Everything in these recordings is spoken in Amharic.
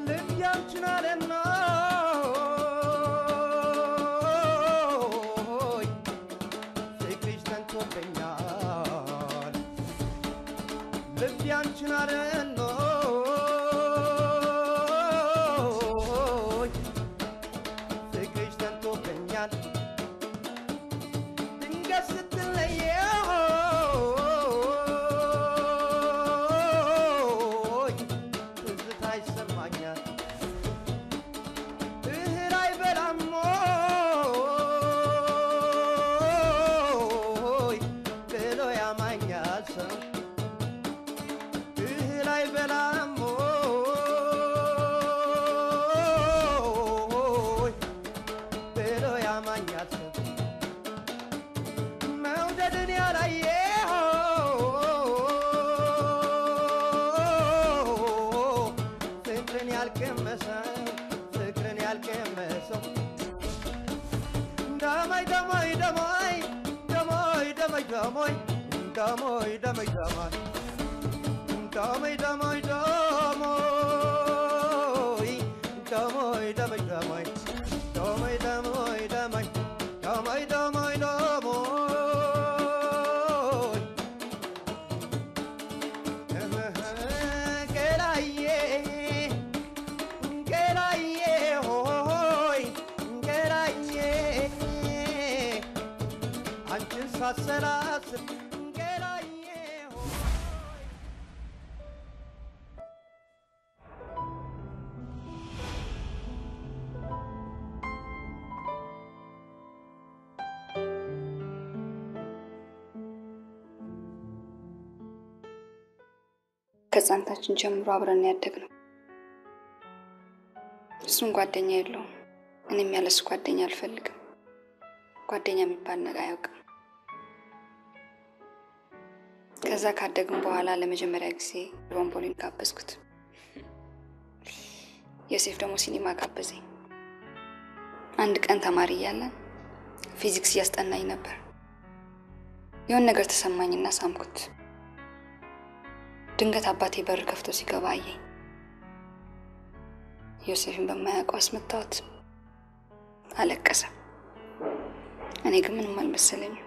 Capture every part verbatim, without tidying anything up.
ከዛንታችን ጀምሮ አብረን ያደግነው እሱን ጓደኛ የለውም እኔም ያለሱ ጓደኛ አልፈልግም ጓደኛ የሚባል ነገር አያውቅም ከዛ ካደግን በኋላ ለመጀመሪያ ጊዜ ቦምቦሊን ጋበዝኩት ዮሴፍ ደግሞ ሲኒማ ጋበዘኝ አንድ ቀን ተማሪ ያለን ፊዚክስ ያስጠናኝ ነበር የሆነ ነገር ተሰማኝና ሳምኩት ድንገት አባቴ በር ከፍቶ ሲገባ አየኝ ዮሴፍን በማያውቀው አስመታሁት አለቀሰ እኔ ግን ምንም አልመሰለኝም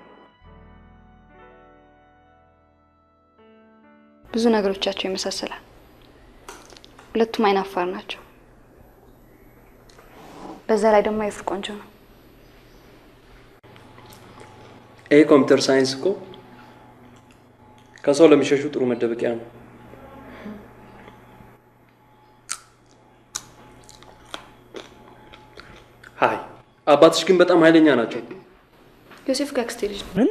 ብዙ ነገሮቻቸው ይመሳሰላል ሁለቱም አይናፋር ናቸው በዛ ላይ ደግሞ የፍቅር ቆንጆ ነው ኤ ኮምፒውተር ሳይንስ እኮ ከሰው ለሚሸሹ ጥሩ መደበቂያ ነው ሃይ አባትሽ ግን በጣም ኃይለኛ ናቸው ዮሴፍ ጋክስቴ ልጅ ምን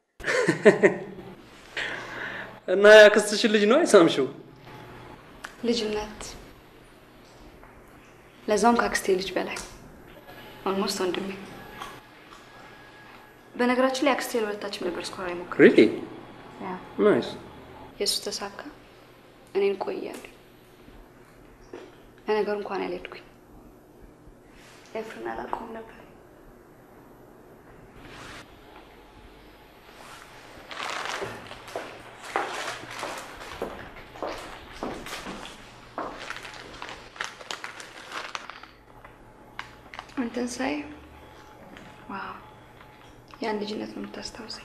እና ያክስትሽ ልጅ ነው አይሳምሽው ልጅነት ለዛም ካክስቴ ልጅ በላይ almost ወንድሜ በነገራችን ላይ አክስቴ ለሁለታችን ነበር ስኳር አይሞክር really yeah nice የሱ ተሳካ እኔን ቆያለሁ ለነገሩ እንኳን ያልሄድኩኝ ኤፍሬም አላውቀውም ነበር አንተን ሳይ ዋው ያን ልጅነት ነው የምታስታውሰኝ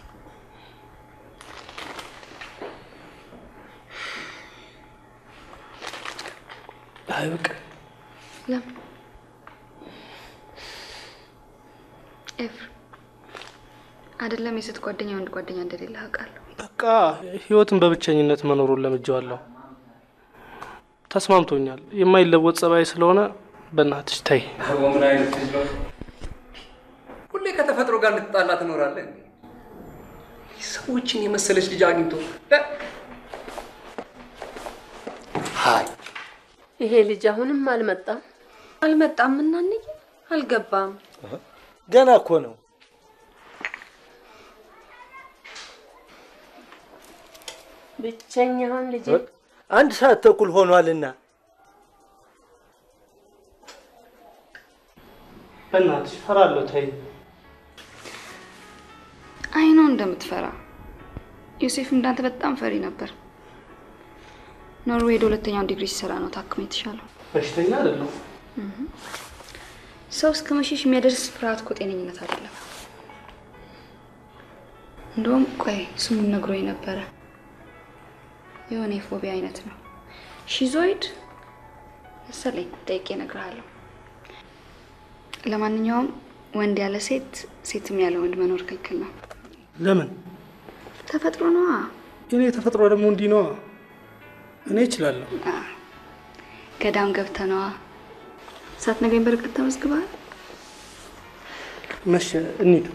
አይ በቃ ለምን ኤፍ አይደለም የሴት ጓደኛ ወንድ ጓደኛ እንደሌለ አውቃለሁ በቃ ህይወትን በብቸኝነት መኖሩን ለምጄዋለሁ ተስማምቶኛል የማይለወጥ ጸባይ ስለሆነ በእናትሽ ተይ ወምን አይነት ልጅ ሁሌ ከተፈጥሮ ጋር ልትጣላ ትኖራለህ ሰዎችን የመሰለች ልጅ አግኝቶ ሃይ ይሄ ልጅ አሁንም አልመጣም አልመጣም እና እንይ አልገባም ገና እኮ ነው ብቸኛውን ልጅ አንድ ሰዓት ተኩል ሆኗልና በእናትሽ ፈራለሁ ተይ አይኖ እንደምትፈራ ዮሴፍ እንዳንተ በጣም ፈሪ ነበር ኖርዌይ ሁለተኛው ዲግሪ ሲሰራ ነው ታክሞ የተሻለው በሽተኛ አይደለም። ሰው እስከ መሸሽ የሚያደርስ ፍርሃት እኮ ጤነኝነት አይደለም። እንደውም ቆይ ስሙን ነግሮኝ ነበረ። የሆነ የፎቢያ አይነት ነው። ሺዞይድ መሰለኝ። ጠይቄ እነግርሃለሁ። ለማንኛውም ወንድ ያለ ሴት፣ ሴትም ያለ ወንድ መኖር ክልክል ነው። ለምን? ተፈጥሮ ነዋ። እኔ ተፈጥሮ ደግሞ እንዲህ ነዋ። እኔ እችላለሁ። ገዳም ገብተህ ነዋ። ሳትነግረኝ በርቀት ተመዝግበሃል? መሸ። እንሂድ።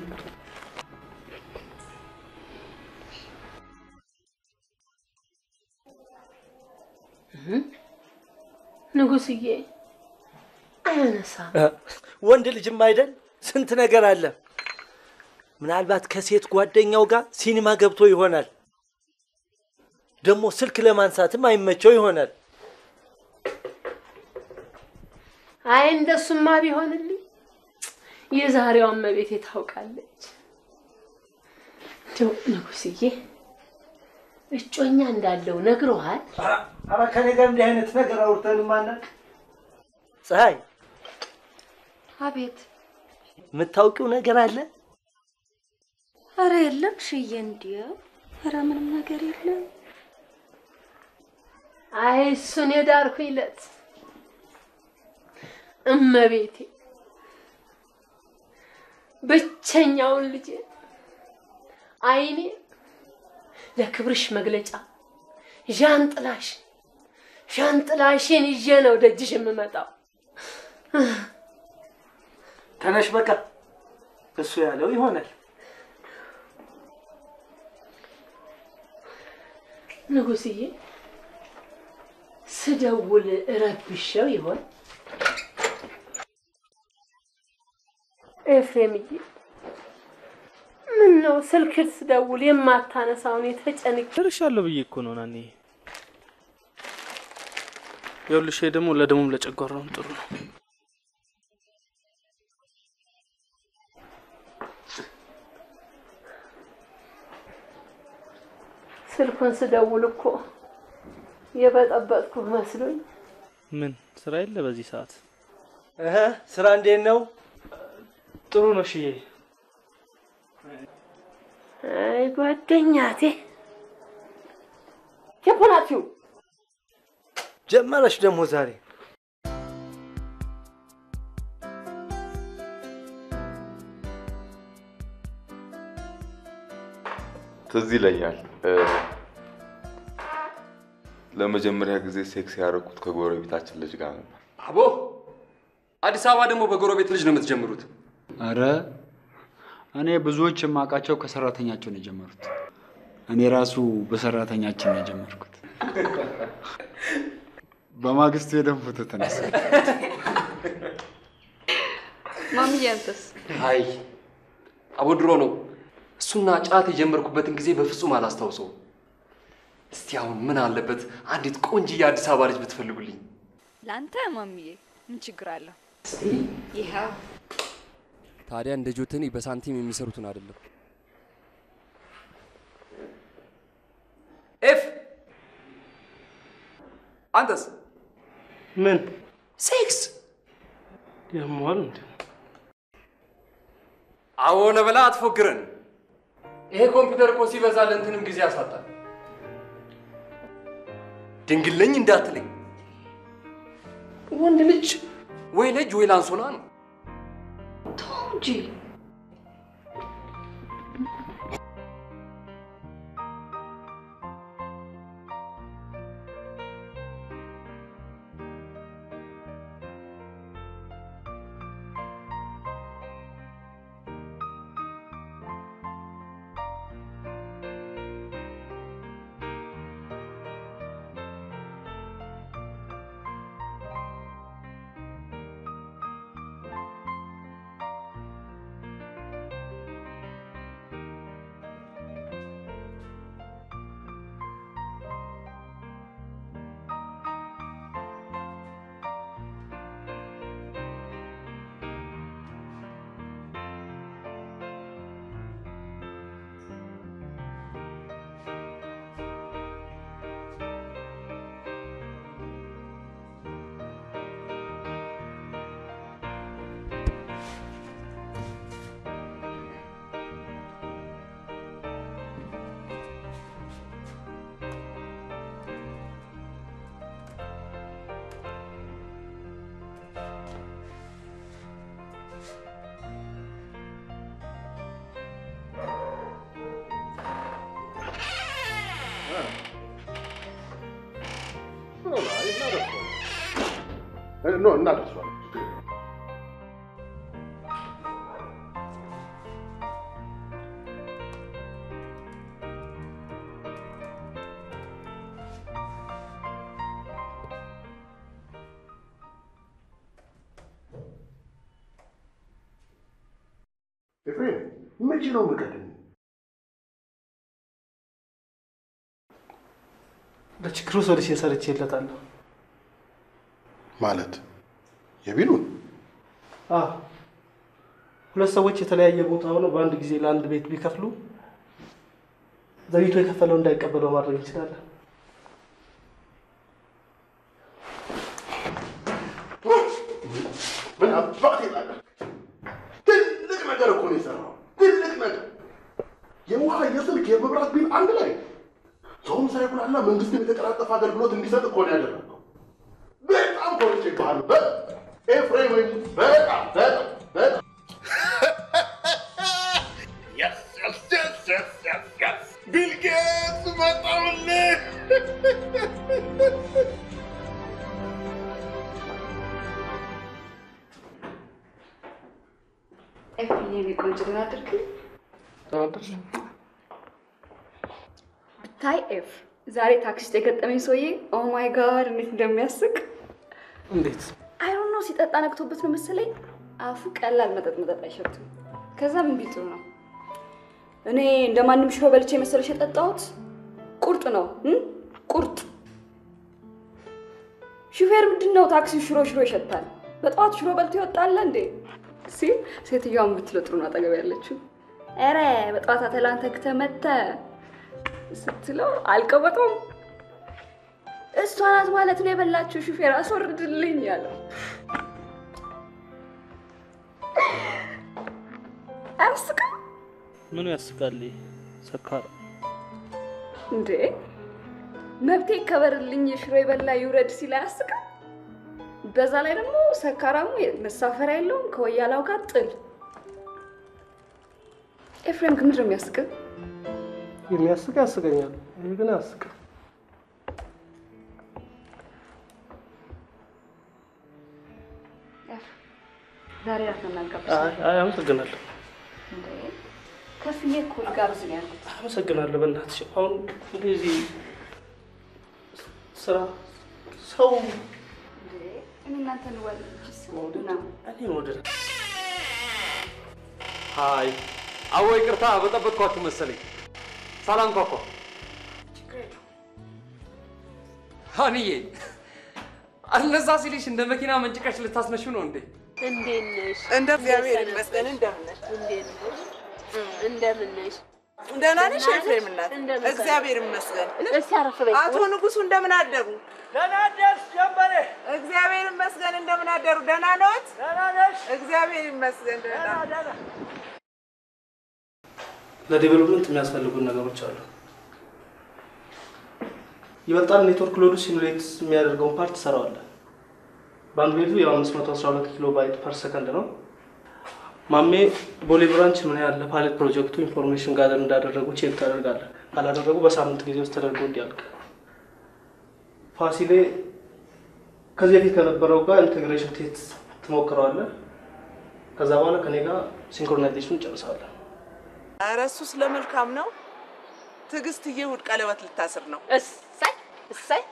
ንጉስዬ አያነሳም። ወንድ ልጅም አይደል ስንት ነገር አለ። ምናልባት ከሴት ጓደኛው ጋር ሲኒማ ገብቶ ይሆናል። ደግሞ ስልክ ለማንሳትም አይመቸው ይሆናል። አይ እንደሱማ ቢሆንልኝ የዛሬዋን መቤቴ ታውቃለች። እንደው ንጉስዬ እጮኛ እንዳለው ነግሮሃል? አራ ከኔ ጋር እንዲህ አይነት ነገር አውርተን ማናቅ። ፀሐይ አቤት። የምታውቂው ነገር አለ? አረ የለም ሽዬ። እንዲያው አረ ምንም ነገር የለም። አይ እሱን የዳርኩኝ ዕለት እመቤቴ ብቸኛውን ልጄ አይኔ ለክብርሽ መግለጫ ዣንጥላሽ ዣንጥላሽን ይዤ ነው ደጅሽ የምመጣው። ተነሽ በቃ እሱ ያለው ይሆናል። ንጉስዬ ስደውል እረብሸው ይሆን? ኤፍሬምዬ ምን ነው ስልክ ስደውል የማታነሳውን የተጨንቅ ደርሻለሁ ብዬ እኮ ነው ናኒ። ይኸውልሽ ደግሞ ለደሙም ለጨጓራውም ጥሩ ነው። ስልኩን ስደውል እኮ የበጠበጥኩ መስሎኝ። ምን ስራ የለ በዚህ ሰዓት? እህ ስራ እንዴት ነው? ጥሩ ነው ሽዬ። አይ ጓደኛቴ ጀፖናችሁ ጀመረሽ ደግሞ ዛሬ። ትዝ ይለኛል ለመጀመሪያ ጊዜ ሴክስ ያደረኩት ከጎረቤታችን ልጅ ጋር ነበር። አቦ አዲስ አበባ ደግሞ በጎረቤት ልጅ ነው የምትጀምሩት? አረ እኔ ብዙዎች የማውቃቸው ከሰራተኛቸው ነው የጀመሩት። እኔ ራሱ በሰራተኛችን ነው የጀመርኩት። በማግስቱ የደም ፎቶ ተነሳ። ማሚዬ አንተስ? አይ አቦ ድሮ ነው እሱና ጫት የጀመርኩበትን ጊዜ በፍጹም አላስታውሰው። እስቲ አሁን ምን አለበት አንዲት ቆንጆ የአዲስ አበባ ልጅ ብትፈልጉልኝ? ላንተ ማሚዬ ምን ችግር አለው? ይሄው ታዲያ እንደ ጆተኒ በሳንቲም የሚሰሩትን አይደለም። ኤፍ አንተስ? ምን ሴክስ ያሟል እንዴ? አዎነ በላ አትፎግረን። ይሄ ኮምፒውተር እኮ ሲበዛ ለእንትንም ጊዜ ያሳጣል። ድንግልኝ እንዳትለኝ። ወንድ ልጅ ወይ ልጅ ወይ ላንሶላ ነው። ቶጂ ነው እናደርሷል። ኤፍሬም መቼ ነው የምቀድም? ለችግሩ ሶሉሽን ሰርቼለታለሁ። ማለት የቢሉን? አዎ ሁለት ሰዎች የተለያየ ቦታ ሆነው በአንድ ጊዜ ለአንድ ቤት ቢከፍሉ ዘግይቶ የከፈለው እንዳይቀበለው ማድረግ እንችላለን። ምን አባቴ ላለ ትልቅ ነገር እኮ ነው የሰራው። ትልቅ ነገር የውሃ የስልክ የመብራት ቢል አንድ ላይ ሰውም ሳይጉላላ መንግስትን የተቀላጠፈ አገልግሎት እንዲሰጥ እኮ ነው ያደረገው። በጣም ኮርቼ ይባላል። ኤፍሬም ወይ በጣም በጣም በጣም yes yes yes yes yes yes ቢል ጌትስ መጣውልህ። ኤፍሬም የሚቆንጆ ነው አድርግ ታውቃለሽ። ብታይ ኤፍ ዛሬ ታክሲ ውስጥ የገጠመኝ ሰውዬ ኦ ማይ ጋድ እንዴት እንደሚያስቅ። እንዴት? አይ ዶንት ኖ ሲጠጣ ነክቶበት ነው መሰለኝ። አፉ ቀላል መጠጥ መጠጥ አይሸትም። ከዛ ምን ቢጡ ነው እኔ እንደማንም ሽሮ በልቼ መሰለሽ የጠጣሁት ቁርጥ ነው እ ቁርጥ ሹፌር ምንድነው ታክሲ ሽሮ ሽሮ ይሸታል። በጠዋት ሽሮ በልቶ ይወጣል እንዴ? ሲ ሴትዮዋን ብትለው ጥሩ ነው አጠገብ ያለችው። ኧረ በጠዋት አተላንተ ከተመተ ስትለው አልቀበጠውም። እሷ ናት ማለት ነው የበላችው። ሹፌር አስወርድልኝ ያለው አያስቅም? ምን ያስቃል? ሰካራ እንዴ መብቴ ይከበርልኝ ሽሮ የበላ ይውረድ ሲል አያስቅም? በዛ ላይ ደግሞ ሰካራሙ መሳፈሪያ የለውም ከወያላው ጋር ጥል። ኤፍሬም ግን ምንድን ነው የሚያስቅም? የሚያስቅ ያስቀኛል። ይሄ ግን አያስቅም። ዛሬ አትናጋብሽ። አይ አይ አመሰግናለሁ። እንዴ ከፍዬ እኮ ልጋብዝ ነው ያልኩት። አመሰግናለሁ በእናትሽ። አሁን እንደዚህ ስራ ሰው እንዴ እኔ እናንተ ነው ወልጅስ ነው እኔ ወደ ሃይ አዎ ይቅርታ በጠበቅኳችሁ መሰለኝ። ሰላም ኳኳ። ሃኒዬ አለዛ ሲልሽ እንደ መኪና መንጭቀሽ ልታስነሹ ነው እንዴ? እንዴት ነሽ? እንደ እግዚአብሔር ይመስገን። እንደምን ነሽ? እንዴት ነሽ? እንደምን ነሽ? ደህና ነሽ ኤፍሬም እናት? እግዚአብሔር ይመስገን። እስኪ አረፍ በይ። አቶ ንጉሱ እንደምን አደሩ? ደህና ደስ ጀመረ። እግዚአብሔር ይመስገን። እንደምን አደሩ? ደህና ነዎት? ደህና ነሽ? እግዚአብሔር ይመስገን። ደህና ለዴቨሎፕመንት የሚያስፈልጉን ነገሮች አሉ። ይበልጣል ኔትወርክ ሎዱ ሲሙሌት የሚያደርገውን ፓርት ሰራዋለን። ባንድዊድቱ የአምስት መቶ አስራ ሁለት ኪሎ ባይት ፐር ሰከንድ ነው። ማሜ ቦሌ ብራንች ምን ያህል ለፓይለት ፕሮጀክቱ ኢንፎርሜሽን ጋር እንዳደረጉ ቼክ ታደርጋለህ። ካላደረጉ በሳምንት ጊዜ ውስጥ ተደርጎ እንዲያልቅ። ፋሲሌ ከዚህ በፊት ከነበረው ጋር ኢንቴግሬሽን ቴስት ትሞክረዋለህ። ከዛ በኋላ ከኔ ጋር ሲንክሮናይዜሽን እንጨርሳለን። ኧረ እሱስ ለመልካም ነው። ትዕግስትዬ እሑድ ቀለበት ልታስር ነው። እሰይ እሰይ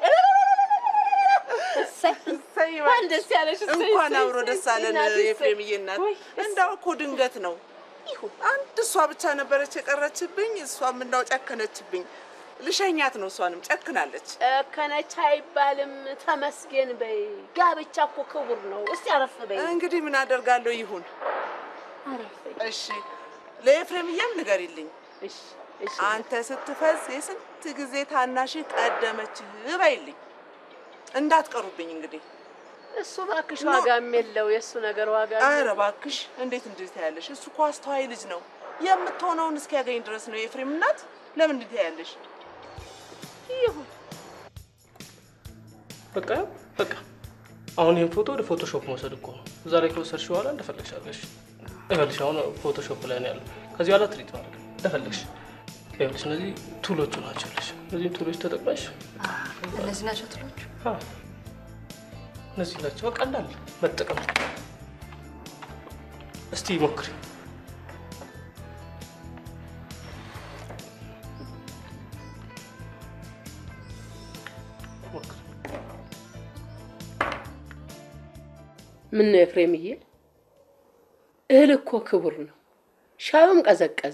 እሰይ እሰይ ማን ደስ ያለሽ? እንኳን አብሮ ደስ አለን ኤፍሬምዬ እናት። እንዳው እኮ ድንገት ነው። አንድ እሷ ብቻ ነበረች የቀረችብኝ። እሷም እንዳው ጨከነችብኝ። ልሸኛት ነው። እሷንም ጨክናለች። ጨከነች አይባልም። ተመስገን በይ። ጋብቻ እኮ ክቡር ነው። እስቲ አረፍ በይ። እንግዲህ ምን አደርጋለሁ ይሁን። አረፍ በይ። እሺ ለኤፍሬምዬም ንገሪልኝ። እሺ እሺ። አንተ ስትፈዝ የስንት ጊዜ ታናሽ ቀደመች በይልኝ። እንዳትቀሩብኝ እንግዲህ። እሱ እባክሽ ዋጋም የለው የሱ ነገር ዋጋ። ኧረ እባክሽ እንዴት እንደዚህ ታያለሽ? እሱ እኮ አስተዋይ ልጅ ነው። የምትሆነውን እስኪያገኝ ድረስ ነው የኤፍሬም እናት። ለምን እንደዚህ ታያለሽ? ይሁን በቃ በቃ አሁን ይሄን ፎቶ ወደ ፎቶሾፕ መውሰድ እኮ ነው። እዛ ላይ ከወሰድሽ በኋላ እንደፈለግሽ አድርገሽ ይኸውልሽ፣ አሁን ፎቶሾፕ ላይ ነው ያለው። ከዚህ በኋላ ትሪት ማድረግ እንደፈለግሽ። ይኸውልሽ እነዚህ ቱሎቹ ናቸው። እነዚህ ቱሎች ተጠቅመሽ እነዚህ ናቸው ቱሎቹ። አዎ እነዚህ ናቸው በቃ እንዳለ መጠቀም። እስቲ ሞክሪ። ምን ነው ኤፍሬምዬ? እህል እኮ ክቡር ነው። ሻዩም ቀዘቀዘ።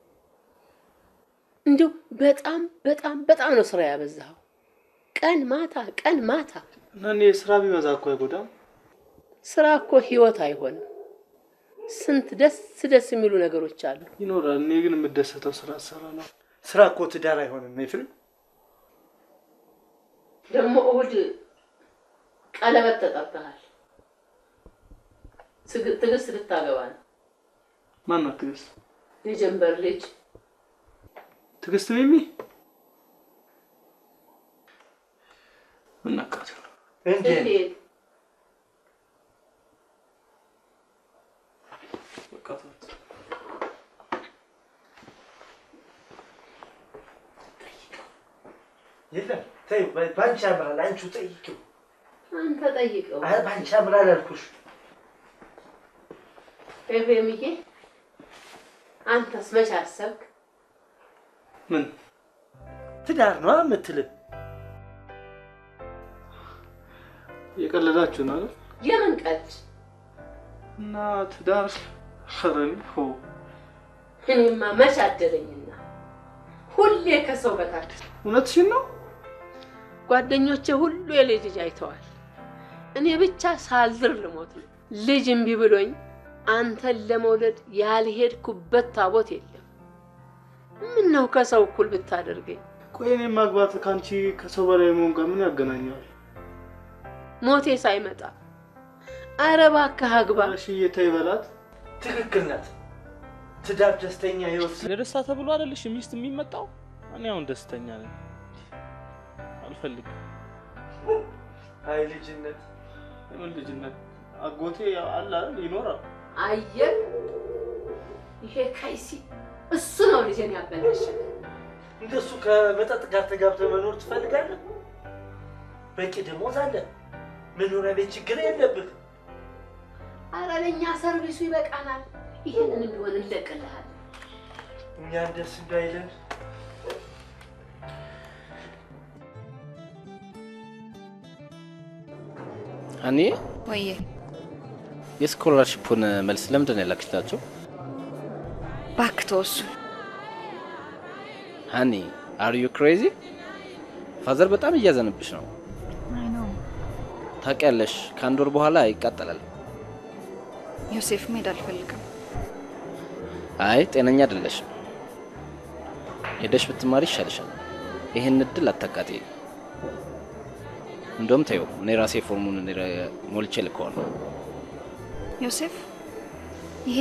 እንዲሁ በጣም በጣም በጣም ነው ስራ ያበዛው። ቀን ማታ ቀን ማታ። እናኔ ስራ ቢበዛ እኮ አይጎዳም። ስራ እኮ ህይወት አይሆንም። ስንት ደስ ደስ የሚሉ ነገሮች አሉ። ይኖራል። እኔ ግን የምደሰተው ስራ ሰራ ነው። ስራ እኮ ትዳር አይሆንም ኤፍሬም። ደግሞ እሑድ ቀለበት ተጠርተሃል። ትግስት ልታገባ ነው። ማን ነው ትግስት? የጀንበር ልጅ ትግስት ሚሚ ምን ነካት እንዴ? ወቃታት የለም ተይው፣ ባንቺ አምራል። አንቺው ጠይቂው። አንተ ጠይቀው። አይ ባንቺ አምራል አልኩሽ። ኤፍሬምዬ አንተስ መች አሰብክ? ምን ትዳር ነው የምትልም? የቀለዳችሁ ነው አይደል? የምን ቀልድ? እና ትዳር ኸረኒ ሆ እኔማ መች አደለኝና ሁሌ ከሰው በታች። እውነትሽን ነው። ጓደኞቼ ሁሉ የልጅ ልጅ አይተዋል። እኔ ብቻ ሳልዝር ልሞት ነው። ልጅ እምቢ ብሎኝ አንተን ለመውለድ ያልሄድኩበት ታቦት የለም። ምን ነው ከሰው እኩል ብታደርገኝ? ቆይ እኔ ማግባት ካንቺ ከሰው በላይ መሆን ጋር ምን ያገናኛል? ሞቴ ሳይመጣ ኧረ እባክህ አግባ። እሺ እየተይ በላት። ትክክል ናት። ትዳር ደስተኛ ህይወት ለደስታ ተብሎ አይደልሽ ሚስት የሚመጣው? እኔ አሁን ደስተኛ ነኝ። አልፈልግም። አይ ልጅነት፣ ምን ልጅነት? አጎቴ አለ ይኖራል። አየህ ይሄ ከይሲ እሱ ነው ልጄን ያበላሽ። እንደሱ ከመጠጥ ጋር ተጋብተህ መኖር ትፈልጋለህ? በቂ ደሞዝ አለ፣ መኖሪያ ቤት ችግር የለብህ። ኧረ ለእኛ ሰርቪሱ ይበቃናል። ይሄንን ቢሆን እንለቅልሃል። እኛን ደስ እንዳይለን እኔ ወይዬ የስኮላርሺፑን መልስ ለምንድን ነው ያላክሽላቸው? እባክህ ተወው እሱን። ሃኒ አር ዩ ክሬዚ? ፋዘር በጣም እያዘንብሽ ነው። አይ ኖ ታውቂያለሽ፣ ከአንድ ወር በኋላ ይቃጠላል። ዮሴፍ መሄድ አልፈልግም። አይ ጤነኛ አይደለሽም። ሄደሽ ብትማሪ ይሻልሻል። ይሄን እድል አታቃጥይ። እንደውም ተይው፣ እኔ ራሴ ፎርሙን ሞልቼ ልከዋለሁ። ዮሴፍ ይሄ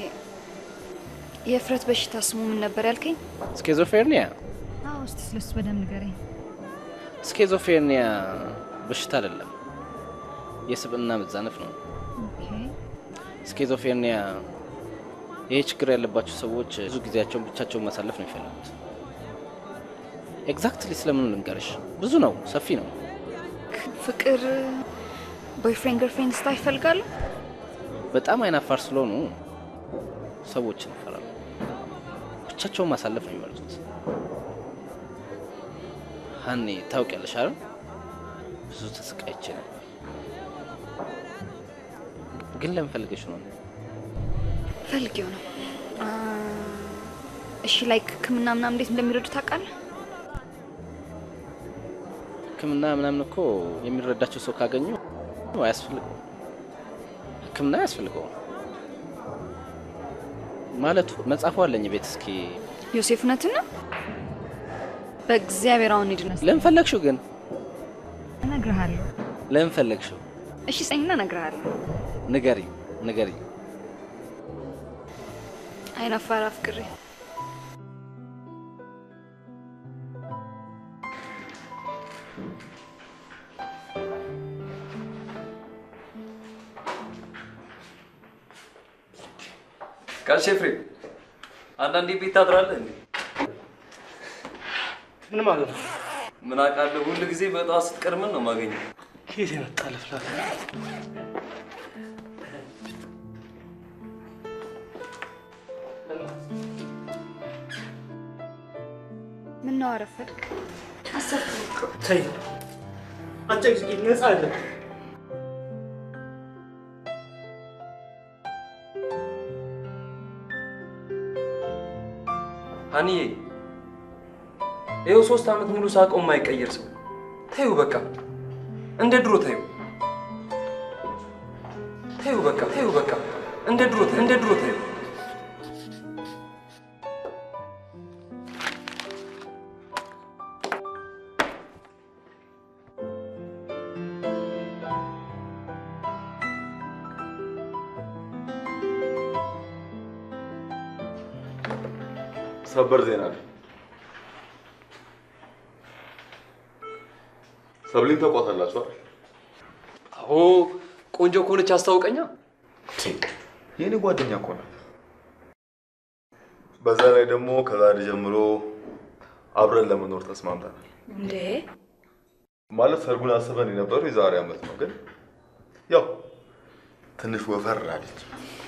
የፍረት በሽታ ስሙ ምን ነበር ያልከኝ? ስኪዞፍሬኒያ። አዎ፣ እስቲ ስለሱ በደንብ ንገረኝ። ስኪዞፍሬኒያ በሽታ አይደለም፣ የስብዕና መዛነፍ ነው። ኦኬ። ስኪዞፍሬኒያ ይሄ ችግር ያለባቸው ሰዎች ብዙ ጊዜያቸውን ብቻቸውን ማሳለፍ ነው የሚፈልጉት። ኤግዛክትሊ ስለምን ልንገርሽ? ብዙ ነው፣ ሰፊ ነው። ፍቅር ቦይፍሬንድ ገርልፍሬንድ ስታይ ይፈልጋሉ? በጣም አይናፋር ስለሆኑ ሰዎችን ይፈራሉ። ብቻቸውን ማሳለፍ ነው የሚመርጡት። ሃኒ ታውቂያለሽ አይደል? ብዙ ተስቃይቼ ነበር። ግን ለምን ፈልገሽ ነው? ፈልጌው ነው። እሺ ላይክ ህክምና ምናምን እንዴት እንደሚረዱ ታውቃለህ? ህክምና ምናምን እኮ የሚረዳቸው ሰው ካገኙ አያስፈልገው። ህክምና አያስፈልገውም ማለቱ መጻፉ አለኝ ቤት። እስኪ ዮሴፍ እውነትን ነው? በእግዚአብሔር አሁን ሂድና። ለምን ፈለግሽው ግን? እነግርሃለሁ። ለምን ፈለግሽው? እሺ ስጠኝና እነግርሃለሁ። ንገሪኝ ንገሪኝ። አይናፋር አፍቅሬ ጋሽ ኤፍሬም አንዳንዴ ቤት ታድራለህ እንዴ? ምን ማለት ነው? ምን አውቃለሁ፣ ሁሉ ጊዜ በጠዋት ስትቀድመን ነው የማገኘው። ከየት የመጣ ልፍላት? ምን ነው አረፈድክ? አሰብኩ እኮ። ተይ አጨቅጭቂ፣ ነፃ አለ። ሀኒዬ ይኸው ሶስት ዓመት ሙሉ ሳቀው የማይቀየር ሰው ተይው በቃ እንደ ድሮ ተይው ተይው በቃ ተይው በቃ እንደ ድሮ እንደ ድሮ ተይው ሰበር ዜና ነው። ሰብሊን ተቋታላችሁ አይደል? አዎ ቆንጆ ከሆነች አስታውቀኛ። የኔ ጓደኛ እኮ ናት። በዛ ላይ ደግሞ ከዛሬ ጀምሮ አብረን ለመኖር ተስማምተናል። እንዴ ማለት ሰርጉን አስበን የነበረው የዛሬ ዓመት ነው፣ ግን ያው ትንሽ ወፈር አለች።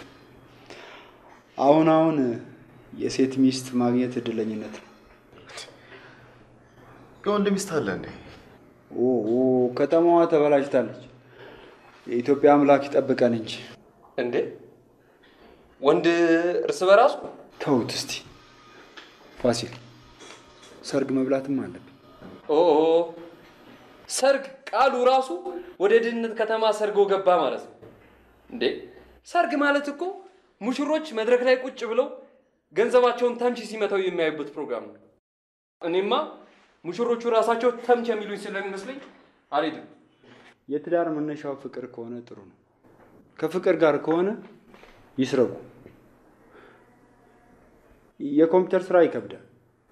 አሁን አሁን የሴት ሚስት ማግኘት እድለኝነት ነው። የወንድ ሚስት አለ እንዴ? ኦ ኦ ከተማዋ ተበላሽታለች። የኢትዮጵያ አምላክ ይጠብቀን እንጂ። እንዴ ወንድ እርስ በራሱ ተውት እስቲ። ፋሲል ሰርግ መብላትም አለብን። ኦ ሰርግ ቃሉ ራሱ ወደ ድህነት ከተማ ሰርጎ ገባ ማለት ነው። እንዴ ሰርግ ማለት እኮ ሙሽሮች መድረክ ላይ ቁጭ ብለው ገንዘባቸውን ተምች ሲመታው የሚያዩበት ፕሮግራም ነው። እኔማ ሙሽሮቹ ራሳቸው ተምች የሚሉኝ ስለሚመስለኝ አልሄድም። የትዳር መነሻው ፍቅር ከሆነ ጥሩ ነው። ከፍቅር ጋር ከሆነ ይስረጉ። የኮምፒውተር ስራ ይከብዳል።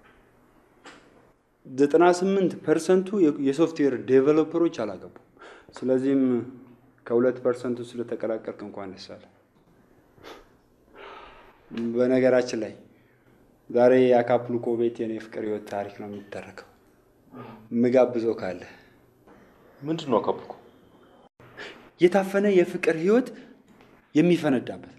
ዘጠና ስምንት ፐርሰንቱ የሶፍትዌር ዴቨሎፐሮች አላገቡም። ስለዚህም ከሁለት ፐርሰንቱ ስለተቀላቀልክ እንኳን ደስ አለ። በነገራችን ላይ ዛሬ የአካፕሉኮ ቤት የኔ ፍቅር ህይወት ታሪክ ነው የሚተረከው። ምጋብዘው ካለ ምንድን ነው አካፕሉኮ? የታፈነ የፍቅር ህይወት የሚፈነዳበት።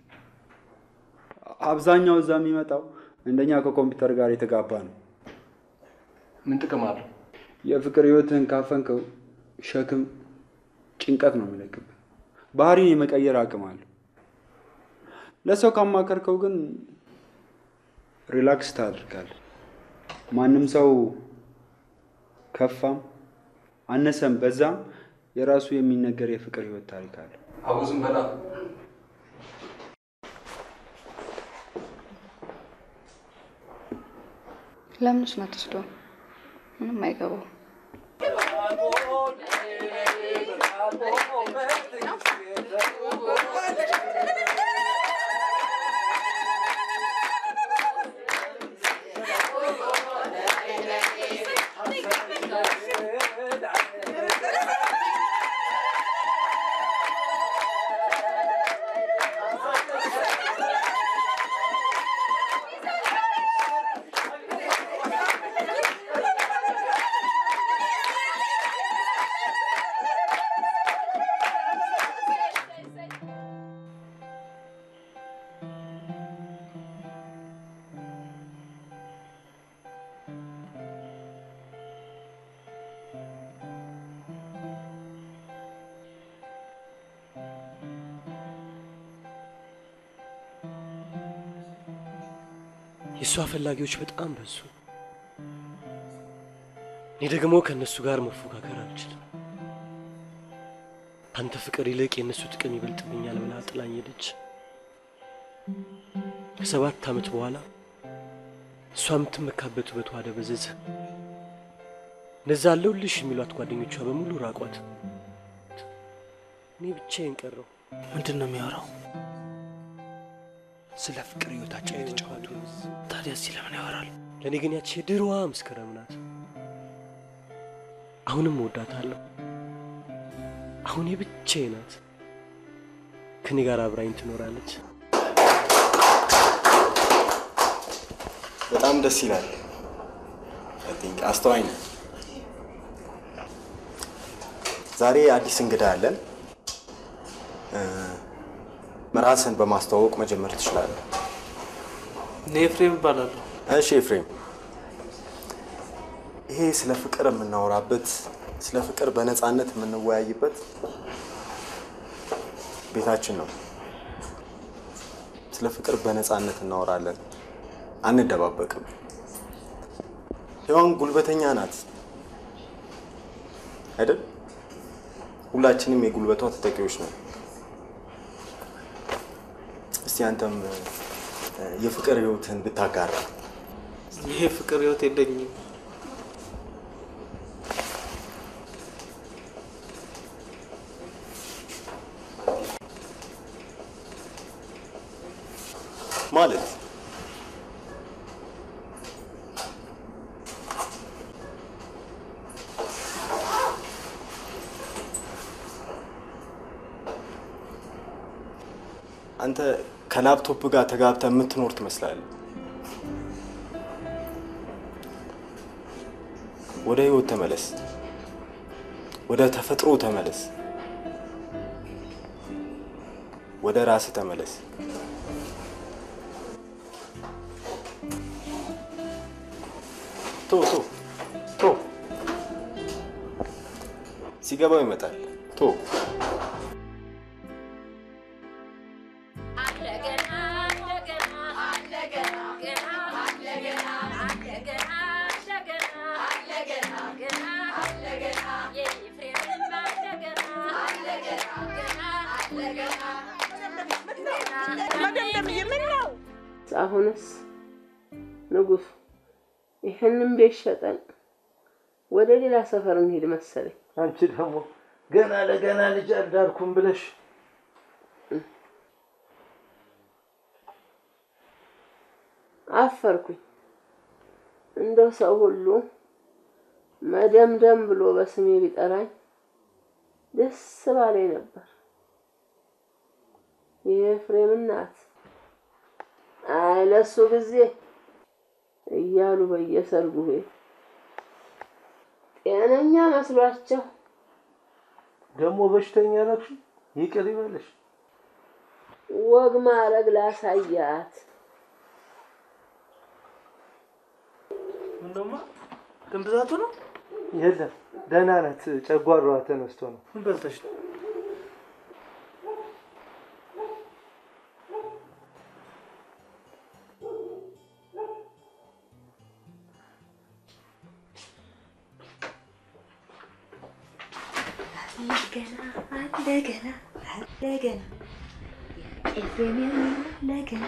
አብዛኛው እዛ የሚመጣው እንደኛ ከኮምፒውተር ጋር የተጋባ ነው። ምን ጥቅም አለው? የፍቅር ህይወትን ካፈንከው ሸክም፣ ጭንቀት ነው የሚለቅብህ። ባህሪን የመቀየር አቅም አለው። ለሰው ካማከርከው ግን ሪላክስ ታደርጋለህ። ማንም ሰው ከፋም አነሰም በዛም የራሱ የሚነገር የፍቅር ህይወት ታሪክ አለ። አውዝም በላ ለምንስ ነው ተስዶ ምንም አይገባው። የሷ ፈላጊዎች በጣም በዙ። እኔ ደግሞ ከነሱ ጋር መፎካከር አልችልም። አንተ ፍቅር ይልቅ የነሱ ጥቅም ይበልጥብኛል ብላ ጥላኝ ሄደች። ከሰባት ዓመት በኋላ እሷ የምትመካበት ውበቷ ደበዘዘ። እነዛ አለሁልሽ የሚሏት ጓደኞቿ በሙሉ ራቋት። እኔ ብቻዬን ቀረሁ። ምንድን ነው የሚያወራው? ስለ ፍቅር ህይወታቸው የተጫወቱ ነው። ታዲያ እዚህ ለምን ያወራል? ለእኔ ግን ያቺ የድሮዋ መስከረም ናት። አሁንም እወዳታለሁ። አሁን የብቻዬ ናት። ከኔ ጋር አብራኝ ትኖራለች። በጣም ደስ ይላል። አይ ቲንክ አስተዋይ ነው። ዛሬ አዲስ እንግዳ አለን። ራስን በማስተዋወቅ መጀመር ትችላለህ። እኔ ኤፍሬም እባላለሁ። እሺ ኤፍሬም፣ ይሄ ስለ ፍቅር የምናወራበት ስለ ፍቅር በነፃነት የምንወያይበት ቤታችን ነው። ስለ ፍቅር በነፃነት እናወራለን፣ አንደባበቅም። ሔዋን ጉልበተኛ ናት አይደል? ሁላችንም የጉልበቷ ተጠቂዎች ነን። እስቲ አንተም የፍቅር ህይወትህን ብታጋራ። ይሄ ፍቅር ህይወት የለኝም። ማለት አንተ ከላፕቶፕ ጋር ተጋብተህ የምትኖር ትመስላለህ። ወደ ህይወት ተመለስ፣ ወደ ተፈጥሮ ተመለስ፣ ወደ ራስህ ተመለስ። ቶ ቶ ቶ ሲገባው ይመጣል። ቶ አሁንስ ንጉስ ይሄንን ቤት ሸጠን ወደ ሌላ ሰፈር እንሄድ መሰለኝ። አንቺ ደግሞ ገና ለገና ልጅ አዳርኩም ብለሽ አፈርኩኝ። እንደው ሰው ሁሉ መደምደም ብሎ በስሜ ቢጠራኝ ደስ ባለኝ ነበር። የኤፍሬም እናት አይ ለሱ ጊዜ እያሉ በየሰርጉ ቤት ጤነኛ መስሏቸው ደግሞ በሽተኛ ነሽ። ይቅር ይበልሽ። ወግ ማረግ ላሳያት። ምንድነው? ደም ብዛቱ ነው? የለም ደህና ናት። ጨጓራዋ ተነስቶ ነው። ምን በልተሽ ነው? ገና አለገና አለገና ኤፍሬም አለገና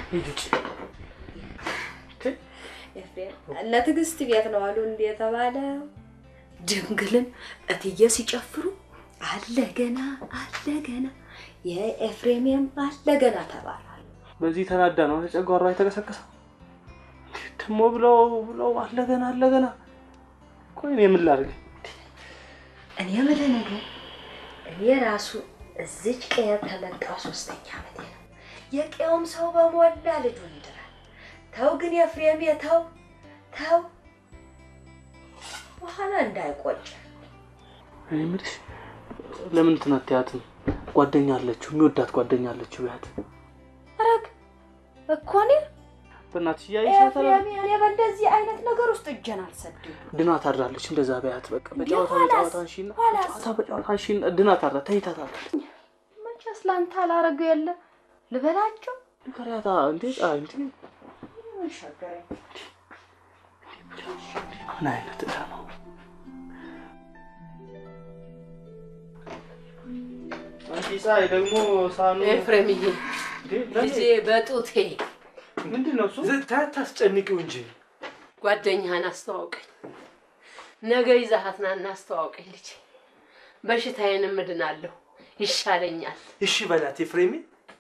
ኤፍሬም ለትዕግስት ቤት ነው አሉ እንዴ የተባለው። ድንግልም እትዬ ሲጨፍሩ አለገና አለገና የኤፍሬም አለገና ተባሏል። በዚህ ተናዳ ነው ተጨጓራ የተከሰከሰው። ደሞ ብለው ብለው አለገና አለገና። ቆይ እኔ ምን ላድርግ? እኔ የምልህ ነገር እኔ ራሱ እዚች ቀየ ከመጣሁ ሶስተኛ ዓመቴ ነው። የቀየውም ሰው በሞላ ልጁን ይድራል። ተው ግን ኤፍሬም ተው ተው፣ በኋላ እንዳይቆጭ። እኔ የምልሽ ለምን ትናትያትም? ጓደኛ አለችው፣ የሚወዳት ጓደኛ አለችው። ያት አረግ እኮ እኔ በእናትሽ ያይሻታ ኤፍሬም እኔ በእንደዚህ አይነት ነገር ውስጥ እጄን አልሰድም። ድና ታድራለች። እንደዛ በያት በቃ በጨዋታ በጨዋታ አንሺና በጨዋታ በጨዋታ አንሺና ድና ታድራ ተይታታለች። መቼስ ላንተ አላረገው የለ ልበላቸው ንገሪያታ እንዴ ጫ እንዴ ሸገረኝ። ምን አይነት ዕዳ ነው? አንቺ ሳይ ደግሞ ሳኑ ኤፍሬምዬ ልጄ በጡቴ ምንድነው እሱ? ታታስጨንቂው እንጂ ጓደኛህን አስተዋውቀኝ። ነገ ይዛሃት ና እናስተዋውቀኝ ልጄ። በሽታዬንም እድናለሁ፣ ይሻለኛል። እሺ በላት ኤፍሬም።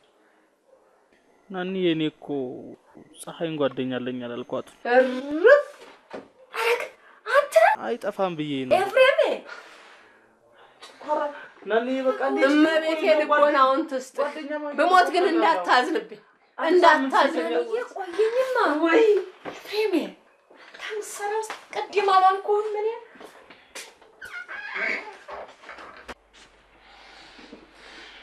ናኒ የኔ እኮ ፀሐይን ጓደኛ አለኝ አላልኳት? እርፍ አረግ አንተ አይጠፋም ብዬ ነው ኤፍሬም። ናኒ በቃ እንዴ እመቤቴ ልቦናውን ትስጥ። በሞት ግን እንዳታዝንብኝ እንዳታዝንብኝ። ቆይኝማ ወይ ኤፍሬም ታንሰራስ ቀድም አላልኩህም? ምን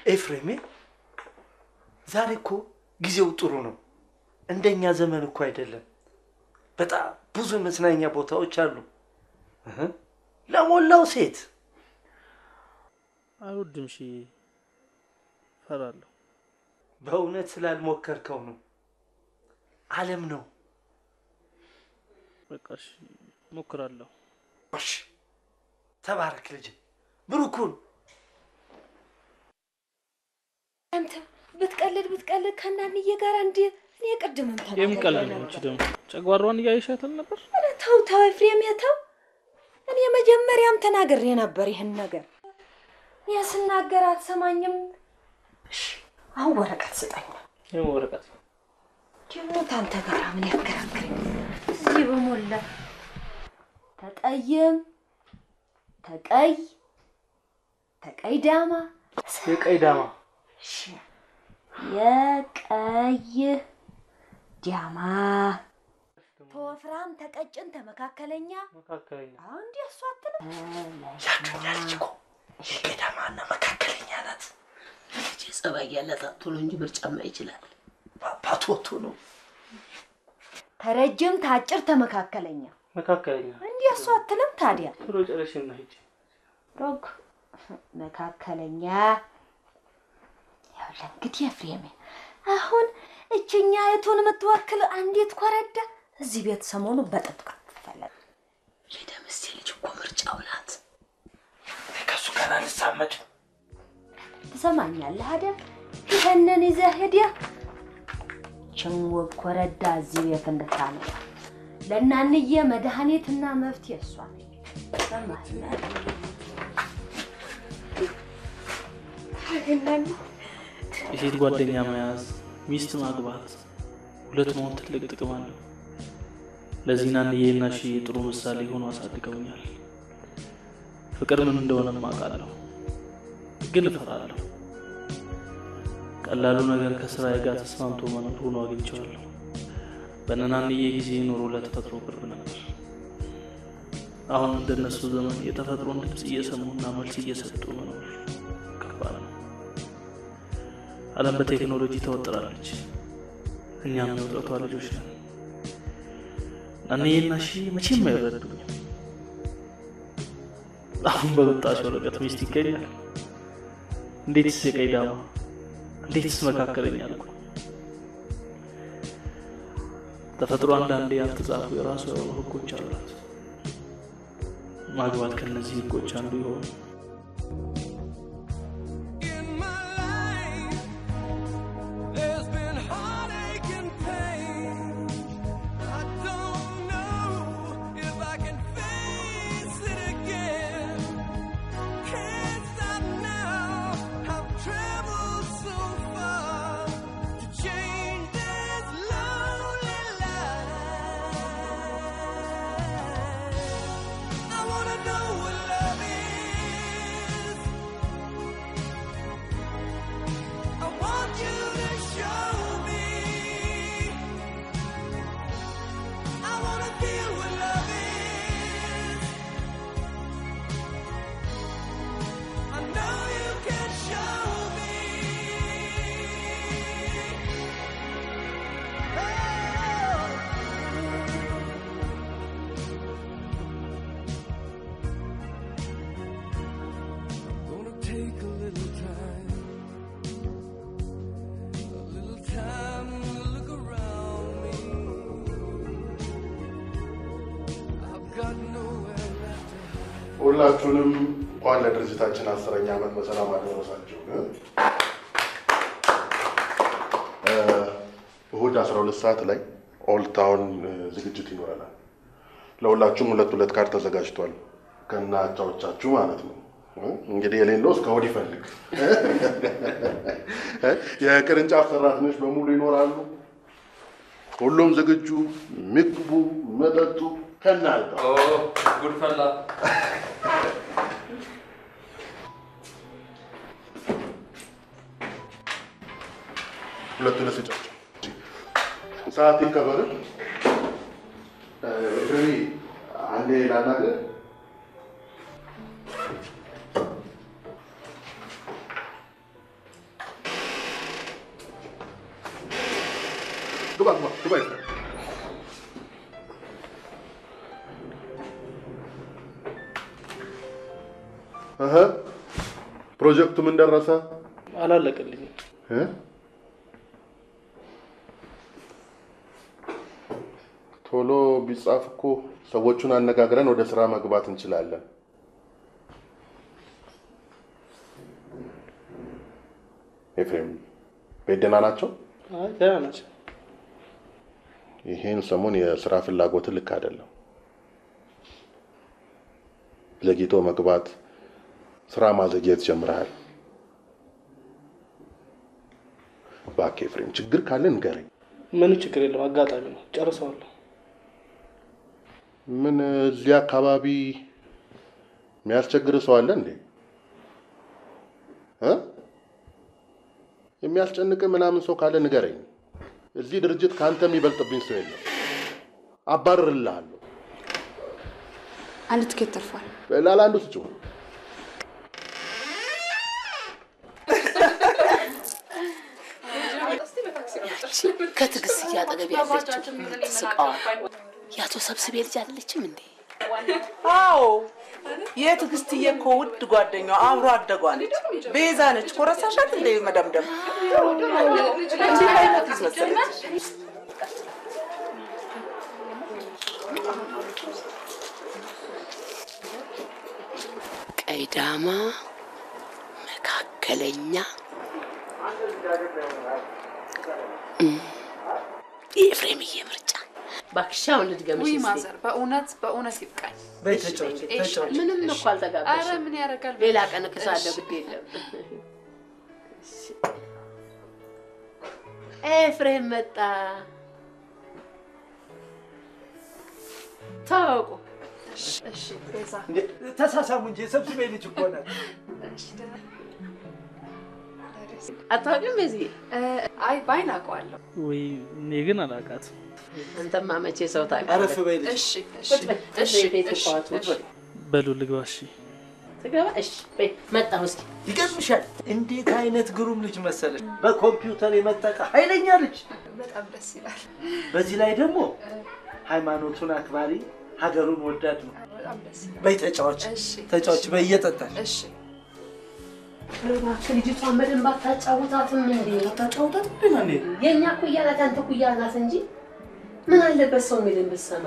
ኤፍሬሜ ዛሬ እኮ ጊዜው ጥሩ ነው። እንደኛ ዘመን እኮ አይደለም። በጣም ብዙ መዝናኛ ቦታዎች አሉ እህ ለሞላው ሴት። አይወድም ሺ ፈራለሁ። በእውነት ስላልሞከርከው ነው። ዓለም ነው። በቃ እሺ ሞክራለሁ። እሺ ተባረክ ልጅ ብሩኩን። አንተ ብትቀልድ ብትቀልድ ከናንዬ ጋር እንዴ እኔ ቅድምም ተናገርኩ። የምቀልድልሽ ደግሞ ጨጓሯን እያይሻተል ነበር። አረ ተው ተው ኤፍሬም ተው። እኔ መጀመሪያም ተናግሬ ነበር ይሄን ነገር። እኔ ስናገር አትሰማኝም። እሺ አሁን ወረቀት ስጠኝ። ይሄ ወረቀት ደግሞ ታንተ ጋር ምን ያከራክረኝ? እዚህ በሞላ ተጠይም ተቀይ ተቀይዳማ የቀይዳማ እሺ የቀይ ዳማ ተወፍራም ተቀጭን ተመካከለኛ መካከለኛ አንዴ እሷ አትልም ያቀኛልች እኮ የቀይዳማና መካከለኛ ናት። ልጅ ጸባይ ያላት ቶሎ እንጂ ምርጫማ ይችላል። አባቱ ወጥቶ ነው። ተረጅም ታጭር ተመካከለኛ መካከለኛ እንዴ እሷ አትልም ታዲያ ቶሎ ጨረሽና ሂጂ። ሮግ መካከለኛ ያው ለእንግዲህ ኤፍሬም አሁን እችኛ የቱን የምትወክል አንዲት ኮረዳ እዚህ ቤት ሰሞኑ በጥብቅ ፈለግ የደምስቴ ልጅ እኮ ምርጫው ናት። ከሱ ጋር አልሳመድ። ትሰማኛለህ አይደል? ይሄንን ይዘህ ሄደህ ቸንወ ኮረዳ እዚህ ቤት እንድታመጣ ለናንዬ መድኃኒትና መፍትሄ እሷ ነች። ሰማኸኝ? እናን የሴት ጓደኛ መያዝ ሚስት ማግባት ሁለት መሆን ትልቅ ጥቅም አለው። ለዚህ ናንዬና እሺ ጥሩ ምሳሌ ሆኖ አሳድገውኛል። ፍቅር ምን እንደሆነ ማውቃለሁ፣ ግን እፈራለሁ። ቀላሉ ነገር ከስራዬ ጋር ተስማምቶ መኖር ሆኖ አግኝቼዋለሁ። በናንዬ ጊዜ ኑሮ ለተፈጥሮ ቅርብ ነበር። አሁን እንደነሱ ዘመን የተፈጥሮን ድምጽ እየሰሙና መልስ እየሰጡ መኖር ከባድ ነው። ዓለም በቴክኖሎጂ ተወጥራለች። እኛም የወጣቷ ልጆች ነን። ናንዬና እሺ መቼም አይረዱኝም። አሁን በመጣሽ ወረቀት ሚስት ይገኛል። እንዴትስ የቀይዳማ እንዴትስ መካከለኛ አልኩ። ተፈጥሮ አንዳንዴ ያልተጻፉ የራሱ የሆኑ ህጎች አሏት። ማግባት ከነዚህ ህጎች አንዱ ይሆን? ሁላችሁንም እንኳን ለድርጅታችን አስረኛ ዓመት በሰላም አደረሳችሁ። እሁድ አስራ ሁለት ሰዓት ላይ ኦልድ ታውን ዝግጅት ይኖረናል። ለሁላችሁም ሁለት ሁለት ካርድ ተዘጋጅቷል ከና አቻዎቻችሁ ማለት ነው። እንግዲህ የሌለው እስከ ወዲህ ፈልግ። የቅርንጫፍ ሰራተኞች በሙሉ ይኖራሉ። ሁሉም ዝግጁ፣ ምግቡ መጠጡ ከናልታ ጉድፈላ ሁለቱ ለስጫቸው ሰዓት ይከበር። እሪ አንዴ ላናገር። እህ ፕሮጀክቱ ምን ደረሰ? አላለቀልኝም። እ ቶሎ ቢጻፍ እኮ ሰዎቹን አነጋግረን ወደ ስራ መግባት እንችላለን። ኤፍሬም ቤት ደህና ናቸው? አይ ደህና ናቸው። ይሄን ሰሞን የስራ ፍላጎት ልክ አይደለም። ዘግይቶ መግባት፣ ስራ ማዘግየት ጀምረሃል። እባክህ ኤፍሬም ችግር ካለ ንገረኝ። ምን ችግር የለም፣ አጋጣሚ ነው። ጨርሰዋለሁ። ምን እዚህ አካባቢ የሚያስቸግር ሰው አለ እንዴ? እ የሚያስጨንቅ ምናምን ሰው ካለ ንገረኝ። እዚህ ድርጅት ካንተ የሚበልጥብኝ ሰው የለም። አባርርልሃለሁ። አንድ ትኬት ተርፏል። ላላ አንዱ ስጭው። ከትዕግስት እያጠገብ ያለችው ትስቃዋል። የአቶ ሰብስቤ ልጅ አይደለችም እንዴ? አዎ የትዕግስትዬ እኮ ውድ ጓደኛዋ አብሮ አደጓ ነች። ቤዛ ነች እኮ ረሳሻት እንደ መደምደም እንዲህ አይነት ልጅ መሰለች። ቀይዳማ መካከለኛ የኤፍሬምዬ ምርጫ ባክሻውን ልትገምሽ። ወይ ማዘር በእውነት በእውነት ይብቃኝ። በተጫወች ተጫወች። ምንም እኮ አልተጋባሽ። አረ ምን ያደርጋል? ሌላ ቀን እክሳለሁ፣ ግድ የለም። ኤፍሬም መጣ። ታውቁ እሺ ቤዛ ተሳሳሙ እንጂ ሰብስቤ ልጅ እኮ ናት። አታውቂም? በዚህ አይ ባይን አውቀዋለሁ። ወይ እኔ ግን አላውቃትም። አንተማ መቼ ሰው ታውቃለህ? አረፍ በይ ልጅ። እሺ እሺ እሺ ቤት ቋቱ በሉ ልግባ። እሺ ትገባ። እሺ በይ መጣሁ። እስኪ ይገርምሻል፣ እንዴት አይነት ግሩም ልጅ መሰለሽ! በኮምፒውተር የመጠቀ ኃይለኛ ልጅ፣ በጣም ደስ ይላል። በዚህ ላይ ደግሞ ሃይማኖቱን አክባሪ፣ ሀገሩን ወዳድ ነው። በጣም ደስ ይላል። በይ ተጫዋች፣ ተጫዋች በይ እየጠጣሽ። እሺ እባክህ ልጅቷን በደንብ አታጫውታትም እንዴ? አታጫውታት እንዴ? የእኛ ኩያ ናት፣ አንተ ኩያ ናት እንጂ ምን አለበት ሰው የሚልን ብትሰማ።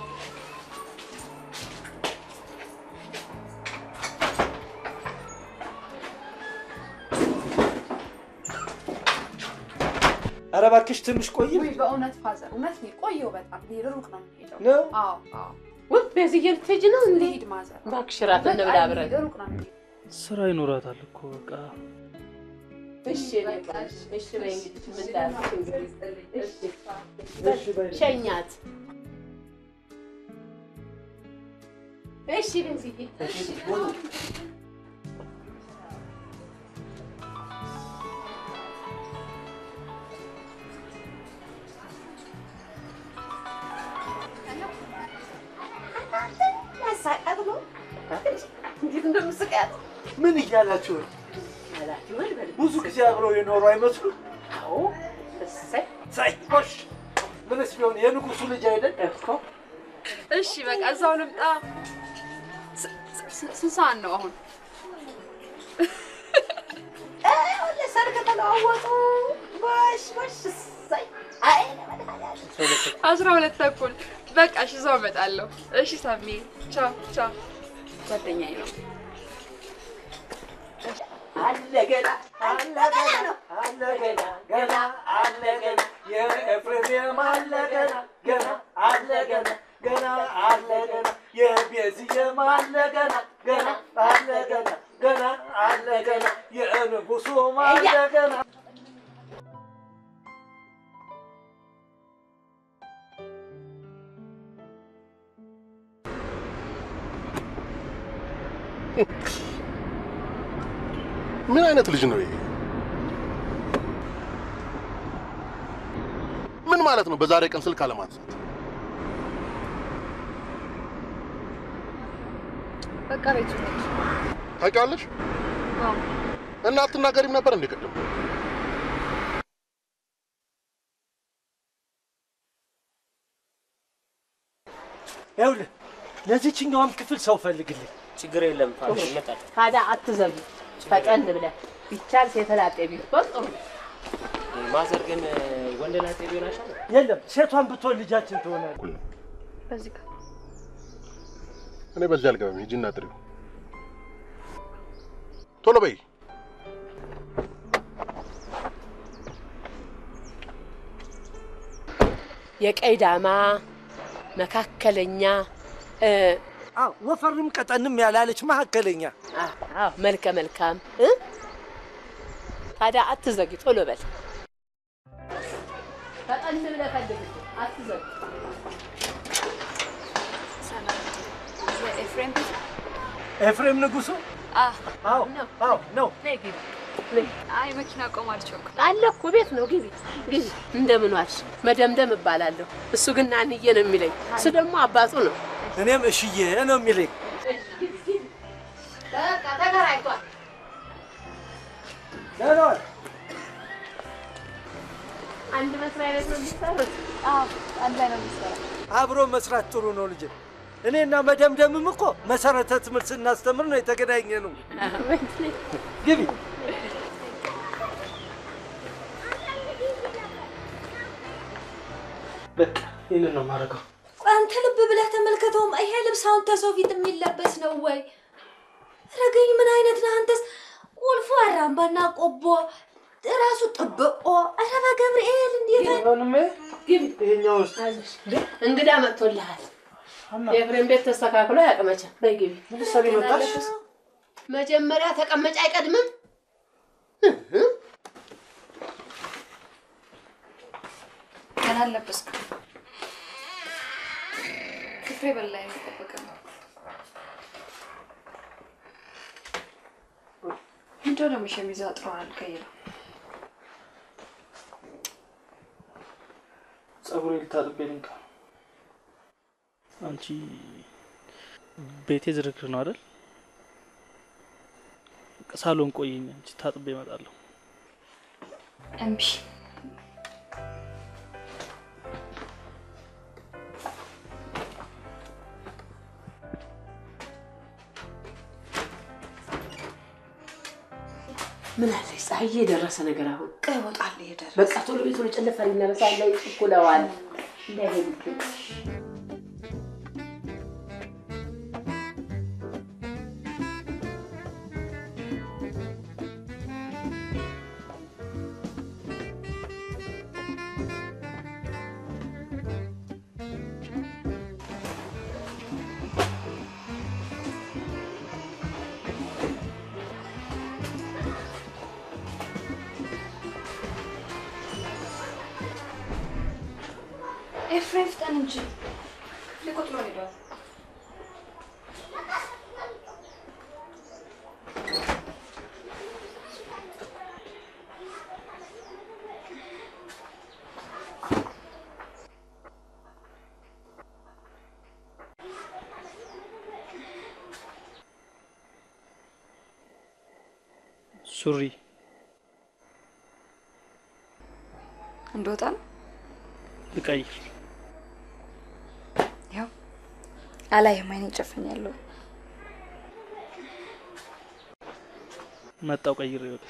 ኧረ እባክሽ ትንሽ ቆይ። ወይ በእውነት ፋዘር እውነት ነው ቆየው። በጣም ሩቅ ነው የምሄደው። ነው? አዎ አዎ። ወይ በዚህ ልትሄጂ ነው እንዴ? ሂድ ማዘር። እባክሽ እራት እንብላ አብረን። ሩቅ ነው የምሄደው። ስራ ይኖራታል እኮ በቃ። እሺ በቃ እሺ በይ እንግዲህ ምን ላድርግ እንግዲህ። እሺ ሸኛት። እሺ በዚህ እሺ እንዴት እንደምስቃት ምን እያላችሁ ነው? ብዙ ጊዜ አብረው የኖሩ አይመስሉም? አዎ እሰይ ሳይ ጎሽ፣ ምንስ ቢሆን የንጉሱ ልጅ አይደል እኮ። እሺ በቃ እዛው ልምጣ። ስንት ሰዓት ነው አሁን? ለሰርግ ተለዋወጡ። ጎሽ ጎሽ እሰይ። አይ አስራ ሁለት ተኩል በቃ እሺ እዛው እመጣለሁ። እሺ ሳሚ ቻው ቻው። ጓደኛዬ ነው። አለ ገና አለ ገና ነው አለ ገና ገና አለ ገና የኤፍሬም አለ ገና ገና አለ ገና ገና አለ ገና የቤዝዬም አለ ገና ገና አለ ገና ገና አለ ገና የንጉሱም አለ ገና። ምን አይነት ልጅ ነው ይሄ? ምን ማለት ነው በዛሬ ቀን ስልክ አለማንሳት? በቃ ቤት ነች። ታውቂዋለሽ? አዎ። እና አትናገሪም ነበር እንደ ቅድም? ይኸውልህ ለዚህኛውም ክፍል ሰው ፈልግልኝ። ችግር የለም ፋሚሊ ይመጣል። ታዲያ አትዘጉ። ፈጠን ብለህ ቢቻል ሴት ላጤ ቢሆን ጥሩ ነው። ማዘር ግን ወንድ ላጤ ቢሆን አይሻልም? የለም ሴቷን ብትሆን ልጃችን ትሆናለች። በዚህ ጋር እኔ በዚህ አልገባም። ሂጂና ጥሪው። ቶሎ በይ። የቀይ ዳማ መካከለኛ አዎ ወፈርም ቀጠንም ያላለች መካከለኛ አዎ መልከ መልካም ታዲያ አትዘጊ ቶሎ በል ፈጠን ብለህ ፈልግ አትዘጊ ኤፍሬም ኤፍሬም ንጉሱ አዎ አዎ ነው አይ መኪና ቆማለች እኮ አለ እኮ ቤት ነው ግቢ ግቢ እንደምን ዋልሽ መደምደም እባላለሁ እሱ ግን ናንዬ ነው የሚለኝ እሱ ደግሞ አባቱ ነው እኔም እሽዬ ነው የሚለኝ በቃ ተከራይቷል ደህና አንድ መስሪያ ቤት ነው የሚሰሩት አዎ አንድ ላይ ነው የሚሰራው አብሮ መስራት ጥሩ ነው ልጅ እኔና መደምደምም እኮ መሰረተ ትምህርት ስናስተምር ነው የተገናኘ ነው ግቢ በቃ ይሄንን ነው ማረጋው አንተ ልብ ብለህ ተመልከተውም ይሄ ልብስ አሁን ተሰው ፊት የሚለበስ ነው ወይ ረገኝ ምን አይነት ነህ አንተስ ቁልፉ አራምባና ቆቦ ራሱ ጥብቆ አረ በገብርኤል እንዴት አሁንም ግቢ ይሄኛውስ እንግዳ መጥቶልሃል የፍሬም ቤት ተስተካክሎ ያቀመቻ በግቢ ልብሰሪ መጣሽ መጀመሪያ ተቀመጫ አይቀድምም ገና አለበስኩ ክፍሬ በላይ ተጠበቀ ነው እንደው ነው ሸሚዝ አጥሯል ከይራ ጸጉሬ ልታጥቤልኝ ነው አንቺ ቤቴ ዝርክር ነው አይደል? ሳሎን ቆይኝ አንቺ ታጥቤ እመጣለሁ። እምቢ ምን አለ ፀሐይ የደረሰ ነገር አሁን ቀይ ወጣል የደረሰ በቃ ቶሎ ቤት ቶሎ ጨለፈሪና በሳላይ ጥቁለዋል እንዳይሄዱ ኤፍሬም ፍጠን እንጂ ሊቆጥሮ ሄዷል ሱሪ እንደወጣ ልቀይር ያው አላየም አይኔን ጨፍኛለሁ መጣው ቀይር ይወጣ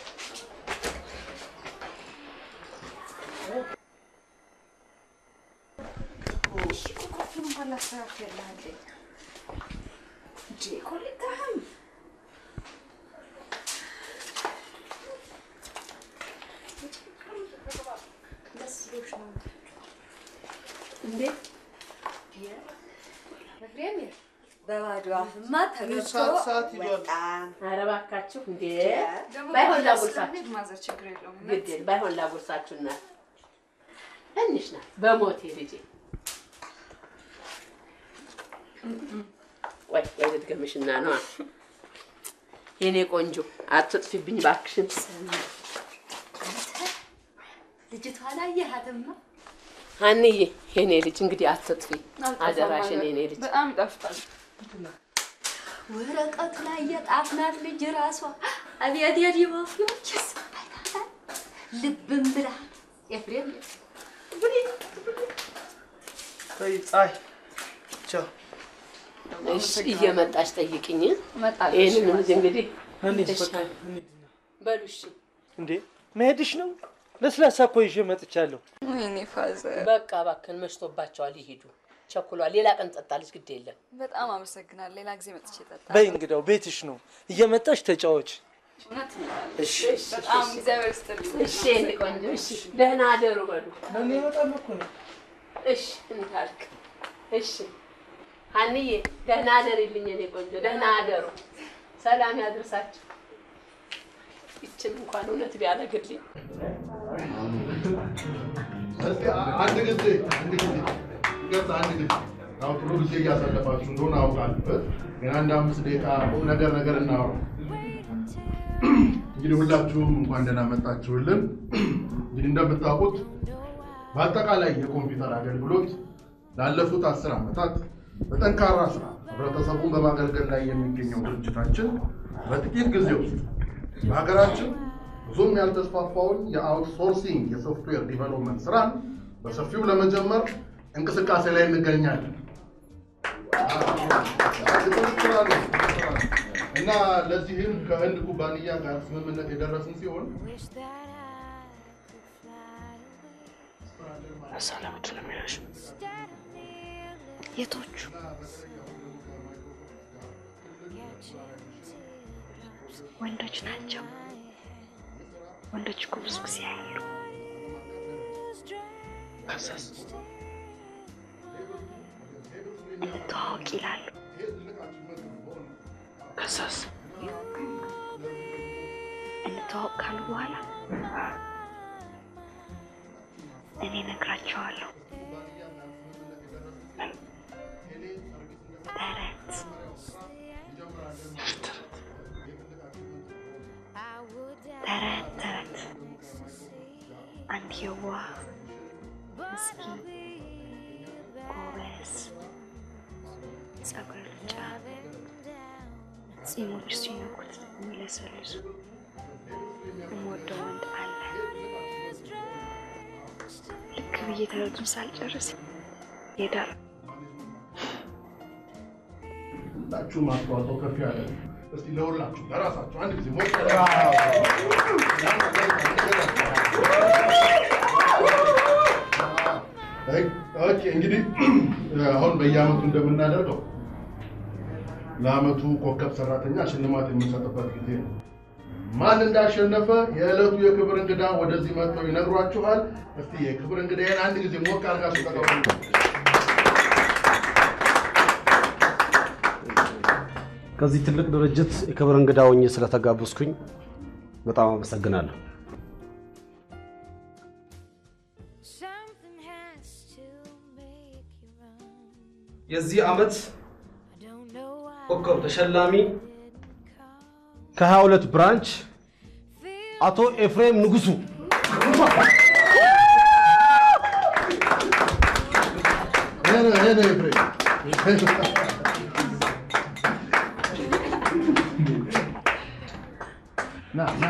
እሺ ኮኮፍን ባላ ሰዓት ያለህ ጂ ኮሊታም እንዴ በፍሬም በባዶ አፍማ ተገብቶ በጣም ኧረ እባካችሁ እንዴ ባይሆን ላጉርሳችሁ ማዘር ችግር የለውም ግድ ባይሆን ላጉርሳችሁና ትንሽ ናት በሞቴ ልጄ ወይ ወይ ልትገምሽና ነው የኔ ቆንጆ አትጥፊብኝ እባክሽን ልጅቷ ላይ ያህተማ አንዬ የኔ ልጅ እንግዲህ አትጥፊ አደራሽን የኔ ልጅ በጣም ይጣፍጣል ወረቀቱ ላይ የጣፍናት ልጅ ራሷ አብያት የዲሞክራሲ ልብም ብላ ኤፍሬም ተይ ፀሐይ ቻው እሺ እየመጣሽ ጠይቅኝ። ይሄንን እንግዲህ በሉ እሺ። እንዴ መሄድሽ ነው? ለስላሳ እኮ ይዤ መጥቻለሁ። ወይኔ ፋዘር በቃ እባክህን መሽቶባቸዋል፣ ይሄዱ ቸኩሏል። ሌላ ቀን ጠጣልሽ፣ ግድ የለም። በጣም አመሰግናለሁ። ሌላ ጊዜ መጥቼ እጠጣለሁ። በይ እንግዳው ቤትሽ ነው፣ እየመጣሽ ተጫወች። እሺ በጣም እግዚአብሔር ይስጥልኝ። እሺ እኔ ቆንጆ፣ እሺ ደህና አደሩ በሉ። ለኔ በጣም እኮ ነው። እሺ እንታልክ። እሺ ሀኒዬ ደህና አደሪልኝ እኔ ቆንጆ፣ ደህና አደሩ። ሰላም ያድርሳችሁ። ይችን እንኳን እውነት ቢያደርግልኝ። እስኪ አንድ ጊዜ አንድ ጊዜ ገጽ አንድ ጊዜ አሁን ጥሩ ጊዜ እያሳለፋችሁ እንደሆነ አውቃለሁ። ግን አንድ አምስት ደቂቃ ቁም ነገር ነገር እናወራ። እንግዲህ ሁላችሁም እንኳን ደህና መጣችሁልን። እንግዲህ እንደምታውቁት በአጠቃላይ የኮምፒውተር አገልግሎት ላለፉት አስር ዓመታት በጠንካራ ስራ ህብረተሰቡን በማገልገል ላይ የሚገኘው ድርጅታችን በጥቂት ጊዜ ውስጥ በሀገራችን ብዙም ያልተስፋፋውን የአውትሶርሲንግ የሶፍትዌር ዲቨሎፕመንት ስራን በሰፊው ለመጀመር እንቅስቃሴ ላይ እንገኛለን እና ለዚህም ከህንድ ኩባንያ ጋር ስምምነት የደረስን ሲሆን ሰላምቱ ነው የሚያሽ የቶቹ ወንዶች ናቸው። ወንዶች እኮ ብዙ ጊዜ ያሉ ከዛስ እንተዋወቅ ይላሉ። ከዛስ እንተዋወቅ ካሉ በኋላ እኔ እነግራቸዋለሁ። ተረት ተረት ተረት አንድ የዋህ ምስኪን ጎበዝ ጸጉረ ልጫ ፂሞች ሲነኩት የሚለሰልሱ የምወደው ወንድ አለ። ልክ ብዬ ተረቱን ሳልጨርስ ይሄዳል። ሁላችሁም አስተዋጽኦ ከፍ ያለ እስቲ ለሁላችሁ ለራሳችሁ አንድ ጊዜ ሞት ኦኬ። እንግዲህ አሁን በየዓመቱ እንደምናደርገው ለዓመቱ ኮከብ ሰራተኛ ሽልማት የምንሰጥበት ጊዜ ነው። ማን እንዳሸነፈ የዕለቱ የክብር እንግዳ ወደዚህ መጥተው ይነግሯችኋል። እስቲ የክብር እንግዳዬን አንድ ጊዜ ሞቅ አድርጋችሁ ተቀበሉ። ከዚህ ትልቅ ድርጅት የክብር እንግዳ ሆኜ ስለተጋበዝኩኝ በጣም አመሰግናለሁ። የዚህ ዓመት ኮከብ ተሸላሚ ከሀያ ሁለት ብራንች አቶ ኤፍሬም ንጉሱ ሄሎ ሄሎ ኤፍሬም ና ና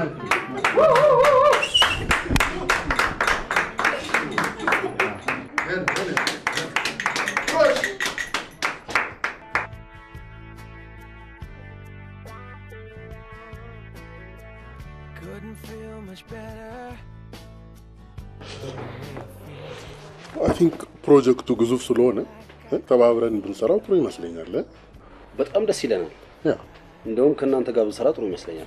አይ ቲንክ ፕሮጀክቱ ግዙፍ ስለሆነ ተባብረን ብንሰራው ጥሩ ይመስለኛል። በጣም ደስ ይለናል። ያ እንደውም ከእናንተ ጋር ብንሰራ ጥሩ ይመስለኛል።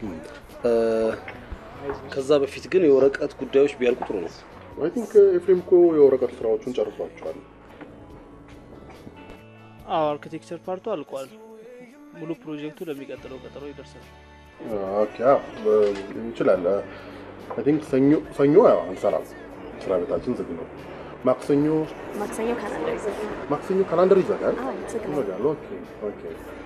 ከዛ በፊት ግን የወረቀት ጉዳዮች ቢያልቁ ጥሩ ነው። አይ ቲንክ ኤፍሬም እኮ የወረቀት ስራዎቹን ጨርሷቸዋል። አዎ አርኪቴክቸር ፓርቱ አልቋል። ሙሉ ፕሮጀክቱ ለሚቀጥለው ቀጠሮ ይደርሳል። ኦኬ እንችላል። አይ ቲንክ ሰኞ ሰኞ ያው አንሰራም፣ ስራ ቤታችን ዝግ ነው። ማክሰኞ ማክሰኞ ካላንደር ይዘጋል። ማክሰኞ ካላንደር ይዘጋል። አዎ ይዘጋል። ኦኬ ኦኬ።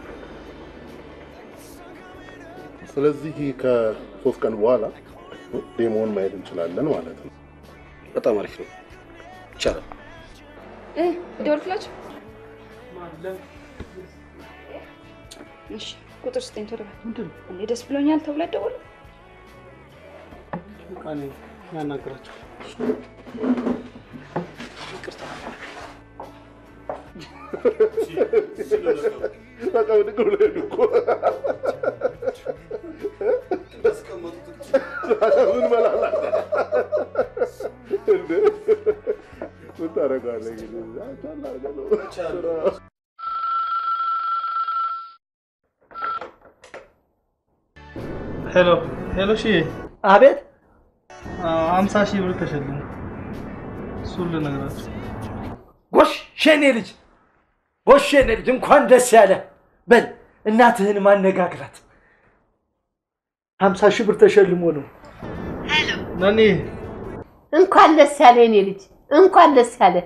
ስለዚህ ከሶስት ቀን በኋላ ዴሞን ማየት እንችላለን ማለት ነው። በጣም አሪፍ ነው። ይቻላል። እ ደወልኩላችሁ። እሺ ቁጥር ስጠኝ ቶሎ በል። ምንድን ነው እንዴ? ደስ ብሎኛል ተብሎ ደወሉ። ቃኔ ያናግራቸው። ይቅርታ በቃ ወድቀው ለሄዱ እኮ ምን መላላ እንደ ምን ታደርጋለህ እንግዲህ አታላርገው ሄሎ ሄሎ ሺ አቤት ሀምሳ ሺህ ብር ተሸልሞ እሱን ልነግራችሁ ጎሽ ሸኔ ልጅ ጎሽ ሸኔ ልጅ እንኳን ደስ ያለ በል እናትህን ማነጋግራት ሀምሳ ሺህ ብር ተሸልሞ ነው ሄሎ ነኒ እንኳን ደስ ያለ የኔ ልጅ እንኳን ደስ ያለ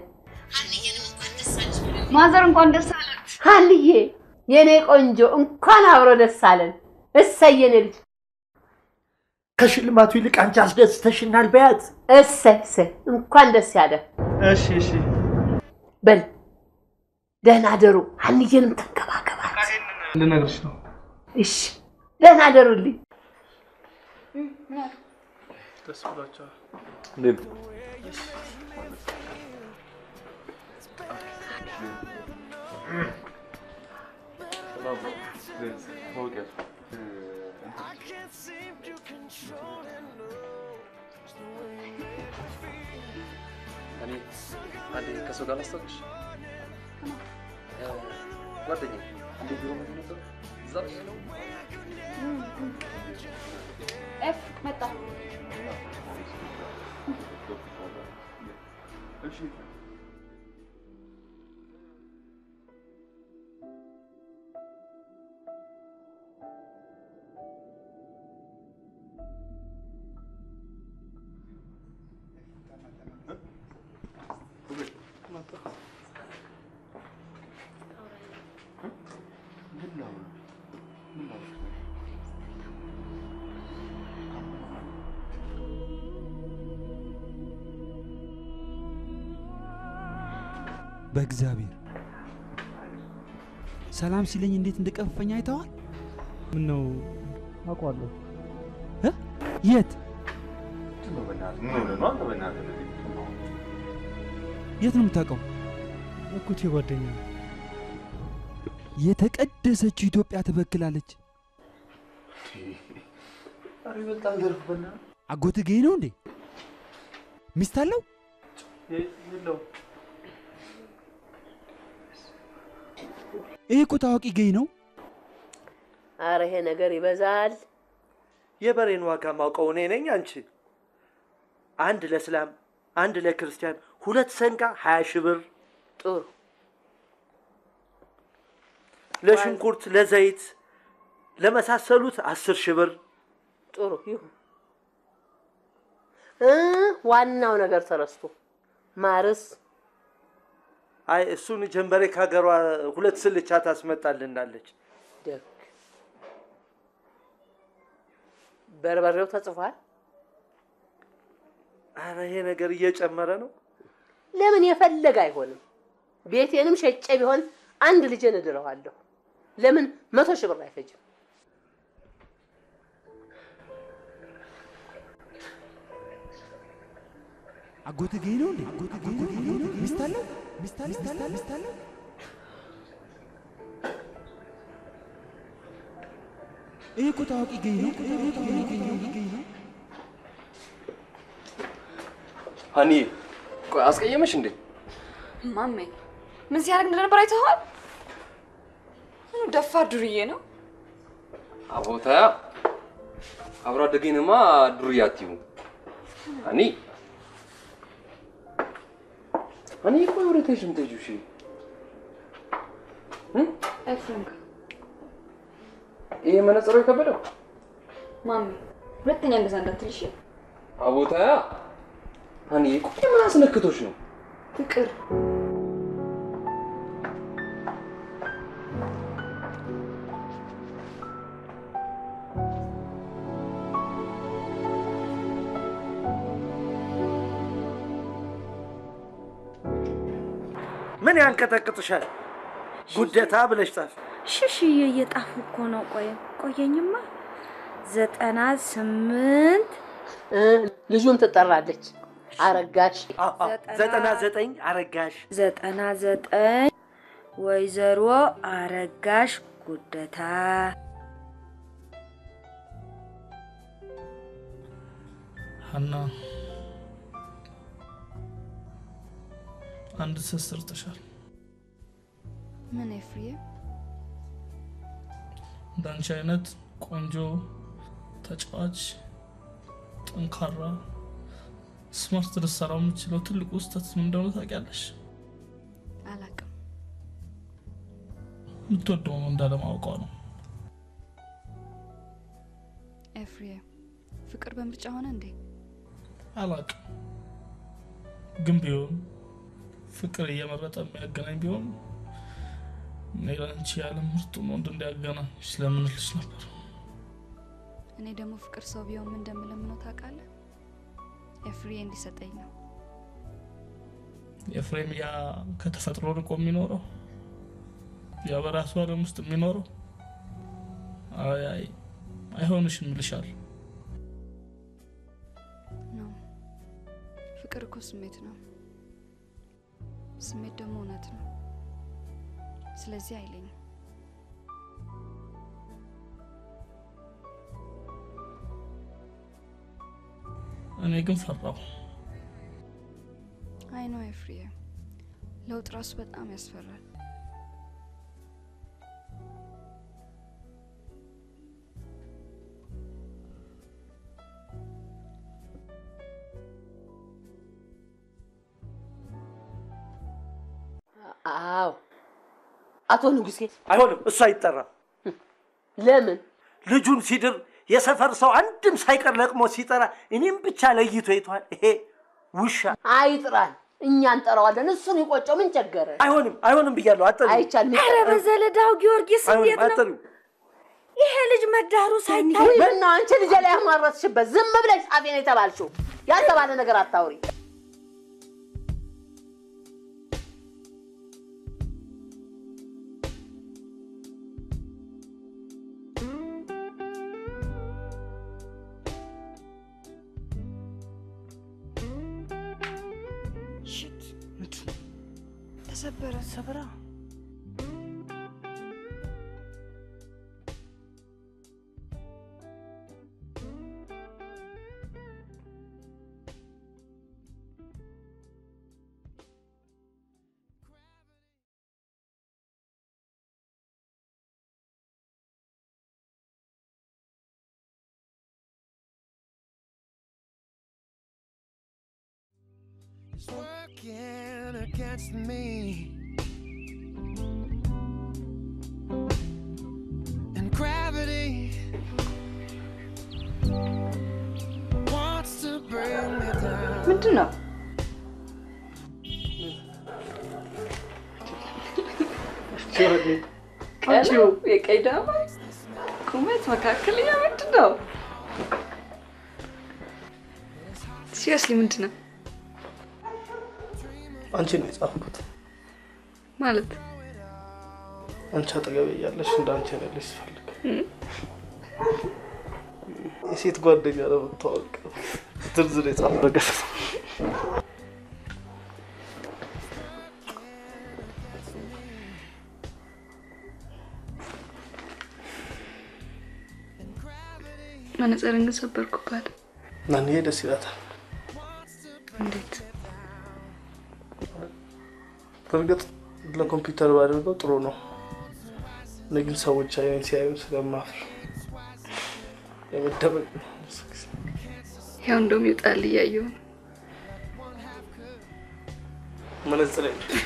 ማዘር እንኳን ደስ አላት ሀልዬ የኔ ቆንጆ እንኳን አብሮ ደስ አለን እሰይ የኔ ልጅ ከሽልማቱ ይልቅ አንቺ አስደስተሽናል በያት እሰይ እሰይ እንኳን ደስ ያለ እሺ እሺ በል ደህና ደሩ ሀልዬንም ተንከባከባት ልነግርሽ ነው እሺ ደህና ደሩልኝ ደስ ብሏቸዋል እንዴት እኔ አንዴ ከሰው ጋር ላስታውቅሽ ጓደኛዬ እንደ ቢሮ መቶ ነበር እዛ ነው ኤፍ መጣ እሺ በእግዚአብሔር ሰላም ሲለኝ እንዴት እንደቀፈኝ አይተዋል? ምን ነው አውቀዋለሁ እ የት ነው በእናትህ ምን ሆነህ ነው አንተ በእናትህ የት ነው የምታውቀው? እኩቴ ጓደኛ የተቀደሰችው ኢትዮጵያ ትበክላለች። አሬ በጣም ደርፍ በእናትህ አጎትህ ገይ ነው እንዴ? ሚስት አለው? የለው ይሄ እኮ ታዋቂ ገይ ነው። አረ ይሄ ነገር ይበዛል። የበሬን ዋጋ ማውቀው እኔ ነኝ አንቺ አንድ ለእስላም አንድ ለክርስቲያን ሁለት ሰንጋ ሀያ ሺህ ብር ጥሩ ለሽንኩርት ለዘይት ለመሳሰሉት አስር ሺህ ብር ጥሩ ይሁን እ ዋናው ነገር ተረስቶ ማርስ አይ እሱን ጀንበሬ ካገሯ ሁለት ስልቻ ታስመጣልናለች ደግ በርበሬው ተጽፏል። አረ ይሄ ነገር እየጨመረ ነው። ለምን የፈለገ አይሆንም? ቤቴንም ሸጬ ቢሆን አንድ ልጄን እድረዋለሁ። ለምን መቶ ሺህ ብር አይፈጅም? አጎትህ ገይ ነው እንዴ? አጎትህ ገይ ነው? ሚስት አለው? ሚስት አለው? ሚስት አለው? ይሄ እኮ ታዋቂ ገይ ነው። ገይ ነው። ሀኒ ቆይ አስቀየመሽ እንዴ? ማሜ ምን ሲያደርግ እንደነበር አይተኸዋል? ምኑ ደፋር ዱርዬ ነው። አቦታያ አብሮ አደገኝማ ዱርዬ አትይው። ሀኒ ሀኒ ቆይ ወዴትሽ የምትሄጂው? እሺ እ ኤፍሬም ይሄ መነጽሩ የከበደው ማሜ ሁለተኛ እንደዛ እንዳትልሽ። አቦታያ ሀኒ ቆይ ምን አስነክቶሽ ነው? ፍቅር ምን ያንቀጠቅጥሻል? ጉደታ ብለሽ ጻፍ። ሽሽዬ እየጣፉ እኮ ነው። ቆይ ቆየኝማ ዘጠና ስምንት ልጁም ትጠራለች። አረጋሽ ዘጠና ዘጠኝ አረጋሽ ዘጠና ዘጠኝ ወይዘሮ አረጋሽ ጉደታ ሀና አንድ ስስር ተሻል ምን ኤፍሬ እንዳንቺ አይነት ቆንጆ ተጫዋች ጠንካራ ስማርት ልትሰራው የምችለው ትልቁ ስህተት ምን እንደሆነ ታውቂያለሽ? አላውቅም። የምትወደው እንዳለማውቀው ነው። ኤፍሬ ፍቅር በምርጫ ሆነ እንዴ? አላውቅም። ግን ቢሆን ፍቅር እየመረጠ የሚያገናኝ ቢሆን እኔ ለአንቺ ያለ ምርጡን ወንድ እንዲያገናኝ ስለምንልሽ ነበር። እኔ ደግሞ ፍቅር ሰው ቢሆን ምን እንደምለምነው ታውቃለህ? ኤፍሬ እንዲሰጠኝ ነው። ኤፍሬም ያ ከተፈጥሮ ርቆ የሚኖረው ያ በራሱ ዓለም ውስጥ የሚኖረው አይ አይ አይሆንሽም ይልሻል። ነው ፍቅር እኮ ስሜት ነው። ስሜት ደግሞ እውነት ነው። ስለዚህ አይለኝም። እኔ ግን ፈራው። አይ ነው ኤፍሬ ለውጥ ራሱ በጣም ያስፈራል። አዎ አቶ ንጉሴ አይሆንም፣ እሱ አይጠራም። ለምን? ልጁን ሲድር የሰፈር ሰው አንድም ሳይቀር ለቅሞ ሲጠራ እኔም ብቻ ለይቶ ይቷል። ይሄ ውሻ አይጥራል፣ እኛ እንጠራዋለን። እሱን ይቆጨው፣ ምን ቸገረ? አይሆንም አይሆንም ብያለሁ። አጠሪ አይቻልም። ኧረ በዘለዳው ጊዮርጊስ እንዴት ነው ይሄ ልጅ መዳሩ ሳይታይ? ምን አንቺ ልጅ ላይ አማረስሽበት? ዝም ብለሽ ጻፊ ነው የተባልሽው። ያልተባለ ነገር አታውሪ። ተሰበረ ሰበራ It's working against me, and gravity wants to bring me down. ምንድን ነው? ቀሉ የቀይ ዳማ ቁመት መካከለኛ ምንድን ነው? ሲሪየስሊ ምንድን ነው? አንቺ ነው የጻፍኩት ማለት አንቺ አጠገቤ ያለሽ እንዳንቺ ያለሽ ስፈልግ የሴት ጓደኛ ነው ተዋወቅ ዝርዝር የጻፍኩት መነጽርን ግን ሰበርኩባት። ማን ደስ ይላታል? እንዴት? በርግጥ ለኮምፒውተር ባደርገው ጥሩ ነው። ለግል ሰዎች አይን ሲያዩ ስለማፍር የመደበቅ ያው እንደውም ይጣል እያየሁ መነጽር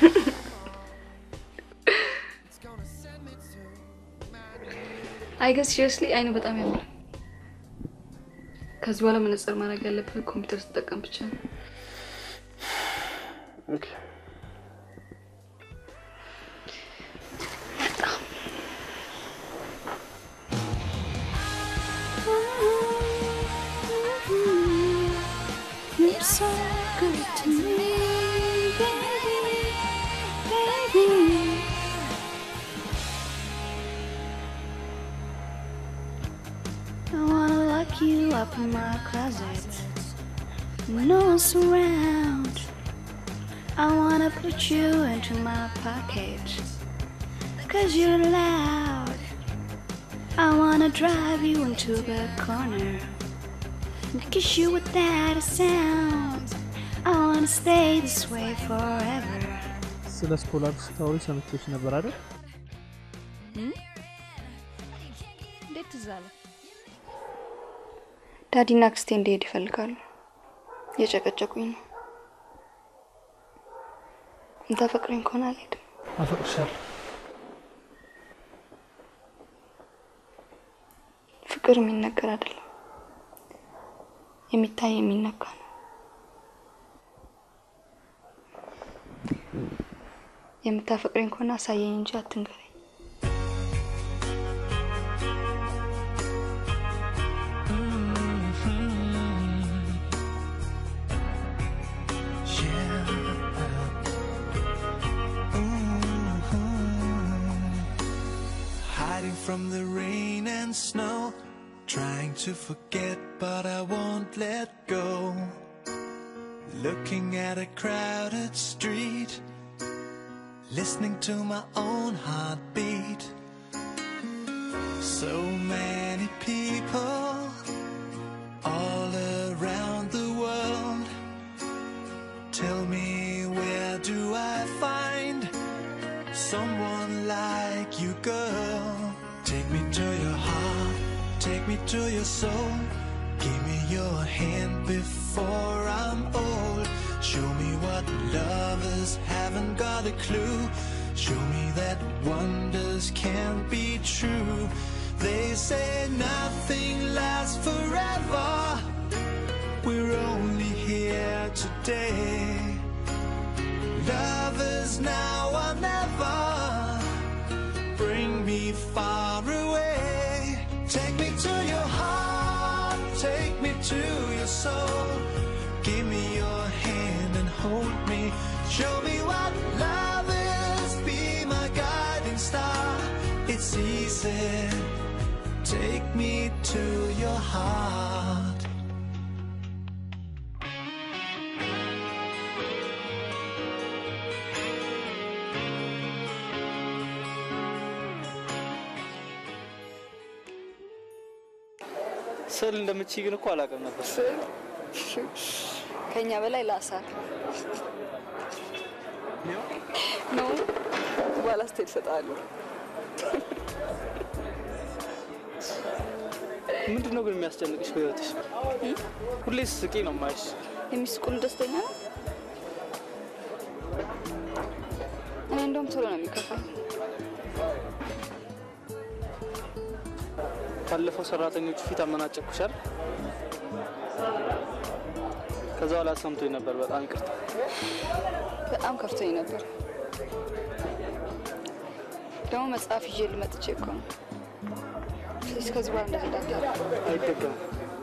I guess seriously አይኑ በጣም ያምራል። ከዚህ በኋላ መነጽር ማድረግ ያለብህ ኮምፒውተር ስትጠቀም ብቻ ነው። ኦኬ You're so good to me, baby, baby. I wanna lock you up in my closet, no one's around. I wanna put you into my pocket, 'cause you're loud. I wanna drive you into the corner, kiss you without a sound. I wanna stay this way forever. ስለ ስኮላር ስታወሪ ሰምቼሽ ነበር አይደል? እንዴት ትዛለ? ዳዲና አክስቴ እንድሄድ ይፈልጋሉ። የጨቀጨቁኝ ነው። እንታፈቅረኝ ከሆነ አልሄድም። አፈቅርሻለሁ። ፍቅር የሚነገር አይደለም፣ የሚታይ የሚነካ ነው። የምታፈቅረኝ ከሆነ አሳየኝ እንጂ አትንገረኝ። From the rain and snow, trying to forget but I won't let go. Looking at a crowded street, listening to my own heartbeat. So many people all around the world. Tell me, where do I find someone like you, girl? Take me to your heart, take me to your soul. Give me your hand before I'm old. Show me what lovers haven't got a clue. Show me that wonders can't be true. They say nothing lasts forever. We're only here today. Lovers now or never. Bring me far away. Take me to your heart, take me to your soul. Give me your hand and hold me. Show me what love is, be my guiding star. It's easy, take me to your heart. ስል እንደምትችይ ግን እኮ አላውቅም ነበር። ከኛ በላይ ላሳት ነው ባላስቴ ተጣጣሉ። ምንድነው ግን የሚያስጨንቅሽ በህይወትሽ? ሁሌ ስቂ ነው ማይሽ። የሚስቁን ደስተኛ ነው። እኔ እንደውም ቶሎ ነው የሚከፋኝ። ባለፈው ሰራተኞቹ ፊት አመናጨኩሻል። ከዛ በኋላ ሰምቶኝ ነበር። በጣም ይቅርታ። በጣም ከፍቶኝ ነበር። ደግሞ መጽሐፍ ይዤ ልመጥቼ እኮ ነው። ስለዚህ ከዚህ በኋላ እንደዚህ እንዳታደርግ። አይደገምም።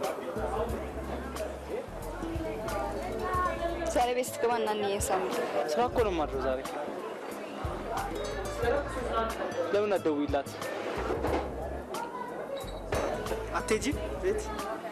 ዛሬ ቤት ስትገባ እና እንየን ሳምንት ስራ እኮ ነው የማድረው ዛሬ። ለምን አትደውይላት? አትሄጂም ቤት?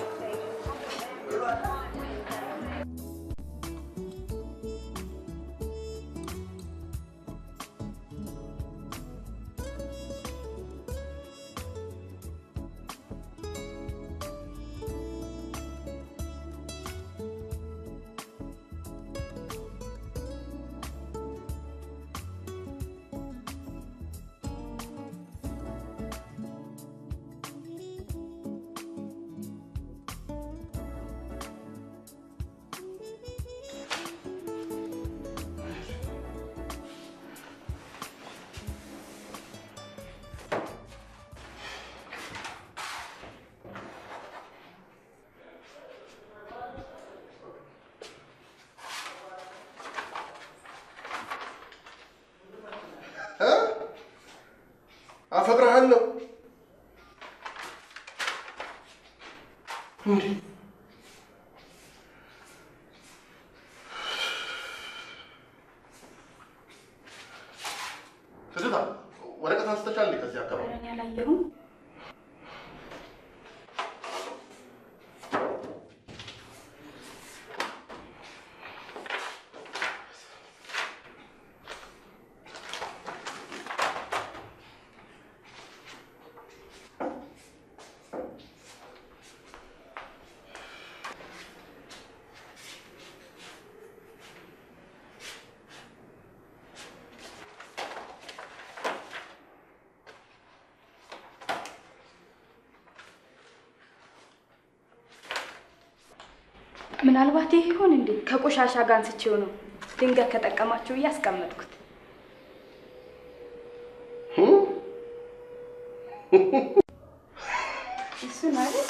አፈቅርሃለሁ። እንዴ ትዝታ ወረቀት አንስተሻል እንዴ ከዚህ አካባቢ? እኔ አላየሁም። ምናልባት ይሄ ይሆን እንዴ? ከቆሻሻ ጋር አንስቼው ነው ድንገት ከጠቀማችሁ ያስቀመጥኩት። እሱ ማለት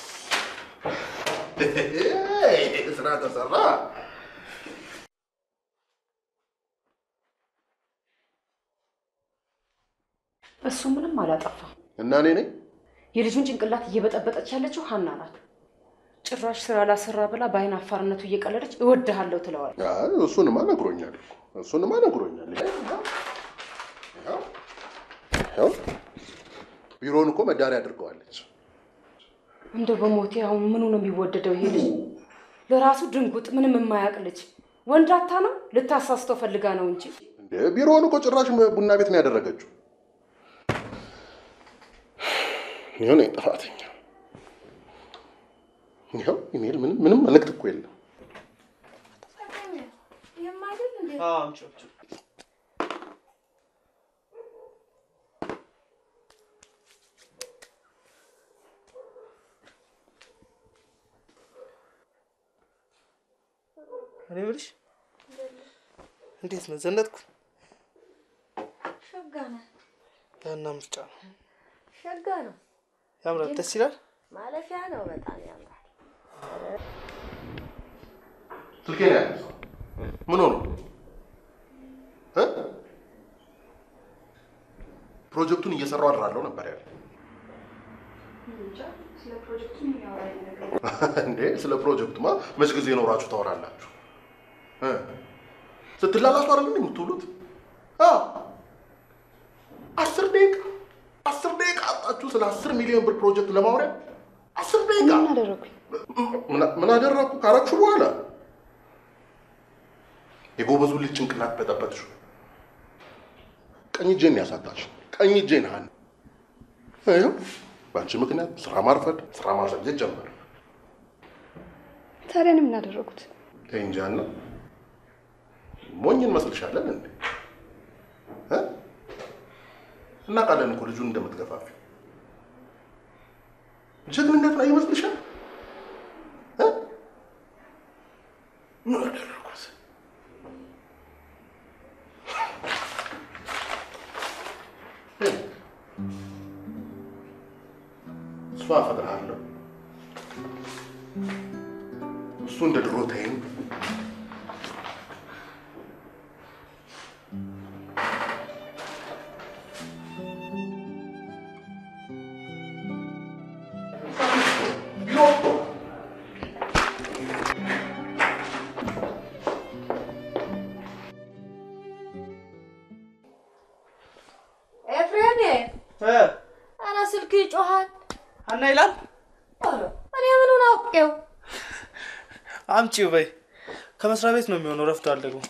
ስራ ተሰራ። እሱ ምንም አላጠፋም። እና እኔ ነኝ የልጁን ጭንቅላት እየበጠበጠች ያለችው ሀና ናት። ጭራሽ ስራ ላሰራ ብላ በአይን አፋርነቱ እየቀለደች እወድሃለሁ ትለዋል። አይ እሱንማ ነግሮኛል እኮ እሱንማ ነግሮኛል። ያው ቢሮውን እኮ መዳሪያ አድርገዋለች። እንደው በሞቴ አሁን ምኑ ነው የሚወደደው ይሄ ልጅ? ለራሱ ድንጉጥ ምንም የማያውቅ ልጅ ወንዳታ ነው። ልታሳስተው ፈልጋ ነው እንጂ ቢሮውን እኮ ጭራሽ ቡና ቤት ነው ያደረገችው። ይሁን ጥፋተኛ ይኸው ኢሜል ምንም ምንም መልእክት እኮ የለም። የማይደል እንዴ? አዎ አምጪ አምጪ። እኔ የምልሽ እንዴት ነው ዘነጥኩ? ሸጋ ነው። ያና ምርጫ ነው። ሸጋ ነው። ያምራል፣ ደስ ይላል። ማለፊያ ነው። በጣም ያምራል። ስልኬ ነው ያለው። ምን ሆኖ እ ፕሮጀክቱን እየሰራው አድራለሁ ነበር ያለው። እንጃ ስለ ፕሮጀክቱ ምን ያወራል ነገር እንዴ? ስለ ፕሮጀክቱማ መች ጊዜ ኖራችሁ ታወራላችሁ? እ ስትላላሱ አይደል የምትውሉት? አዎ አስር ደቂቃ አስር ደቂቃ አጣችሁ ስለ አስር ሚሊዮን ብር ፕሮጀክት ለማውራት አስር ደቂቃ። ምን አደረኩኝ? ምን አደረኩ ካራችሁ በኋላ የጎበዙ ልጅ ጭንቅላት በጠበጥሽ። ቀኝ እጄን ያሳጣሽ ቀኝ እጄን ሀን አዩ ባንቺ ምክንያት ስራ ማርፈድ ስራ ማዘግየት ጀመረ። ታዲያ ምን አደረኩት? እንጃና ሞኝ እንመስልሻለን እንዴ? እ እና ቃለን እኮ ልጁን እንደምትገፋፊ ጀግንነት ላይ ይመስልሻል? እ ምን አደረኩት? እሷ አፈቅርሃለሁ እሱ እንደ ድሮ ተይኝ ኤፍሬም እ አና ስልክ ይጮሃል። ሀና ይላል። እኔ ምኑን አውቄው? አምጪው በይ። ከመስሪያ ቤት ነው የሚሆነው። ረፍዷል ደግሞ።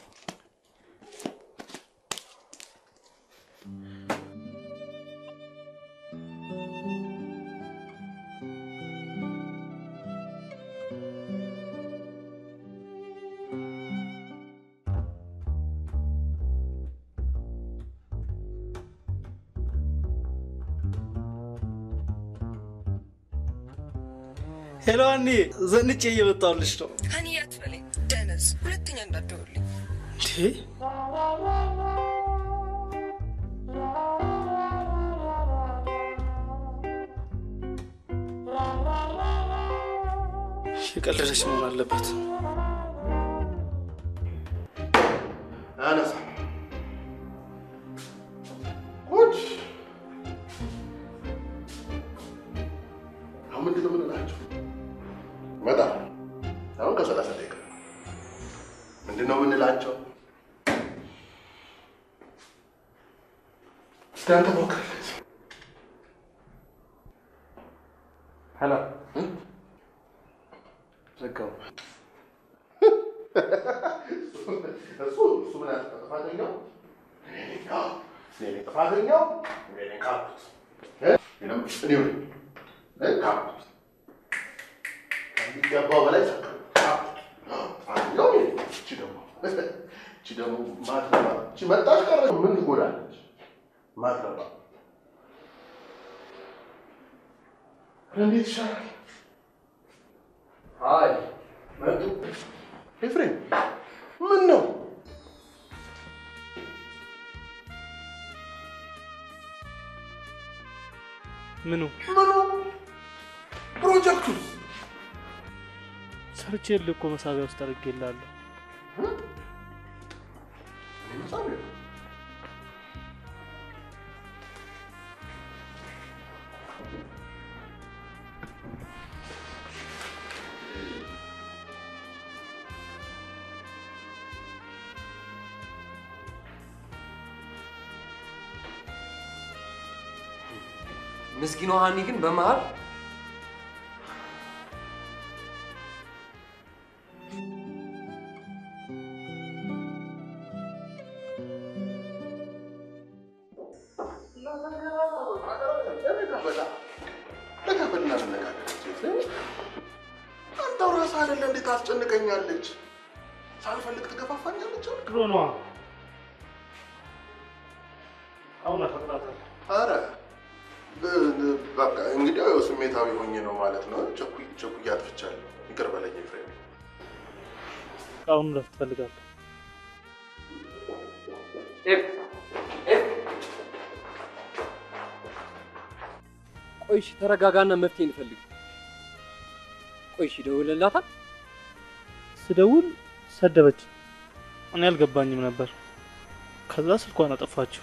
ሄሎ አኒ፣ ዘንጬ እየመጣሁልሽ ነው። ሀኒ አትበለኝ ደነዝ፣ ሁለተኛ እንዳትደውልልኝ። እንዴ የቀለደች መሆን አለበት። አነሳ ጉድ አሁን ምንድን ነው የምንላቸው? መጣ አሁን ከሰላሳ ደቂቃ ምንድን ነው የምንላቸው? እስኪ አንተ ሞክርለት። ሄሎ ዘጋው። እሱ እሱ ምን ያህል ጥፋተኛው እኔ ነኝ ጥፋተኛው እኔ ነኝ ካልኩት እኔ ነኝ ካልኩት ከሚገባው በላይ አንደኛው እቺ ደግሞ እቺ ደግሞ ማትረባ እቺ መጣች ቀረች ምን ትጎዳለች? ማትረባ እንዴት ይሻላል? አይ መጡ። ኤፍሬም ምን ነው? ምኑ ምኑ? ፕሮጀክቱ ሰርቼልህ እኮ መሳቢያ ውስጥ አድርጌልሃለሁ። መሳቢያ ምስኪኗ ሀኒ ግን በመሃል አንተው ራስህ አይደለ እንዴት ታስጨንቀኛለች? ሳልፈልግ ትገፋፋኛለች። ድሮ ነዋ። አሁን አፈቅራታለሁ። ኧረ በቃ እንግዲህ ያው ስሜታዊ ሆኜ ነው ማለት ነው። ቸኩይ ቸኩይ አጥፍቻለሁ። ይቅር በለኝ ኤፍሬም። አሁን እረፍት እፈልጋለሁ። ቆይሽ ተረጋጋና መፍትሄ እንፈልግ። ቆይሽ ደውለላታል። ስደውል ሰደበች። እኔ አልገባኝም ነበር። ከዛ ስልኳን አጠፋችው።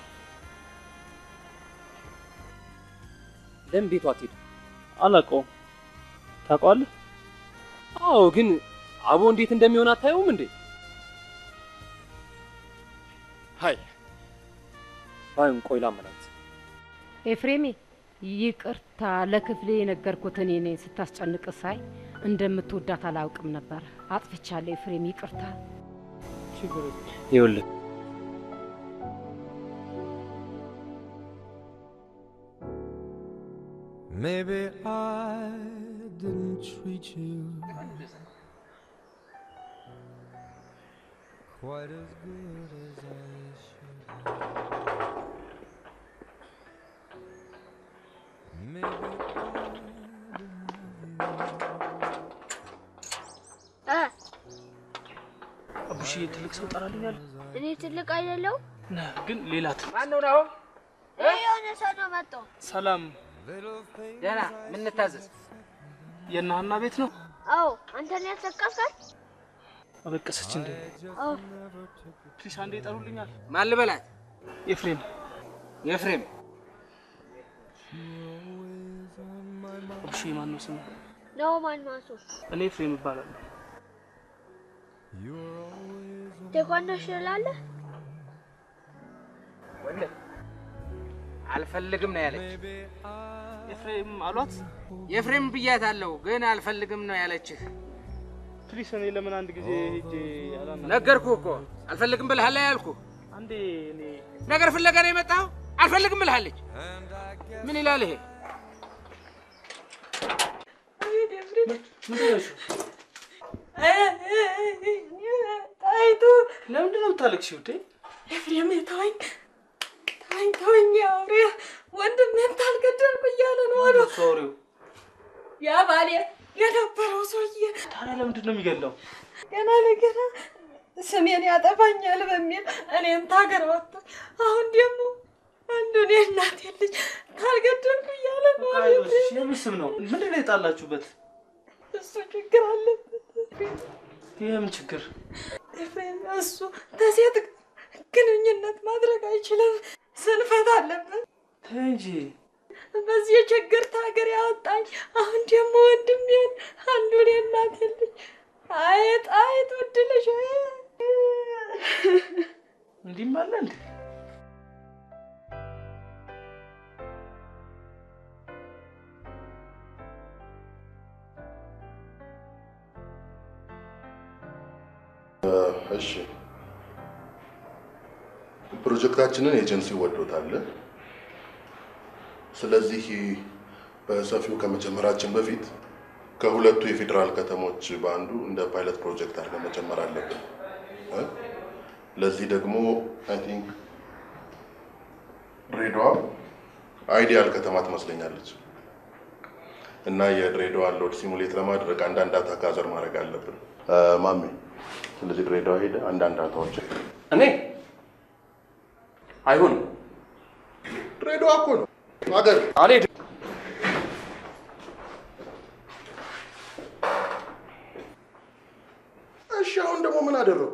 ለምን ቤቷ አትሄድ? አላውቀውም። ታውቀዋለህ? አዎ፣ ግን አቦ እንዴት እንደሚሆን አታየውም እንዴ? ሃይ ባይም ቆይ ላመናት። ኤፍሬሜ ይቅርታ፣ ለክፍሌ የነገርኩት እኔ ነኝ። ስታስጨንቅ ሳይ እንደምትወዳት አላውቅም ነበር። አጥፍቻለሁ ኤፍሬም፣ ይቅርታ። ችግር የለም። ይኸውልህ Maybe I didn't treat you quite as good as I should have. Maybe I እ አቡሽዬ ትልቅ ሰው ጠራልኛል። እኔ ትልቅ አይደለሁ ነህ፣ ግን ሌላ ማን ነው ነው? የሆነ ሰው ነው መጣው። ሰላም። ደህና ምን እንታዘዝ? የእነ ሀና ቤት ነው? አዎ፣ አንተ ነው ያሰቃስካት? አበቀሰች እንዴ? አዎ። ፕሊስ አንዴ ይጠሩልኛል። ማን ልበላት? ኤፍሬም። ኤፍሬም። አቡሽዬ ማን ነው ስሙ? ነው ማን ማሱ? እኔ ኤፍሬም እባላለሁ። ቴኳንዶ ትችላለህ? ወንድ አልፈልግም ነው ያለች። ኤፍሬም አሏት? ኤፍሬም ብያታለሁ፣ ግን አልፈልግም ነው ያለችህ። ፕሊስ እኔ ለምን አንድ ጊዜ ሄጄ አላና ነገርኩህ እኮ አልፈልግም ብለሃል ያልኩህ። አንዴ እኔ ነገር ፍለጋ ነው የመጣኸው? አልፈልግም ብለሃለች። ምን ይላል ይሄ? ምንድን ነው እሱ? ጣይቱ ለምንድን ነው የምታለቅሺው? እንዴ ኤፍሬም ተወኝ ተወኝ ተወኝ። አውሬ ወንድሜን ታልገደልኩ እያለ ነው አሉ። ሶሪው ያ ባሌ የነበረው ሰውዬ ታዲያ ለምንድን ነው የሚገለው? ገና ለገና ስሜን ያጠፋኛል በሚል እኔን ታገር ወጥቶ አሁን ደግሞ አንዱን የእናቴ ልጅ ታልገደልኩ እያለ ነው አሉ። የምን ስም ነው? ምንድን ነው የጣላችሁበት? እሱ ችግር አለበት። ይሄ ምን ችግር? ኤፍሬም እሱ ከሴት ግንኙነት ማድረግ አይችልም። ስንፈት አለበት። ተይ እንጂ። በዚህ የችግር ታገር ያወጣኝ አሁን ደግሞ ወንድሜን አንዱን የእናቴ ልጅ አይጥ አይጥ ውድ ልጅ እንዲህም አለ እንዴ? እሺ፣ ፕሮጀክታችንን ኤጀንሲው ወዶታል። ስለዚህ በሰፊው ከመጀመራችን በፊት ከሁለቱ የፌዴራል ከተሞች በአንዱ እንደ ፓይለት ፕሮጀክት አድርገን መጀመር አለብን። ለዚህ ደግሞ አይ ቲንክ ድሬዳዋ አይዲያል ከተማ ትመስለኛለች። እና የድሬዳዋ ሎድ ሲሙሌት ለማድረግ አንዳንድ ዳታ ጋዘር ማድረግ አለብን። ማሜ ስለዚህ ድሬዳዋ ሄደ አንዳንድ ዳታዎች እኔ አይሆንም። ድሬዳዋ እኮ ነው ሀገር አልሄድም። እሺ አሁን ደግሞ ምን አደረኩ?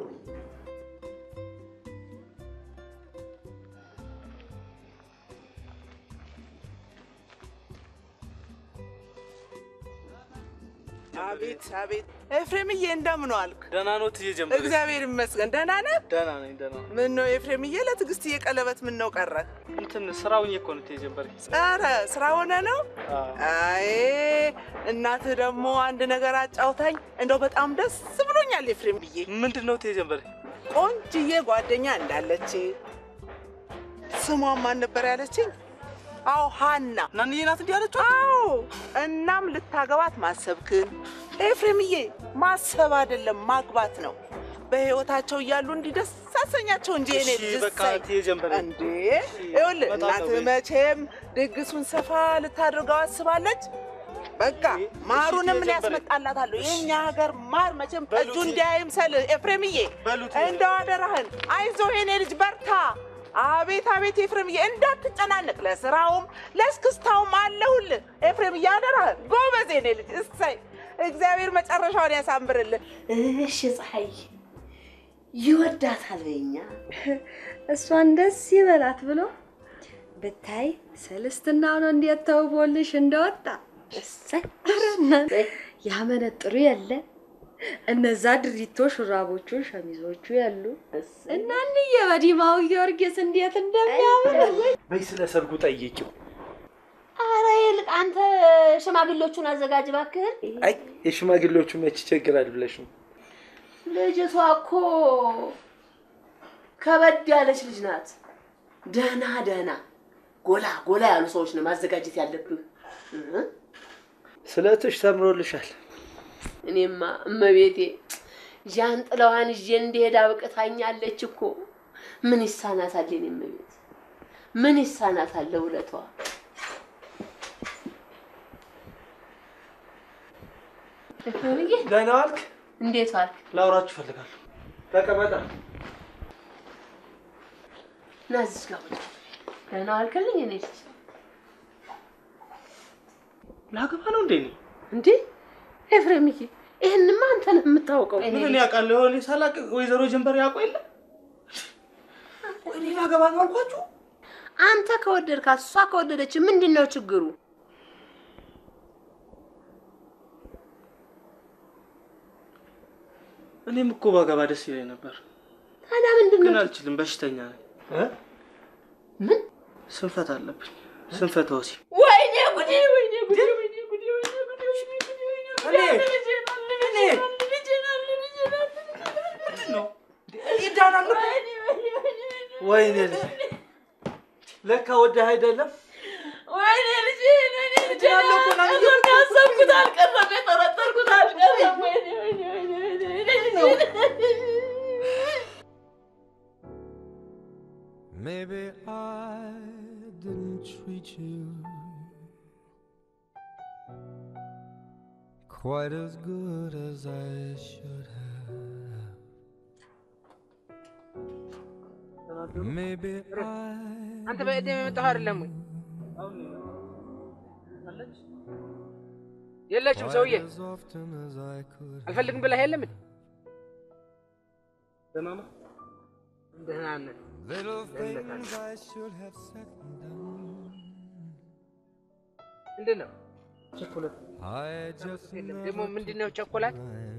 አቤት አቤት ኤፍሬምዬ እንደምን ዋልክ? ደህና ነው ትዬ ጀምር። እግዚአብሔር ይመስገን። ደህና ነህ? ደህና ነኝ ደህና። ምን ነው ኤፍሬምዬ ለትዕግስትዬ ቀለበት ምን ነው ቀረ? እንትን ስራውኝ እኮ ነው ትዬ ጀምር። ኧረ ስራ ሆነ ነው? አይ እናትህ ደግሞ አንድ ነገር አጫውታኝ እንደው በጣም ደስ ብሎኛል ኤፍሬምዬ። ምንድን ነው ትዬ ጀምር? ቆንጅዬ ጓደኛ እንዳለች ስሟ ማን ነበር ያለችኝ? አዎ ሃና ናንዬ ናት እንዲህ አለችው? አዎ እናም ልታገባት ማሰብክን ኤፍሬምዬ ማሰብ አይደለም ማግባት ነው። በህይወታቸው እያሉ እንዲህ ደስ አሰኛቸው እንጂ እኔ እሺ በቃ ትዬ ጀምር። እንዴ ይኸውልህ እናትህ መቼም ድግሱን ሰፋ ልታደርገው አስባለች። በቃ ማሩንም ምን ያስመጣላታለሁ። የኛ ሀገር ማር መቼም እጁ እንዳይምሰል ኤፍሬምዬ። እንደው አደራህን አይዞህ የኔ ልጅ በርታ። አቤት አቤት ኤፍሬምዬ እንዳትጨናነቅ፣ ለስራውም ለስክስታውም አለሁልህ ኤፍሬምዬ አደራህን። ጎበዝ የኔ ልጅ እሰይ እግዚአብሔር መጨረሻውን ያሳምርልህ። እሺ ፀሐይ ይወዳታል በኛ እሷን ደስ ይበላት ብሎ ብታይ ሰልስትና ነው እንዴት ተውቦልሽ እንደወጣ እሰይ አረና ያመነጥሩ የለ እነዛ ድሪቶ ሹራቦቹ ሸሚዞቹ ያሉ እና እንዬ በዲማው ጊዮርጊስ እንዴት እንደሚያምር በይ ስለ ሰርጉ ጠይቂው። ኧረ ይልቅ አንተ ሽማግሌዎቹን አዘጋጅ እባክህ። አይ የሽማግሌዎቹ መች ይቸግራል ብለሽ ነው? ልጅቷ እኮ ከበድ ያለች ልጅ ናት። ደህና ደህና ጎላ ጎላ ያሉ ሰዎች ነው ማዘጋጀት ያለብህ። ስለትሽ ተምሮልሻል። እኔማ እመቤቴ ጃንጥላዋን ይዤ እንድሄድ አብቅታኛለች እኮ። ምን ይሳናታል የኔ እመቤት? ምን ይሳናታል ለውለቷ? እኮልዬ ደህና ዋልክ? እንዴት ዋልክ? ላውራችሁ እፈልጋለሁ። ተቀመጣ ና እዚህ ጋር ቁጭ። ደህና ዋልክልኝ እኔ ልጅ? ላገባ ነው እንዴ? እንዴ ኤፍሬምዬ ይሄንማ አንተ ነህ የምታውቀው። ምን ያውቃለሁ እኔ ሳላቅ ወይዘሮ ጀንበር ያውቁ የለ? እኔ ላገባ ነው አልኳችሁ። አንተ ከወደድካት እሷ ከወደደች ምንድነው ችግሩ? እኔም እኮ ባገባ ደስ ይለኝ ነበር። ታዲያ ምንድነው? ግን አልችልም፣ በሽተኛ ነኝ። እ ምን ስንፈት አለብኝ? ስንፈት ወሲብ። ወይኔ ጉዴ ወይኔ ጉዴ ወይኔ ጉዴ ወይኔ ጉዴ እኔ እኔ ምንድነው ይዳናል? ወይኔ ልጅ ለካ ወደህ አይደለም። ወይኔ ልጅ ወይኔ ልጅ እኔ ካሰብኩት አልቀረም፣ የጠረጠርኩት አልቀረም። ወይኔ ወይኔ ወይኔ Maybe I didn't treat you quite as good as I should have. Maybe I አንተ በእድሜ የመጣህ አይደለም ወይ? የለችም ሰውዬ። አልፈልግም ብለህ የለም እንዴ? ደህና ነው? ደህና ነህ? little things I should have said and done. ምንድን ነው ቸኮላት? I just ደግሞ ምንድን ነው ቸኮላት?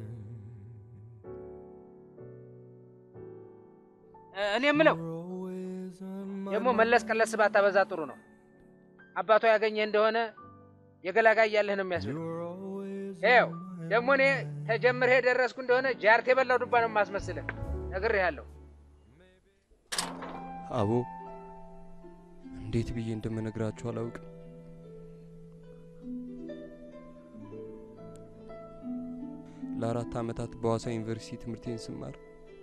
እኔ የምለው ደግሞ መለስ ቀለስ ባታበዛ ጥሩ ነው። አባቷ ያገኘህ እንደሆነ የገላጋይ ያለህ ነው የሚያስብለው። ይኸው ደግሞ እኔ ተጀምሬ ደረስኩ እንደሆነ ጃርቴ በላው ዱባ ነው የማስመስልህ። ነግሬሃለሁ። አቦ እንዴት ብዬ እንደምነግራችሁ አላውቅም። ለአራት ዓመታት በዋሳ ዩኒቨርሲቲ ትምህርቴን ስማር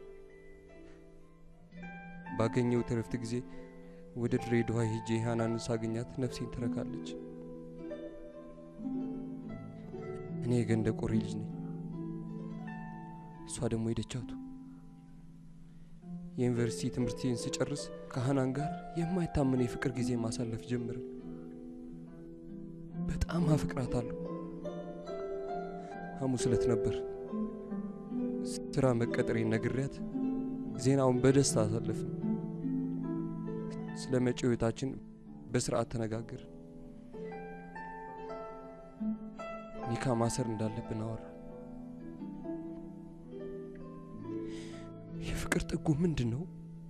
ባገኘው ትርፍት ጊዜ ወደ ድሬዳዋ ሄጄ ሃናንን ሳገኛት ነፍሴን ትረካለች። እኔ የገንደ ቆሬ ልጅ ነኝ። እሷ ደግሞ የደቻቱ። የዩኒቨርሲቲ ትምህርቴን ስጨርስ ከሃናን ጋር የማይታመን የፍቅር ጊዜ ማሳለፍ ጀመርን። በጣም አፍቅራታለሁ። ሐሙስ ዕለት ነበር ስራ መቀጠሬን ነግሬያት ዜናውን በደስታ አሳለፍን። ስለ መጪው ሕይወታችን በስርዓት ተነጋገርን። ኒካ ማሰር እንዳለብን አወራ። የፍቅር ጥጉ ምንድን ነው?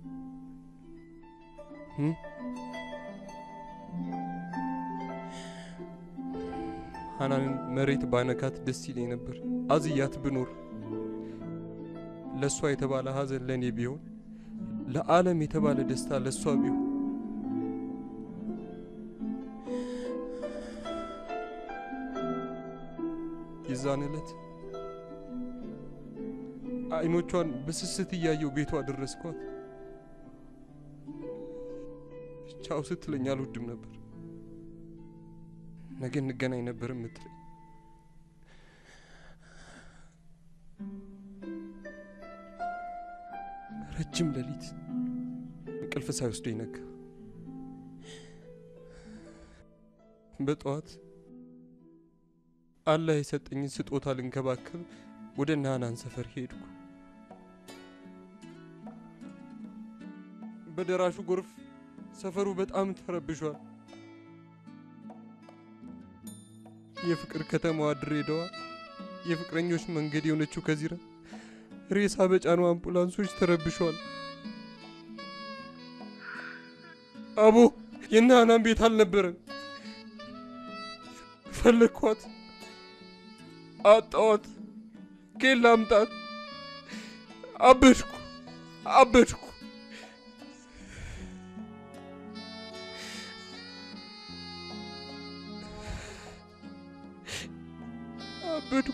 ሃናንን መሬት ባነካት ደስ ይለኝ ነበር። አዝያት ብኖር ለሷ የተባለ ሀዘን ለኔ ቢሆን፣ ለዓለም የተባለ ደስታ ለሷ ቢሆን። የዛን ዕለት አይኖቿን በስስት እያየው ቤቷ አደረስኳት። ቻው ስትለኝ አልወድም ነበር። ነገ እንገናኝ ነበር የምትለኝ። ረጅም ሌሊት እንቅልፍ ሳይወስደኝ ነጋ። በጠዋት አላህ የሰጠኝን ስጦታ ልንከባከብ ወደ ሃናን ሰፈር ሄድኩ። በደራሹ ጎርፍ ሰፈሩ በጣም ተረብሿል። የፍቅር ከተማዋ ድሬዳዋ፣ የፍቅረኞች መንገድ የሆነችው ከዚራ ሬሳ በጫኑ አምቡላንሶች ተረብሿል። አቦ የሃናን ቤት አልነበረም። ፈለኳት፣ አጣዋት። ከየት ላምጣት? አበድኩ አበድኩ። አበድኩ።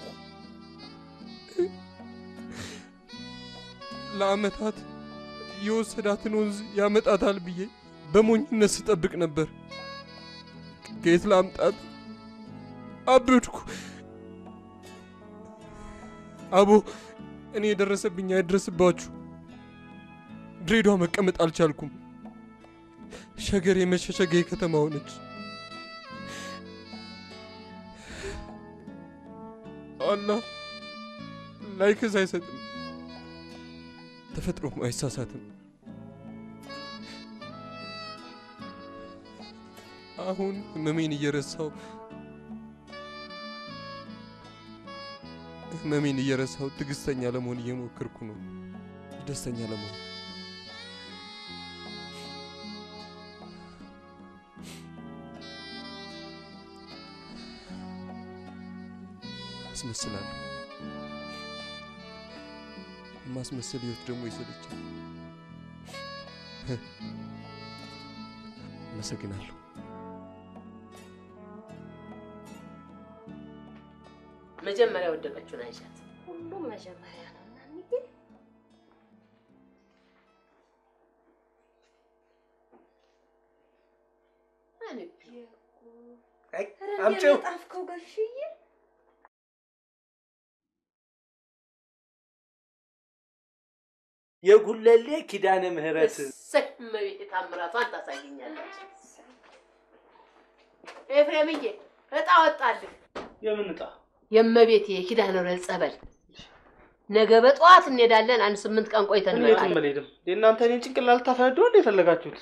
ለአመታት የወሰዳትን ወንዝ ያመጣታል ብዬ በሞኝነት ስጠብቅ ነበር። ከየት ላምጣት? አበድኩ። አቦ እኔ የደረሰብኝ አይድረስባችሁ። ድሬዳዋ መቀመጥ አልቻልኩም። ሸገር የመሸሸጊያ ከተማ ሆነች። አላህ ላይክስ አይሰጥም፣ ተፈጥሮም አይሳሳትም። አሁን ህመሜን እየረሳው ህመሜን እየረሳው ትዕግስተኛ ለመሆን እየሞከርኩ ነው። ደስተኛ ለመሆን አስመስላለሁ። ማስመሰል ህይወት ደግሞ ይሰለቻል። አመሰግናለሁ። መጀመሪያ ወደቀችውን አይሻት። ሁሉም መጀመሪያ ነው እናንዬ። አምጪው ጣፍከው ጋሽዬ። የጉለሌ ኪዳነ ምህረት እመቤቴ ታምራቷን ታሳየኛለች። ኤፍሬምዬ እጣ ወጣልህ። የምን እጣ? የእመቤቴ የኪዳነ ምህረት ጸበል። ነገ በጠዋት እንሄዳለን። አንድ ስምንት ቀን ቆይተን እንመጣለን። የትም አልሄድም። የእናንተ እኔን ጭንቅላት ልታፈነዱ እንደ የፈለጋችሁት?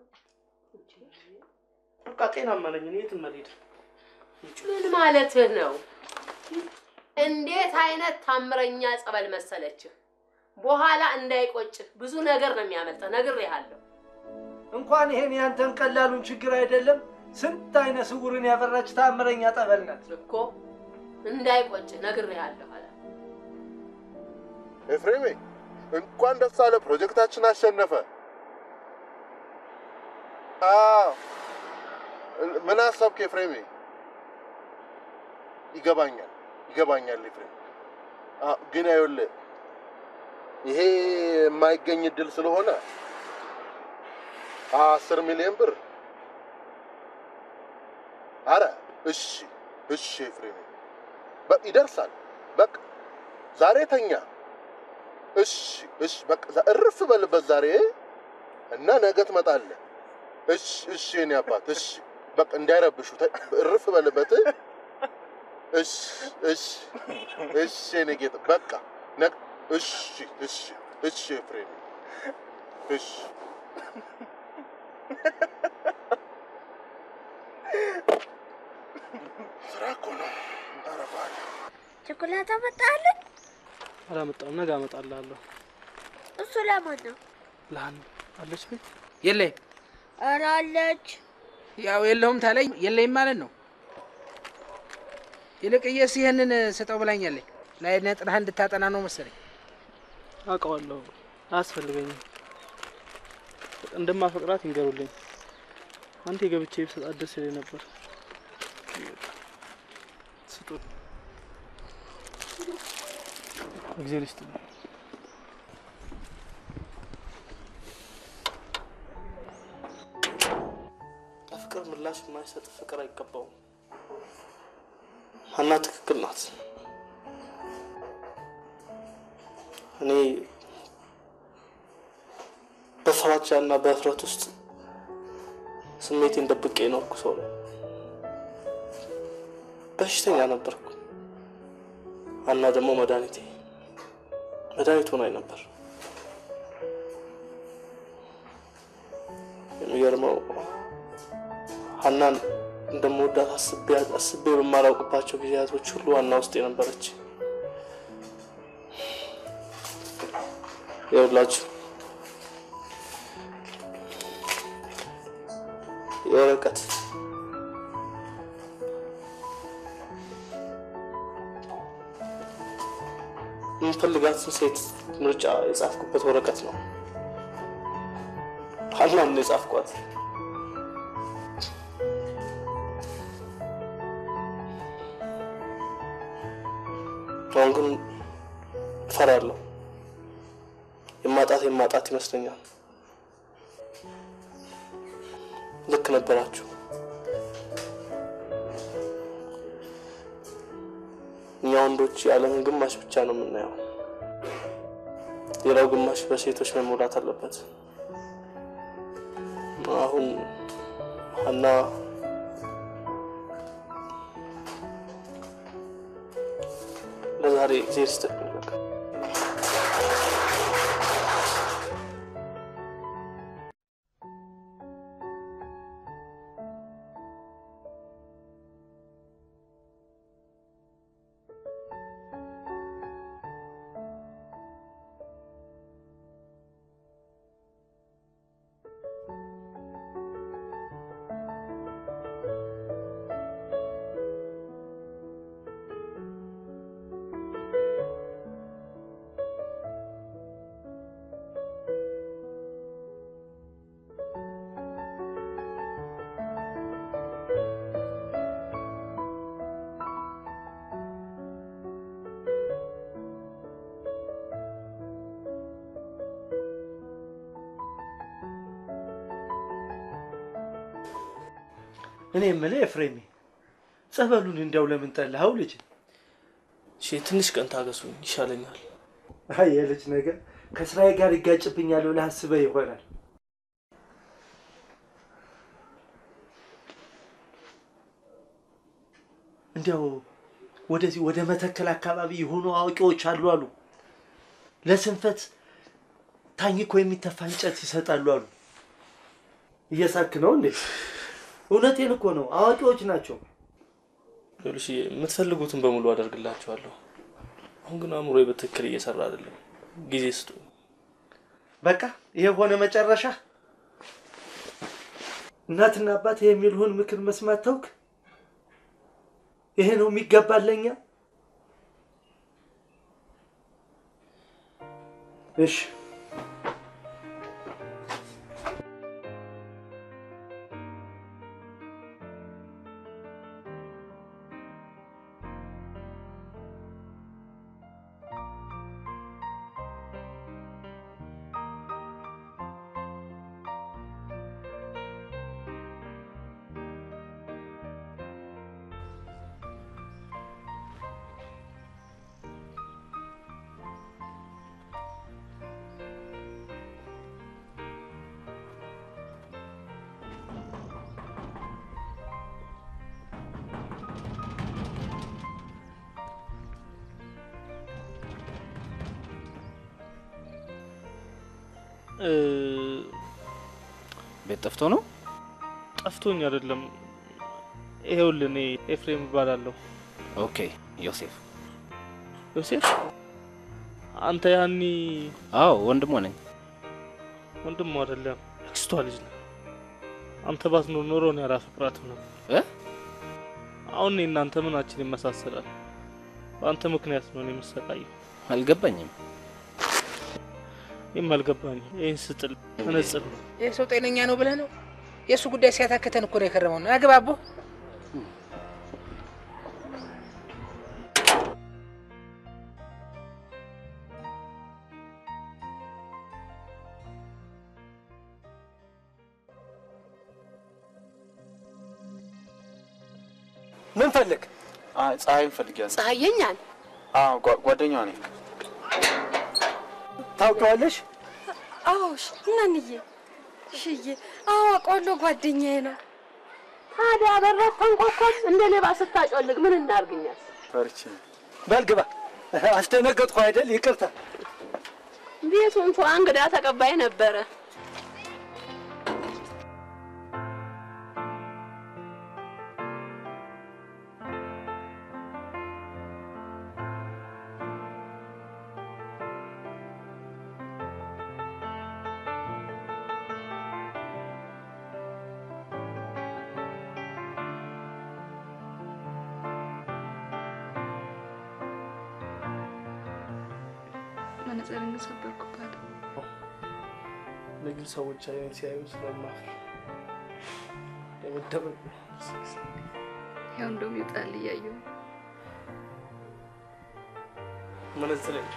በቃ ጤናማ ነኝ እኔ፣ የትም አልሄድም። ምን ማለትህ ነው? እንዴት አይነት ታምረኛ ጸበል መሰለችህ! በኋላ እንዳይቆጭህ ብዙ ነገር ነው የሚያመጣው። ነግሬሃለሁ። እንኳን ይሄን ያንተን ቀላሉን ችግር አይደለም ስንት አይነ ስውርን ያፈራች ታምረኛ ጠበል ናት እኮ። እንዳይቆጭህ ነግሬሃለሁ። አለ ኤፍሬሜ፣ እንኳን ደስ አለ፣ ፕሮጀክታችን አሸነፈ። አዎ ምን አሰብክ ኤፍሬሜ? ይገባኛል ይገባኛል ኤፍሬም። አ ግን አይወልህ ይሄ የማይገኝ እድል ስለሆነ አስር ሚሊዮን ብር። አረ እሺ እሺ ኤፍሬም፣ በቃ ይደርሳል። በቃ ዛሬ ተኛ። እሺ እሺ በቃ እርፍ በልበት ዛሬ እና ነገ ትመጣለህ። እሺ እሺ የኔ አባት እሺ በቃ እንዳይረብሹ እርፍ በልበት። እሺ እሺ እሺ የኔ ጌታ በቃ ነገ እሺ እሺ እሺ ኤፍሬም እሺ ስራ እኮ ነው። ታረፋለህ። ቸኮላታ አመጣለህ? አላመጣም። ነገ አመጣልሃለሁ። እሱ ለማን ነው? ለሀና አለች ቤት? የለኝም። ኧረ አለች። ያው የለውም ታለኝ የለኝም ማለት ነው። ይልቅዬስ ይሄንን ስጠው ብላኛለች። ለአይነ ጥናህ እንድታጠና ነው መሰለኝ። አውቀዋለሁ። አያስፈልገኝም። እንደማፈቅራት ይንገሩልኝ። አንተ ገብቼ ብሰጣት ደስ ይለኝ ነበር። ስጡ። እግዚአብሔር ይስጥልኝ። ለፍቅር ምላሽ የማይሰጥ ፍቅር አይገባውም። ሀና ትክክል ናት። እኔ በፍራቻና በእፍረት ውስጥ ስሜቴን ደብቄ የኖርኩ ሰው ነው። በሽተኛ ነበርኩ። ሀና ደግሞ መድኃኒቴ መድኃኒት ሆናኝ ነበር። የሚገርመው ሀናን እንደምወዳት አስቤ አስቤ በማላውቅባቸው ጊዜያቶች ሁሉ ሀና ውስጥ የነበረች። ይኸውላችሁ የወረቀት የምፈልጋትን ሴት ምርጫ የጻፍኩበት ወረቀት ነው። ሀናን ነው የጻፍኳት። አሁን ግን እፈራለሁ። የማጣት የማጣት ይመስለኛል። ልክ ነበራችሁ። እኛ ወንዶች የዓለምን ግማሽ ብቻ ነው የምናየው። ሌላው ግማሽ በሴቶች መሞላት አለበት። አሁን ሀና ለዛሬ ጊዜ ስትል በቃ እኔ የምልህ ኤፍሬም ጸበሉን እንዲያው ለምን ጠላኸው ልጅ? እሺ ትንሽ ቀን ታገሱኝ ይሻለኛል። አይ የልጅ ነገር ከስራዬ ጋር ይጋጭብኛል ብለህ አስበህ ይሆናል። እንዲያው ወደዚህ ወደ መተከል አካባቢ የሆኑ አዋቂዎች አሉ አሉ ለስንፈት ታኝኮ የሚተፋ እንጨት ይሰጣሉ አሉ። እየሳክ ነው እንዴ? እውነቴን እኮ ነው። አዋቂዎች ናቸው። ይኸውልሽ የምትፈልጉትን በሙሉ አደርግላችኋለሁ። አሁን ግን አእምሮዬ በትክክል እየሰራ አይደለም። ጊዜ ስጡ። በቃ ይሄ ሆነ መጨረሻ። እናትና አባት የሚሉህን ምክር መስማት ተውክ። ይሄ ነው የሚገባለኛ። እሺ ቤት ጠፍቶ ነው? ጠፍቶኝ አይደለም። ይሄውልህ እኔ ኤፍሬም እባላለሁ። ኦኬ ዮሴፍ። ዮሴፍ አንተ ያኒ? አዎ ወንድሟ ነኝ። ወንድሟ አይደለም አክስቷ ልጅ ነው። አንተ ባትኖር ኖሮ ነው ያላፈቅራትም ነው እ አሁን እኔ እናንተ ምናችን ይመሳሰላል? በአንተ ምክንያት ነው እኔ የምሰቃየው። አልገባኝም። የማልገባኝ ይሄን ስጥል መነጽር ነው። ይሄ ሰው ጤነኛ ነው ብለህ ነው? የሱ ጉዳይ ሲያታክተን እኮ ነው የከረመው ነው። አግባቡ ምን ፈልግ? አይ ፀሐይን ፈልጊያለሁ። ፀሐየኛል? አዎ ጓደኛዋ ነኝ። ታውቂዋለሽ? አዎሽ እናንዬ ሽዬ አዎ አውቀዋለሁ ጓደኛዬ ነው። ታዲያ በረት ተንቆቆም እንደ ሌባ ስታጮልግ ምን እናርግኛል? ፈርቼ በል ግባ። አስደነገጥኩ አይደል? ይቅርታ። ቤቱ እንኳን እንግዳ ተቀባይ ነበረ። መነጽርን ሰበርኩባት። ለግል ሰዎች አይን ሲያዩ ስለማፍር የምደበቅ ያው እንደውም ይጣል እያየሁ መነጽርን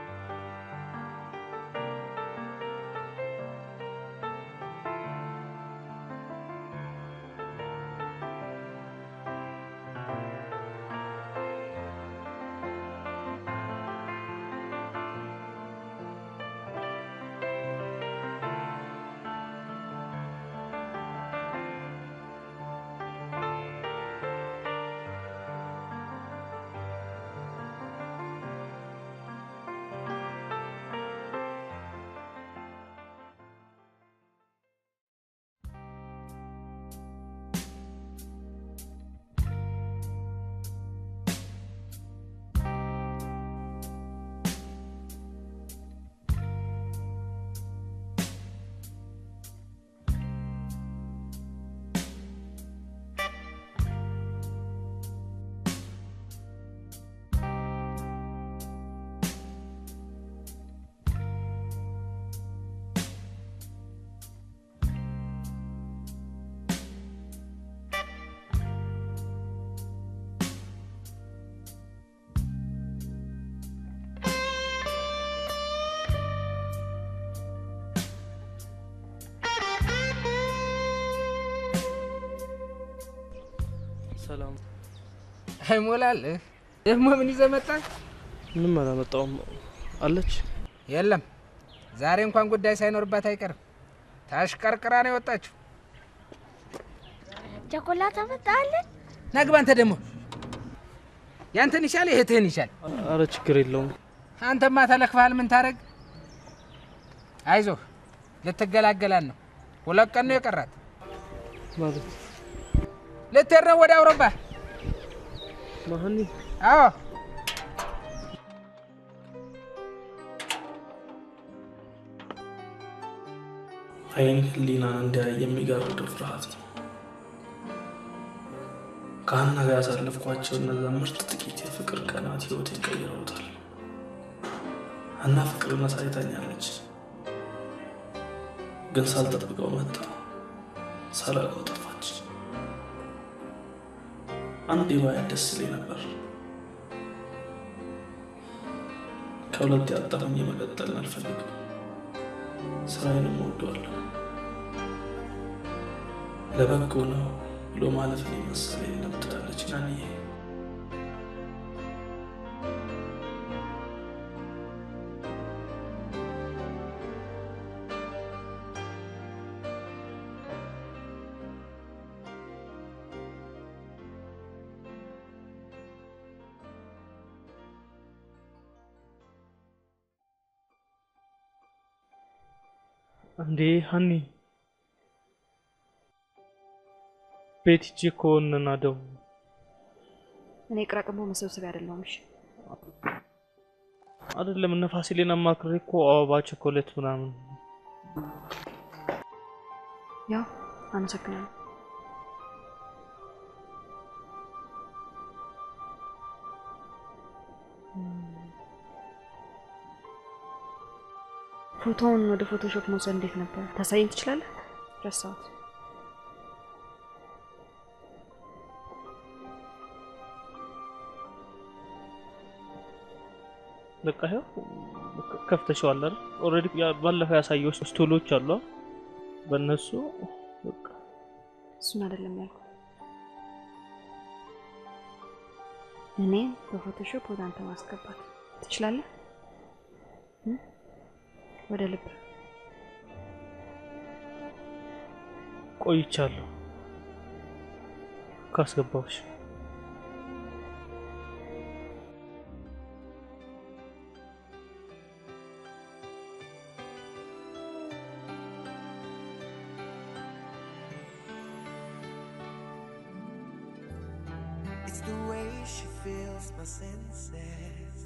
ሰላም አይሞላልህ። ደግሞ ምን ይዘህ መጣህ? ምንም አላመጣሁም። አለች? የለም ዛሬ እንኳን ጉዳይ ሳይኖርባት አይቀርም። ታሽቀርቅራ ነው የወጣችው። ቸኮላታ መጣልህ? ናግባ አንተ ደግሞ ያንተን ይሻል እህትህን ይሻል። አረ ችግር የለውም። አንተማ ተለክፈሃል። ምን ታረግ? አይዞህ ልትገላገላን ነው። ሁለት ቀን ነው የቀራት። ማለት ልትሄድ ነው ወደ አውሮፓ? ማህኒ? አዎ አይን ህሊናን እንዲያይ የሚጋርድ ፍርሃት ነው። ከሀና ጋር ያሳለፍኳቸው እነዛ ምርጥ ጥቂት የፍቅር ቀናት ህይወቴን ቀይረውታል። ሀና ፍቅርን አሳይታኛለች፣ ግን ሳልጠብቀው መጣ፣ ሳላውቀው ጠፋች። አንዴ ባያት ደስ ይለኝ ነበር። ከሁለት ያጣሁኝ መቀጠል አልፈልግም። ስራዬንም እወደዋለሁ። ለበጎ ነው ብሎ ማለፍን የመሰለኝ ለምትላለች ናንዬ። እንዴ ሀኒ ቤት ሂጅ እኮ እንናደው። እኔ ቅራቅሞ መሰብሰቢያ አይደለሁም። እሺ አይደለም እነ ፋሲሌን አማክሬ እኮ አበባ ቸኮሌት ምናምን። ያው አመሰግናለሁ። ፎቶውን ወደ ፎቶሾፕ መውሰድ እንዴት ነበር? ታሳየኝ ትችላለህ? ረሳሁት። በቃ ይኸው ከፍተሽዋል አይደል? ኦልሬዲ ባለፈው ያሳየው ስቶሎች አሉ። በእነሱ በቃ እሱን አይደለም ያልኩት። እኔ በፎቶሾፕ ወደ አንተ ማስገባት ትችላለህ? ወደ ልብ ቆይቻለሁ ካስገባውሽ። It's the way she feels my senses.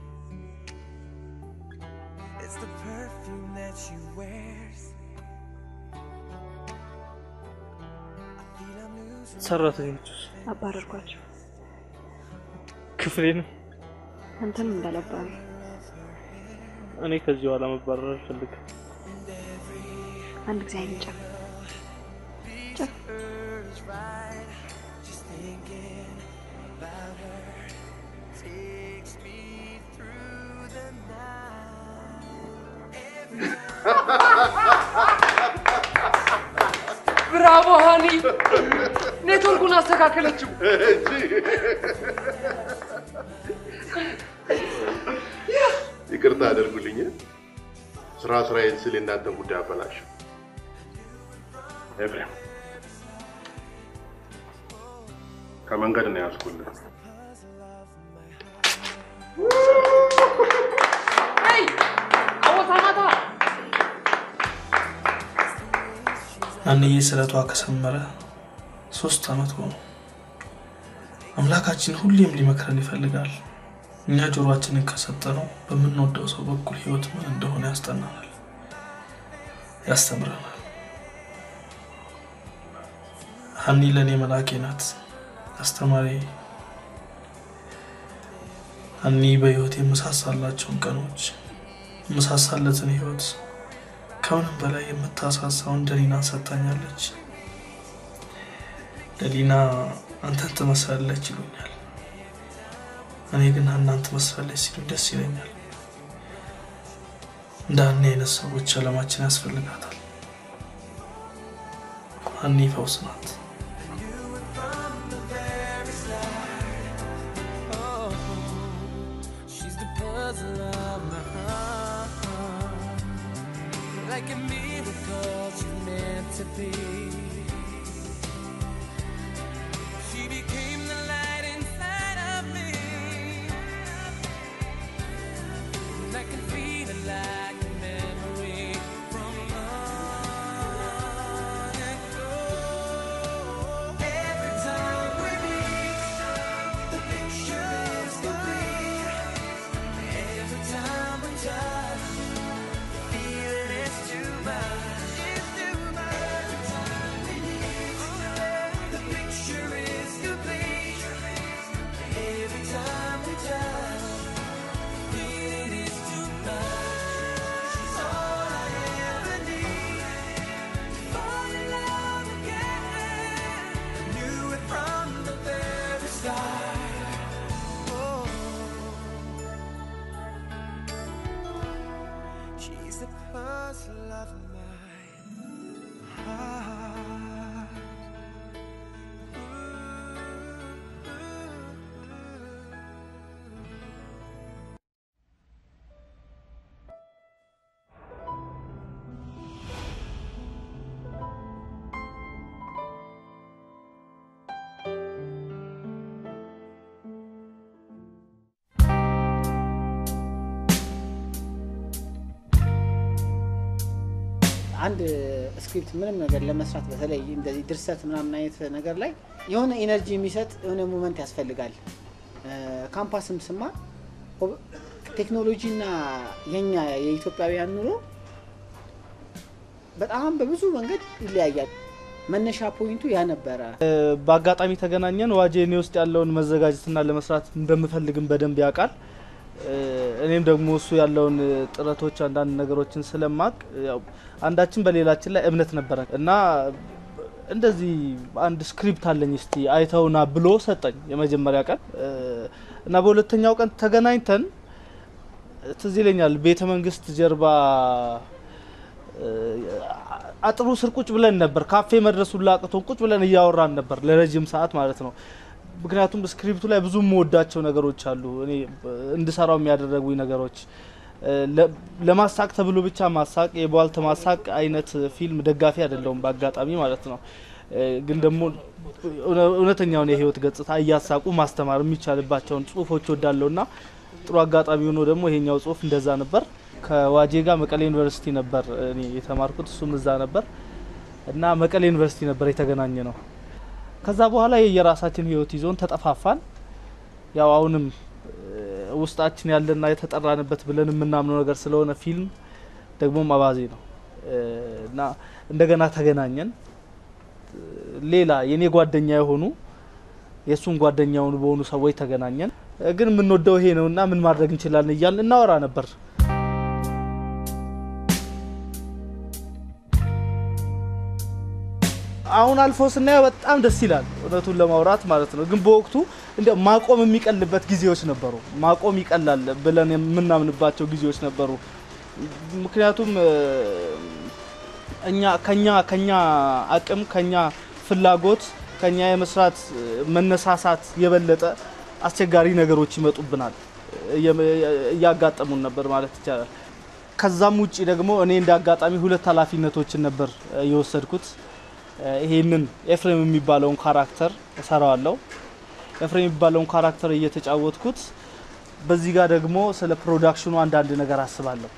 It's the perfume that she wears. I feel I'm losing. ሰራተኞቹስ አባረርኳቸው። ክፍሌን አንተንም እንዳላባረ። እኔ ከዚህ በኋላ መባረር አልፈልግም። አንድ ጊዜ አይንጫ ጨፍ ብራቮ ሃኒ፣ ኔትወርኩን አስተካከለችው። ይቅርታ አድርጉልኝ፣ ስራ ስራዬን ስል እናንተን ጉዳይ አበላሽ። ኤፍሬም ከመንገድ ነው ያስኩልህ። አይ አወታማታ አንዬ ስለቷ ከሰመረ ሶስት አመት ሆኖ አምላካችን ሁሌም ሊመክረን ይፈልጋል። እኛ ጆሮአችንን ከሰጠነው በምንወደው ሰው በኩል ህይወት ምን እንደሆነ ያስተናናል፣ ያስተምረናል። ሀኒ ለኔ መላኬ ናት፣ አስተማሪ። ሀኒ በህይወት የምሳሳላቸውን ቀኖች የምሳሳለትን ህይወት ከሁሉም በላይ የምታሳሳውን ደሊና ሰጣኛለች። ደሊና አንተን ትመስላለች ይሉኛል፣ እኔ ግን ሀናን ትመስላለች ሲሉ ደስ ይለኛል። እንደ ሀኒ አይነት ሰዎች ዓለማችን ያስፈልጋታል። ሀኒ ፈውስ ናት። Like a miracle she's meant to be. She became the light inside of me. And I can feel it like a memory from long ago. አንድ ስክሪፕት ምንም ነገር ለመስራት በተለይ እንደዚህ ድርሰት ምናምን አይነት ነገር ላይ የሆነ ኢነርጂ የሚሰጥ የሆነ ሞመንት ያስፈልጋል። ካምፓስም ስማ ቴክኖሎጂና የኛ የኢትዮጵያውያን ኑሮ በጣም በብዙ መንገድ ይለያያል። መነሻ ፖይንቱ ያ ነበረ። በአጋጣሚ ተገናኘን። ዋጄ እኔ ውስጥ ያለውን መዘጋጀትና ለመስራት እንደምፈልግም በደንብ ያውቃል። እኔም ደግሞ እሱ ያለውን ጥረቶች አንዳንድ ነገሮችን ስለማቅ ያው አንዳችን በሌላችን ላይ እምነት ነበረ እና እንደዚህ አንድ ስክሪፕት አለኝ እስቲ አይተውና ብሎ ሰጠኝ የመጀመሪያ ቀን እና በሁለተኛው ቀን ተገናኝተን ትዝ ይለኛል ቤተ መንግስት ጀርባ አጥሩ ስር ቁጭ ብለን ነበር። ካፌ መድረሱን ላቅቶን ቁጭ ብለን እያወራን ነበር ለረጅም ሰዓት ማለት ነው። ምክንያቱም ስክሪፕቱ ላይ ብዙ የምወዳቸው ነገሮች አሉ። እኔ እንድሰራው የሚያደርጉኝ ነገሮች ለማሳቅ ተብሎ ብቻ ማሳቅ የቧልት ማሳቅ አይነት ፊልም ደጋፊ አይደለሁም በአጋጣሚ ማለት ነው። ግን ደግሞ እውነተኛውን የህይወት ገጽታ እያሳቁ ማስተማር የሚቻልባቸውን ጽሁፎች ወዳለውና ጥሩ አጋጣሚ ሆኖ ደግሞ ይሄኛው ጽሁፍ እንደዛ ነበር። ከዋጄ ጋር መቀሌ ዩኒቨርሲቲ ነበር እኔ የተማርኩት፣ እሱም እዛ ነበር እና መቀሌ ዩኒቨርሲቲ ነበር የተገናኘ ነው። ከዛ በኋላ የየራሳችን ህይወት ይዞን ተጠፋፋን። ያው አሁንም ውስጣችን ያለና የተጠራንበት ብለን የምናምነው ነገር ስለሆነ ፊልም ደግሞ አባዜ ነው እና እንደገና ተገናኘን። ሌላ የኔ ጓደኛ የሆኑ የሱን ጓደኛውን በሆኑ ሰዎች ተገናኘን። ግን የምንወደው ይሄ ነውና ምን ማድረግ እንችላለን እያልን እናወራ ነበር። አሁን አልፎ ስናየው በጣም ደስ ይላል እውነቱን ለማውራት ማለት ነው። ግን በወቅቱ እንደ ማቆም የሚቀልበት ጊዜዎች ነበሩ። ማቆም ይቀላል ብለን የምናምንባቸው ጊዜዎች ነበሩ። ምክንያቱም እኛ ከኛ ከኛ አቅም ከኛ ፍላጎት ከኛ የመስራት መነሳሳት የበለጠ አስቸጋሪ ነገሮች ይመጡብናል እያጋጠሙን ነበር ማለት ይቻላል። ከዛም ውጪ ደግሞ እኔ እንደ አጋጣሚ ሁለት ኃላፊነቶችን ነበር የወሰድኩት። ይሄንን ኤፍሬም የሚባለውን ካራክተር እሰራዋለሁ። ኤፍሬም የሚባለውን ካራክተር እየተጫወትኩት በዚህ ጋር ደግሞ ስለ ፕሮዳክሽኑ አንዳንድ ነገር አስባለሁ።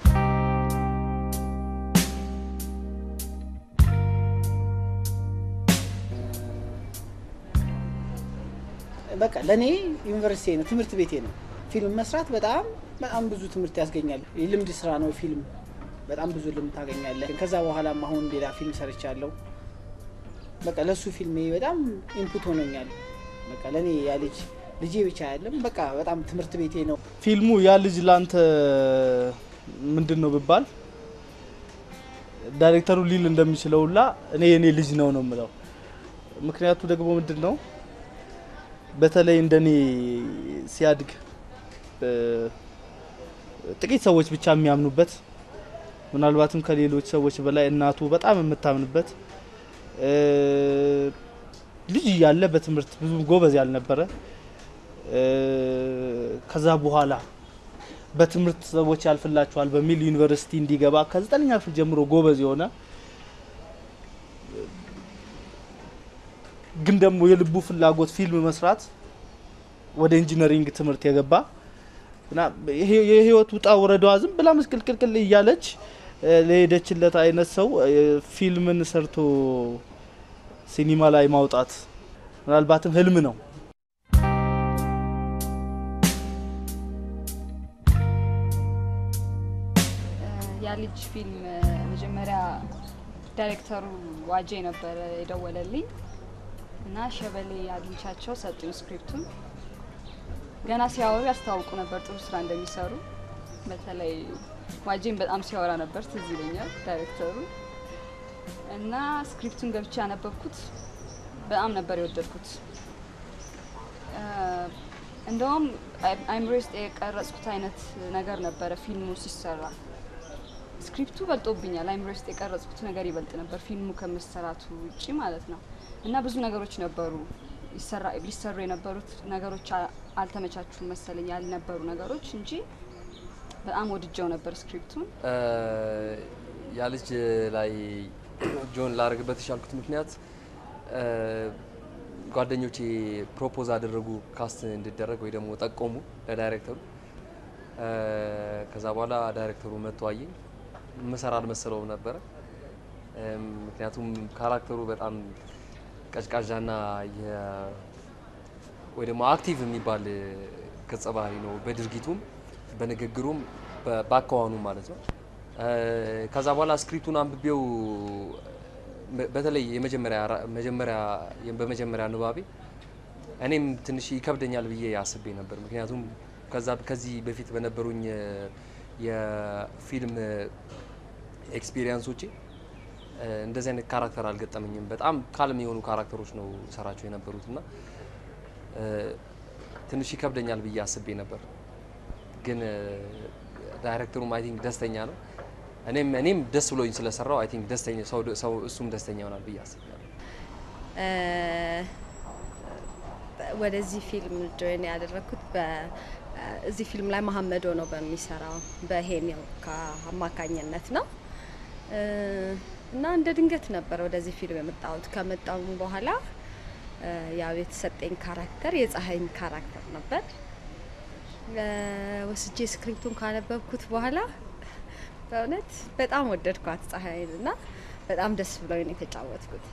በቃ ለኔ ዩኒቨርሲቲ ነው፣ ትምህርት ቤቴ ነው። ፊልም መስራት በጣም በጣም ብዙ ትምህርት ያስገኛል። የልምድ ስራ ነው ፊልም፣ በጣም ብዙ ልምድ ታገኛለህ። ከዛ በኋላም አሁን ሌላ ፊልም ሰርቻለሁ። በቃ ለሱ ፊልሜ በጣም ኢንፑት ሆኖኛል። በቃ ለኔ ያ ልጅ ልጄ ብቻ አይደለም፣ በቃ በጣም ትምህርት ቤቴ ነው። ፊልሙ ያ ልጅ ላንተ ምንድነው ብባል ዳይሬክተሩ ሊል እንደሚችለውላ እኔ የኔ ልጅ ነው ነው የምለው። ምክንያቱ ደግሞ ምንድነው በተለይ እንደኔ ሲያድግ ጥቂት ሰዎች ብቻ የሚያምኑበት ምናልባትም ከሌሎች ሰዎች በላይ እናቱ በጣም የምታምንበት ልጅ ያለ በትምህርት ብዙ ጎበዝ ያልነበረ ከዛ በኋላ በትምህርት ሰዎች ያልፍላቸዋል በሚል ዩኒቨርሲቲ እንዲገባ ከዘጠነኛ ክፍል ጀምሮ ጎበዝ የሆነ ግን ደግሞ የልቡ ፍላጎት ፊልም መስራት ወደ ኢንጂነሪንግ ትምህርት የገባ እና የህይወት ውጣ ወረዷ ዝም ብላ መስቅልቅልቅል እያለች ለሄደችለት አይነት ሰው ፊልምን ሰርቶ ሲኒማ ላይ ማውጣት ምናልባትም ህልም ነው። ያ ልጅ ፊልም መጀመሪያ ዳይሬክተሩ ዋጄ ነበር የደወለልኝ እና ሸበሌ አግኝቻቸው ሰጡኝ ስክሪፕቱን። ገና ሲያወሩ ያስታውቁ ነበር ጥሩ ስራ እንደሚሰሩ። በተለይ ዋጄን በጣም ሲያወራ ነበር ትዝ ይለኛል ዳይሬክተሩ እና ስክሪፕቱን ገብቼ ያነበብኩት በጣም ነበር የወደድኩት። እንደውም አይምሮ ውስጥ የቀረጽኩት አይነት ነገር ነበረ ፊልሙ ሲሰራ። ስክሪፕቱ በልጦብኛል፣ አይምሮ ውስጥ የቀረጽኩት ነገር ይበልጥ ነበር ፊልሙ ከመሰራቱ ውጪ ማለት ነው። እና ብዙ ነገሮች ነበሩ ይሰራ ሊሰሩ የነበሩት ነገሮች አልተመቻቹም መሰለኝ ያልነበሩ ነገሮች እንጂ በጣም ወድጀው ነበር ስክሪፕቱን። ያ ልጅ ላይ ጆን ላደርግበት የቻልኩት ምክንያት ጓደኞቼ ፕሮፖዝ አደረጉ ካስት እንዲደረግ ወይ ደግሞ ጠቆሙ ለዳይሬክተሩ። ከዛ በኋላ ዳይሬክተሩ መጥቶ አየኝ። መሰራ አልመሰለውም ነበረ። ምክንያቱም ካራክተሩ በጣም ቀዝቃዛና የ ወይ ደግሞ አክቲቭ የሚባል ገጸ ባህሪ ነው በድርጊቱም በንግግሩም በአካዋኑ ማለት ነው። ከዛ በኋላ ስክሪፕቱን አንብቤው በተለይ የመጀመሪያ መጀመሪያ በመጀመሪያ ንባቤ እኔም ትንሽ ይከብደኛል ብዬ አስቤ ነበር። ምክንያቱም ከዛ ከዚህ በፊት በነበሩኝ የፊልም ኤክስፒሪየንሶቼ እንደዚህ አይነት ካራክተር አልገጠመኝም። በጣም ካልም የሆኑ ካራክተሮች ነው ሰራቸው የነበሩትና ትንሽ ይከብደኛል ብዬ አስቤ ነበር። ግን ዳይሬክተሩም አይ ቲንክ ደስተኛ ነው። እኔም እኔም ደስ ብሎኝ ስለሰራው አይ ቲንክ ደስተኛ ሰው እሱም ደስተኛ ይሆናል ብዬ አስባለሁ። ወደዚህ ፊልም ጆይን ያደረኩት በዚህ ፊልም ላይ መሐመድ ሆኖ በሚሰራው በሄኔው ከአማካኝነት ነው እና እንደ ድንገት ነበር ወደዚህ ፊልም የመጣሁት። ከመጣሁ በኋላ ያው የተሰጠኝ ካራክተር የፀሐይን ካራክተር ነበር። ወስጄ ስክሪፕቱን ካነበብኩት በኋላ በእውነት በጣም ወደድኳት ፀሐይን እና በጣም ደስ ብሎኝ ነው የተጫወትኩት።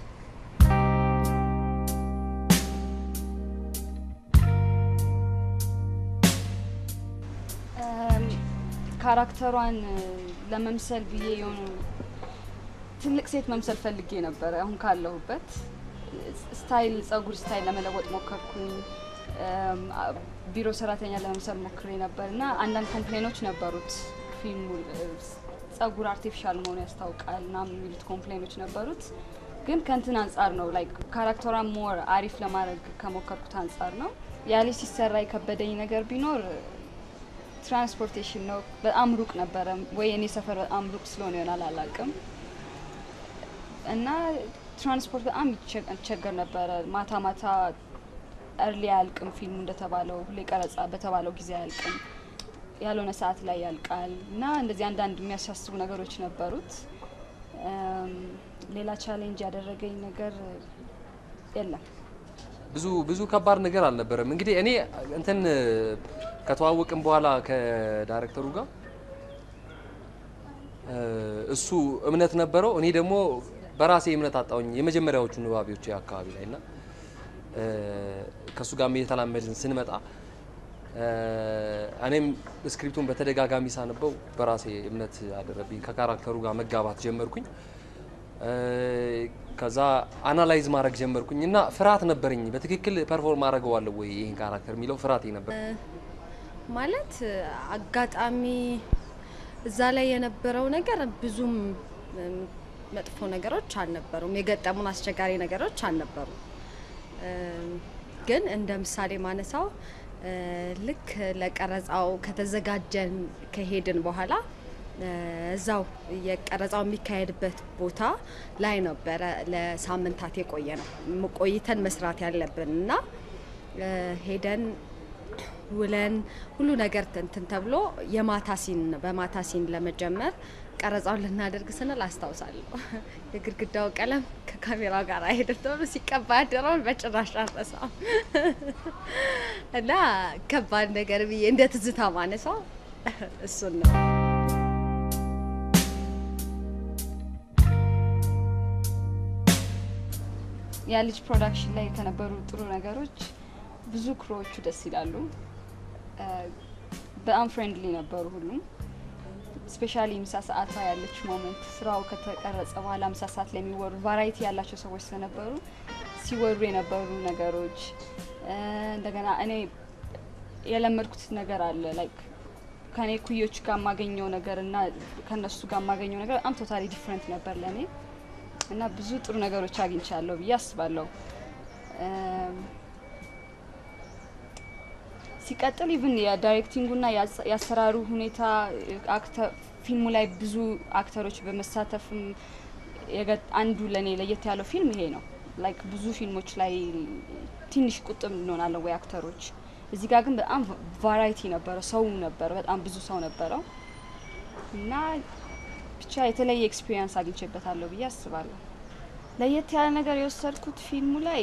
ካራክተሯን ለመምሰል ብዬ የሆነ ትልቅ ሴት መምሰል ፈልጌ ነበር። አሁን ካለሁበት ስታይል ጸጉር ስታይል ለመለወጥ ሞከርኩኝ። ቢሮ ሰራተኛ ለመምሰል ሞክሬ ነበርና አንዳንድ ኮምፕሌኖች ነበሩት። ፊልሙ ጸጉር አርቲፊሻል መሆኑ ያስታውቃል እና የሚሉት ኮምፕሌኖች ነበሩት። ግን ከንትን አንጻር ነው ላይክ ካራክተሯን ሞር አሪፍ ለማድረግ ከሞከርኩት አንጻር ነው። ያለ ሲሰራ የከበደኝ ነገር ቢኖር ትራንስፖርቴሽን ነው። በጣም ሩቅ ነበረ ወይ እኔ ሰፈር በጣም ሩቅ ስለሆነ ይሆናል አላውቅም። እና ትራንስፖርት በጣም ይቸገር ነበረ። ማታ ማታ እርሊ ያልቅም ፊልሙ እንደተባለው ሁሌ ቀረጻ በተባለው ጊዜ ያልቅም፣ ያልሆነ ሰዓት ላይ ያልቃል እና እንደዚህ አንዳንድ የሚያሳስቡ ነገሮች ነበሩት። ሌላ ቻሌንጅ ያደረገኝ ነገር የለም። ብዙ ብዙ ከባድ ነገር አልነበረም። እንግዲህ እኔ እንትን ከተዋወቅን በኋላ ከዳይሬክተሩ ጋር እሱ እምነት ነበረው፣ እኔ ደግሞ በራሴ እምነት አጣውኝ የመጀመሪያዎቹ ንባቢዎች አካባቢ ላይና ከሱ ጋር እየተላመድን ስንመጣ እኔም ስክሪፕቱን በተደጋጋሚ ሳነበው በራሴ እምነት አደረብኝ። ከካራክተሩ ጋር መጋባት ጀመርኩኝ። ከዛ አናላይዝ ማድረግ ጀመርኩኝ እና ፍርሃት ነበረኝ። በትክክል ፐርፎርም አደርገዋለሁ ወይ ይሄን ካራክተር የሚለው ፍርሃቴ ነበር። ማለት አጋጣሚ እዛ ላይ የነበረው ነገር ብዙም መጥፎ ነገሮች አልነበሩም። የገጠሙን አስቸጋሪ ነገሮች አልነበሩም። ግን እንደ ምሳሌ ማነሳው ልክ ለቀረጻው ከተዘጋጀን ከሄድን በኋላ እዛው የቀረጻው የሚካሄድበት ቦታ ላይ ነበረ ለሳምንታት የቆየ ነው ቆይተን መስራት ያለብን እና ሄደን ውለን ሁሉ ነገር እንትን ተብሎ የማታ ሲን በማታ ሲን ለመጀመር ቀረጻውን ልናደርግ ስንል አስታውሳለሁ የግድግዳው ቀለም ከካሜራው ጋር አይሄድም ተብሎ ሲቀባ ያደረውን በጭራሽ አልረሳም። እና ከባድ ነገር ብዬ እንደ ትዝታ ማነሳው እሱን ነው። ያ ልጅ ፕሮዳክሽን ላይ ከነበሩ ጥሩ ነገሮች ብዙ ክሮዎቹ ደስ ይላሉ። በጣም ፍሬንድሊ ነበሩ ሁሉም። ስፔሻሊ ምሳ ሰዓት ላይ ያለች ሞመንት ስራው ከተቀረጸ በኋላ ምሳ ሰዓት ላይ የሚወሩ ቫራይቲ ያላቸው ሰዎች ስለነበሩ ሲወሩ የነበሩ ነገሮች እንደገና እኔ የለመድኩት ነገር አለ ላይክ ከኔ ኩዮች ጋር ማገኘው ነገርና ከነሱ ጋር ማገኘው ነገር በጣም ቶታሊ ዲፈረንት ነበር ለኔ እና ብዙ ጥሩ ነገሮች አግኝቻለሁ ብዬ አስባለሁ። ሲቀጥል ኢቭን የዳይሬክቲንጉና ያሰራሩ ሁኔታ አክተር ፊልሙ ላይ ብዙ አክተሮች በመሳተፍም አንዱ ለኔ ለየት ያለው ፊልም ይሄ ነው። ላይክ ብዙ ፊልሞች ላይ ትንሽ ቁጥም እንሆናለን ወይ አክተሮች፣ እዚህ ጋር ግን በጣም ቫራይቲ ነበረ፣ ሰው ነበረ፣ በጣም ብዙ ሰው ነበረው እና ብቻ የተለየ ኤክስፒሪየንስ አግኝቼበታለሁ ብዬ አስባለሁ። ለየት ያለ ነገር የወሰድኩት ፊልሙ ላይ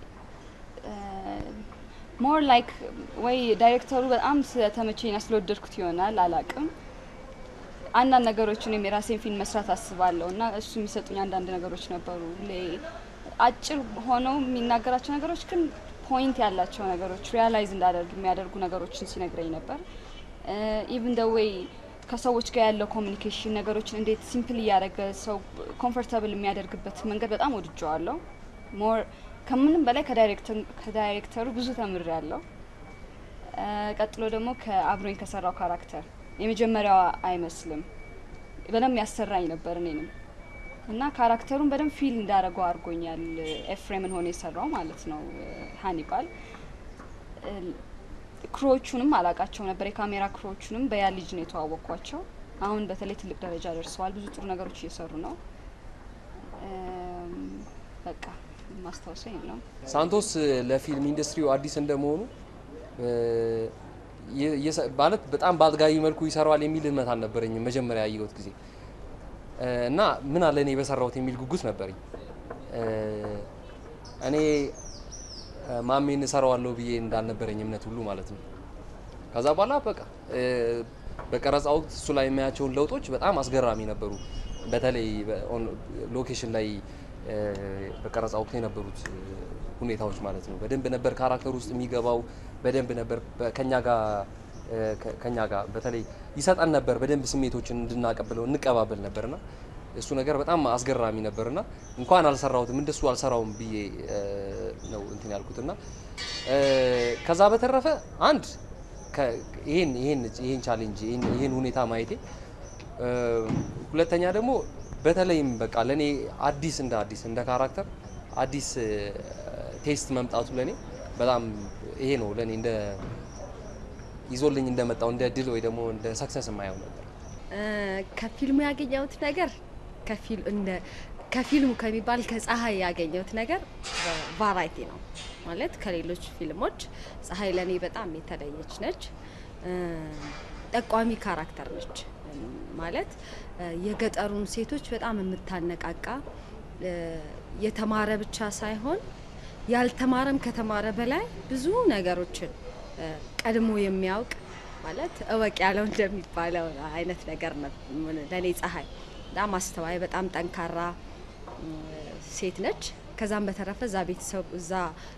ሞር ላይክ ወይ ዳይሬክተሩ በጣም ስለተመቸኝና ስለወደድኩት ይሆናል አላቅም። አንዳንድ ነገሮችን የራሴን ፊልም መስራት አስባለሁ እና እሱ የሚሰጡኝ አንዳንድ ነገሮች ነበሩ። አጭር ሆነው የሚናገራቸው ነገሮች ግን ፖይንት ያላቸው ነገሮች ሪያላይዝ እንዳደርግ የሚያደርጉ ነገሮችን ሲነግረኝ ነበር። ኢቭን ዘ ዌይ ከሰዎች ጋር ያለው ኮሚኒኬሽን ነገሮችን እንዴት ሲምፕል እያደረገ ሰው ኮምፎርታብል የሚያደርግበት መንገድ በጣም ወድጀዋለሁ። ሞር ከምንም በላይ ከዳይሬክተሩ ብዙ ተምሬያለሁ። ቀጥሎ ደግሞ ከአብሮኝ ከሰራው ካራክተር የመጀመሪያው አይመስልም በደንብ ያሰራኝ ነበር እኔንም እና ካራክተሩን በደንብ ፊል እንዳደረገው አድርጎኛል። ኤፍሬምን ሆነ የሰራው ማለት ነው ሃኒባል። ክሮቹንም አላቃቸው ነበር የካሜራ ክሮቹንም በያ ልጅ ነው የተዋወቅኳቸው። አሁን በተለይ ትልቅ ደረጃ ደርሰዋል። ብዙ ጥሩ ነገሮች እየሰሩ ነው። በቃ ማስታወሰኝ ነው። ሳንቶስ ለፊልም ኢንዱስትሪው አዲስ እንደመሆኑ ማለት በጣም ባልጋይ መልኩ ይሰራዋል የሚል እምነት አልነበረኝም መጀመሪያ ያየሁት ጊዜ እና ምን አለ እኔ በሰራሁት የሚል ጉጉት ነበርኝ። እኔ ማሜን እሰራዋለሁ ብዬ እንዳልነበረኝ እምነት ሁሉ ማለት ነው። ከዛ በኋላ በቃ በቀረጻ ወቅት እሱ ላይ የሚያያቸውን ለውጦች በጣም አስገራሚ ነበሩ። በተለይ ሎኬሽን ላይ በቀረጻ ወቅት የነበሩት ሁኔታዎች ማለት ነው። በደንብ ነበር ካራክተር ውስጥ የሚገባው። በደንብ ነበር ከኛ ጋር ከኛ ጋር በተለይ ይሰጣን ነበር። በደንብ ስሜቶችን እንድናቀብለው እንቀባበል ነበርና እሱ ነገር በጣም አስገራሚ ነበርና እንኳን አልሰራሁትም እንደሱ አልሰራውም ብዬ ነው እንትን ያልኩትና ከዛ በተረፈ አንድ ይሄን ይሄን ይሄን ቻሌንጅ ይሄን ሁኔታ ማየቴ፣ ሁለተኛ ደግሞ በተለይም በቃ ለኔ አዲስ እንደ አዲስ እንደ ካራክተር አዲስ ቴስት መምጣቱ ለኔ በጣም ይሄ ነው ለኔ እንደ ይዞልኝ እንደመጣው እንደ ድል ወይ ደግሞ እንደ ሰክሰስ የማየው ነበር። ከፊልሙ ያገኘሁት ነገር ከፊል እንደ ከፊልሙ ከሚባል ከፀሐይ ያገኘሁት ነገር ቫራይቲ ነው ማለት ከሌሎች ፊልሞች ፀሐይ ለኔ በጣም የተለየች ነች። ጠቋሚ ካራክተር ነች ማለት የገጠሩን ሴቶች በጣም የምታነቃቃ የተማረ ብቻ ሳይሆን ያልተማረም ከተማረ በላይ ብዙ ነገሮችን ቀድሞ የሚያውቅ ማለት እወቅ ያለው እንደሚባለው አይነት ነገር ነው ለኔ ፀሐይ። በጣም አስተዋይ በጣም ጠንካራ ሴት ነች። ከዛም በተረፈ ዛ ቤተሰብ እዛ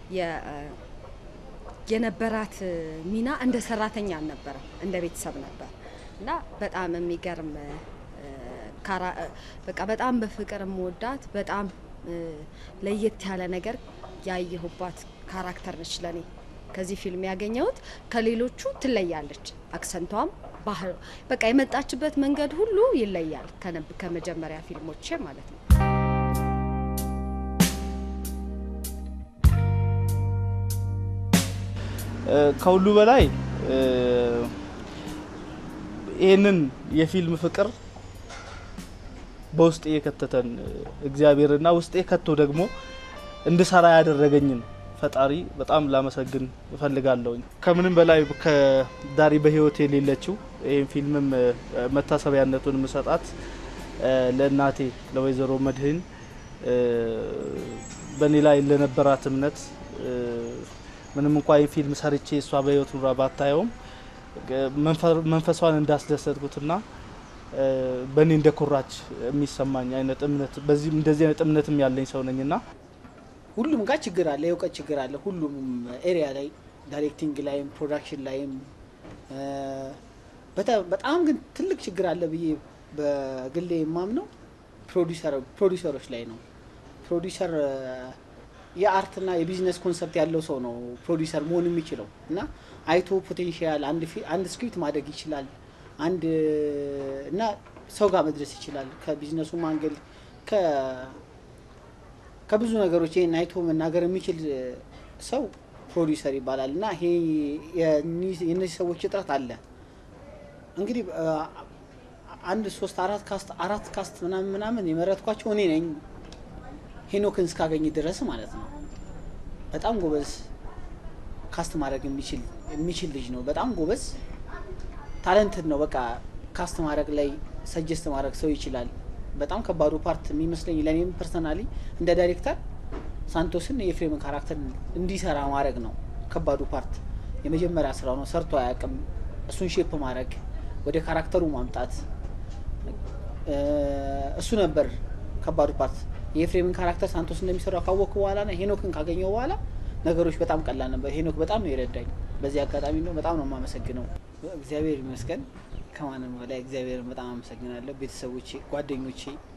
የነበራት ሚና እንደ ሰራተኛ ነበር እንደ ቤተሰብ ነበር እና በጣም የሚገርም ካራ በቃ በጣም በፍቅር የምወዳት በጣም ለየት ያለ ነገር ያየሁባት ካራክተር ነች ለኔ። ከዚህ ፊልም ያገኘሁት ከሌሎቹ ትለያለች። አክሰንቷም ባህል በቃ የመጣችበት መንገድ ሁሉ ይለያል ከመጀመሪያ ፊልሞቼ ማለት ነው። ከሁሉ በላይ ይሄንን የፊልም ፍቅር በውስጤ የከተተን እግዚአብሔርና ውስጤ ከቶ ደግሞ እንድሰራ ያደረገኝን ፈጣሪ በጣም ላመሰግን እፈልጋለሁ። ከምንም በላይ ከዳሪ በህይወት የሌለችው ይሄን ፊልምም መታሰቢያነቱን መስጣት ለእናቴ ለወይዘሮ መድህን በኔ ላይ ለነበራት እምነት ምንም እንኳን ይሄን ፊልም ሰርቼ እሷ በህይወት ኑራ ባታየውም መንፈሷን እንዳስደሰትኩትና በኔ እንደኮራች የሚሰማኝ አይነት እምነት በዚህ እንደዚህ አይነት እምነትም ያለኝ ሰው ነኝና ሁሉም ጋር ችግር አለ፣ የእውቀት ችግር አለ። ሁሉም ኤሪያ ላይ ዳይሬክቲንግ ላይም ፕሮዳክሽን ላይም በጣም ግን ትልቅ ችግር አለ ብዬ በግሌ የማምነው ፕሮዲዩሰር ፕሮዲዩሰሮች ላይ ነው። ፕሮዲዩሰር የአርትና የቢዝነስ ኮንሰፕት ያለው ሰው ነው ፕሮዲዩሰር መሆን የሚችለው እና አይቶ ፖቴንሻል አንድ አንድ ስክሪፕት ማድረግ ይችላል አንድ እና ሰው ጋር መድረስ ይችላል። ከቢዝነሱ ማንገል ከ ከብዙ ነገሮች ይሄን አይቶ መናገር የሚችል ሰው ፕሮዲዩሰር ይባላል እና ይሄ የነዚህ ሰዎች እጥረት አለ። እንግዲህ አንድ ሶስት አራት ካስት አራት ካስት ምናምን ምናምን የመረጥኳቸው እኔ ነኝ ሄኖክን እስካገኝ ድረስ ማለት ነው። በጣም ጎበዝ ካስት ማድረግ የሚችል የሚችል ልጅ ነው። በጣም ጎበዝ ታለንትድ ነው። በቃ ካስት ማድረግ ላይ ሰጀስት ማድረግ ሰው ይችላል። በጣም ከባዱ ፓርት የሚመስለኝ ለኔም ፐርሰናሊ እንደ ዳይሬክተር ሳንቶስን የፍሬምን ካራክተር እንዲሰራ ማድረግ ነው ከባዱ ፓርት። የመጀመሪያ ስራው ነው። ሰርቶ አያውቅም። እሱን ሼፕ ማድረግ ወደ ካራክተሩ ማምጣት እሱ ነበር ከባዱ ፓርት። የኤፍሬምን ካራክተር ሳንቶስ እንደሚሰራው ካወቅኩ በኋላ እና ሄኖክን ካገኘው በኋላ ነገሮች በጣም ቀላል ነበር። ሄኖክ በጣም ነው የረዳኝ። በዚህ አጋጣሚ ነው በጣም ነው የማመሰግነው። እግዚአብሔር ይመስገን። ከማንም በላይ እግዚአብሔርን በጣም አመሰግናለሁ። ቤተሰቦቼ፣ ጓደኞቼ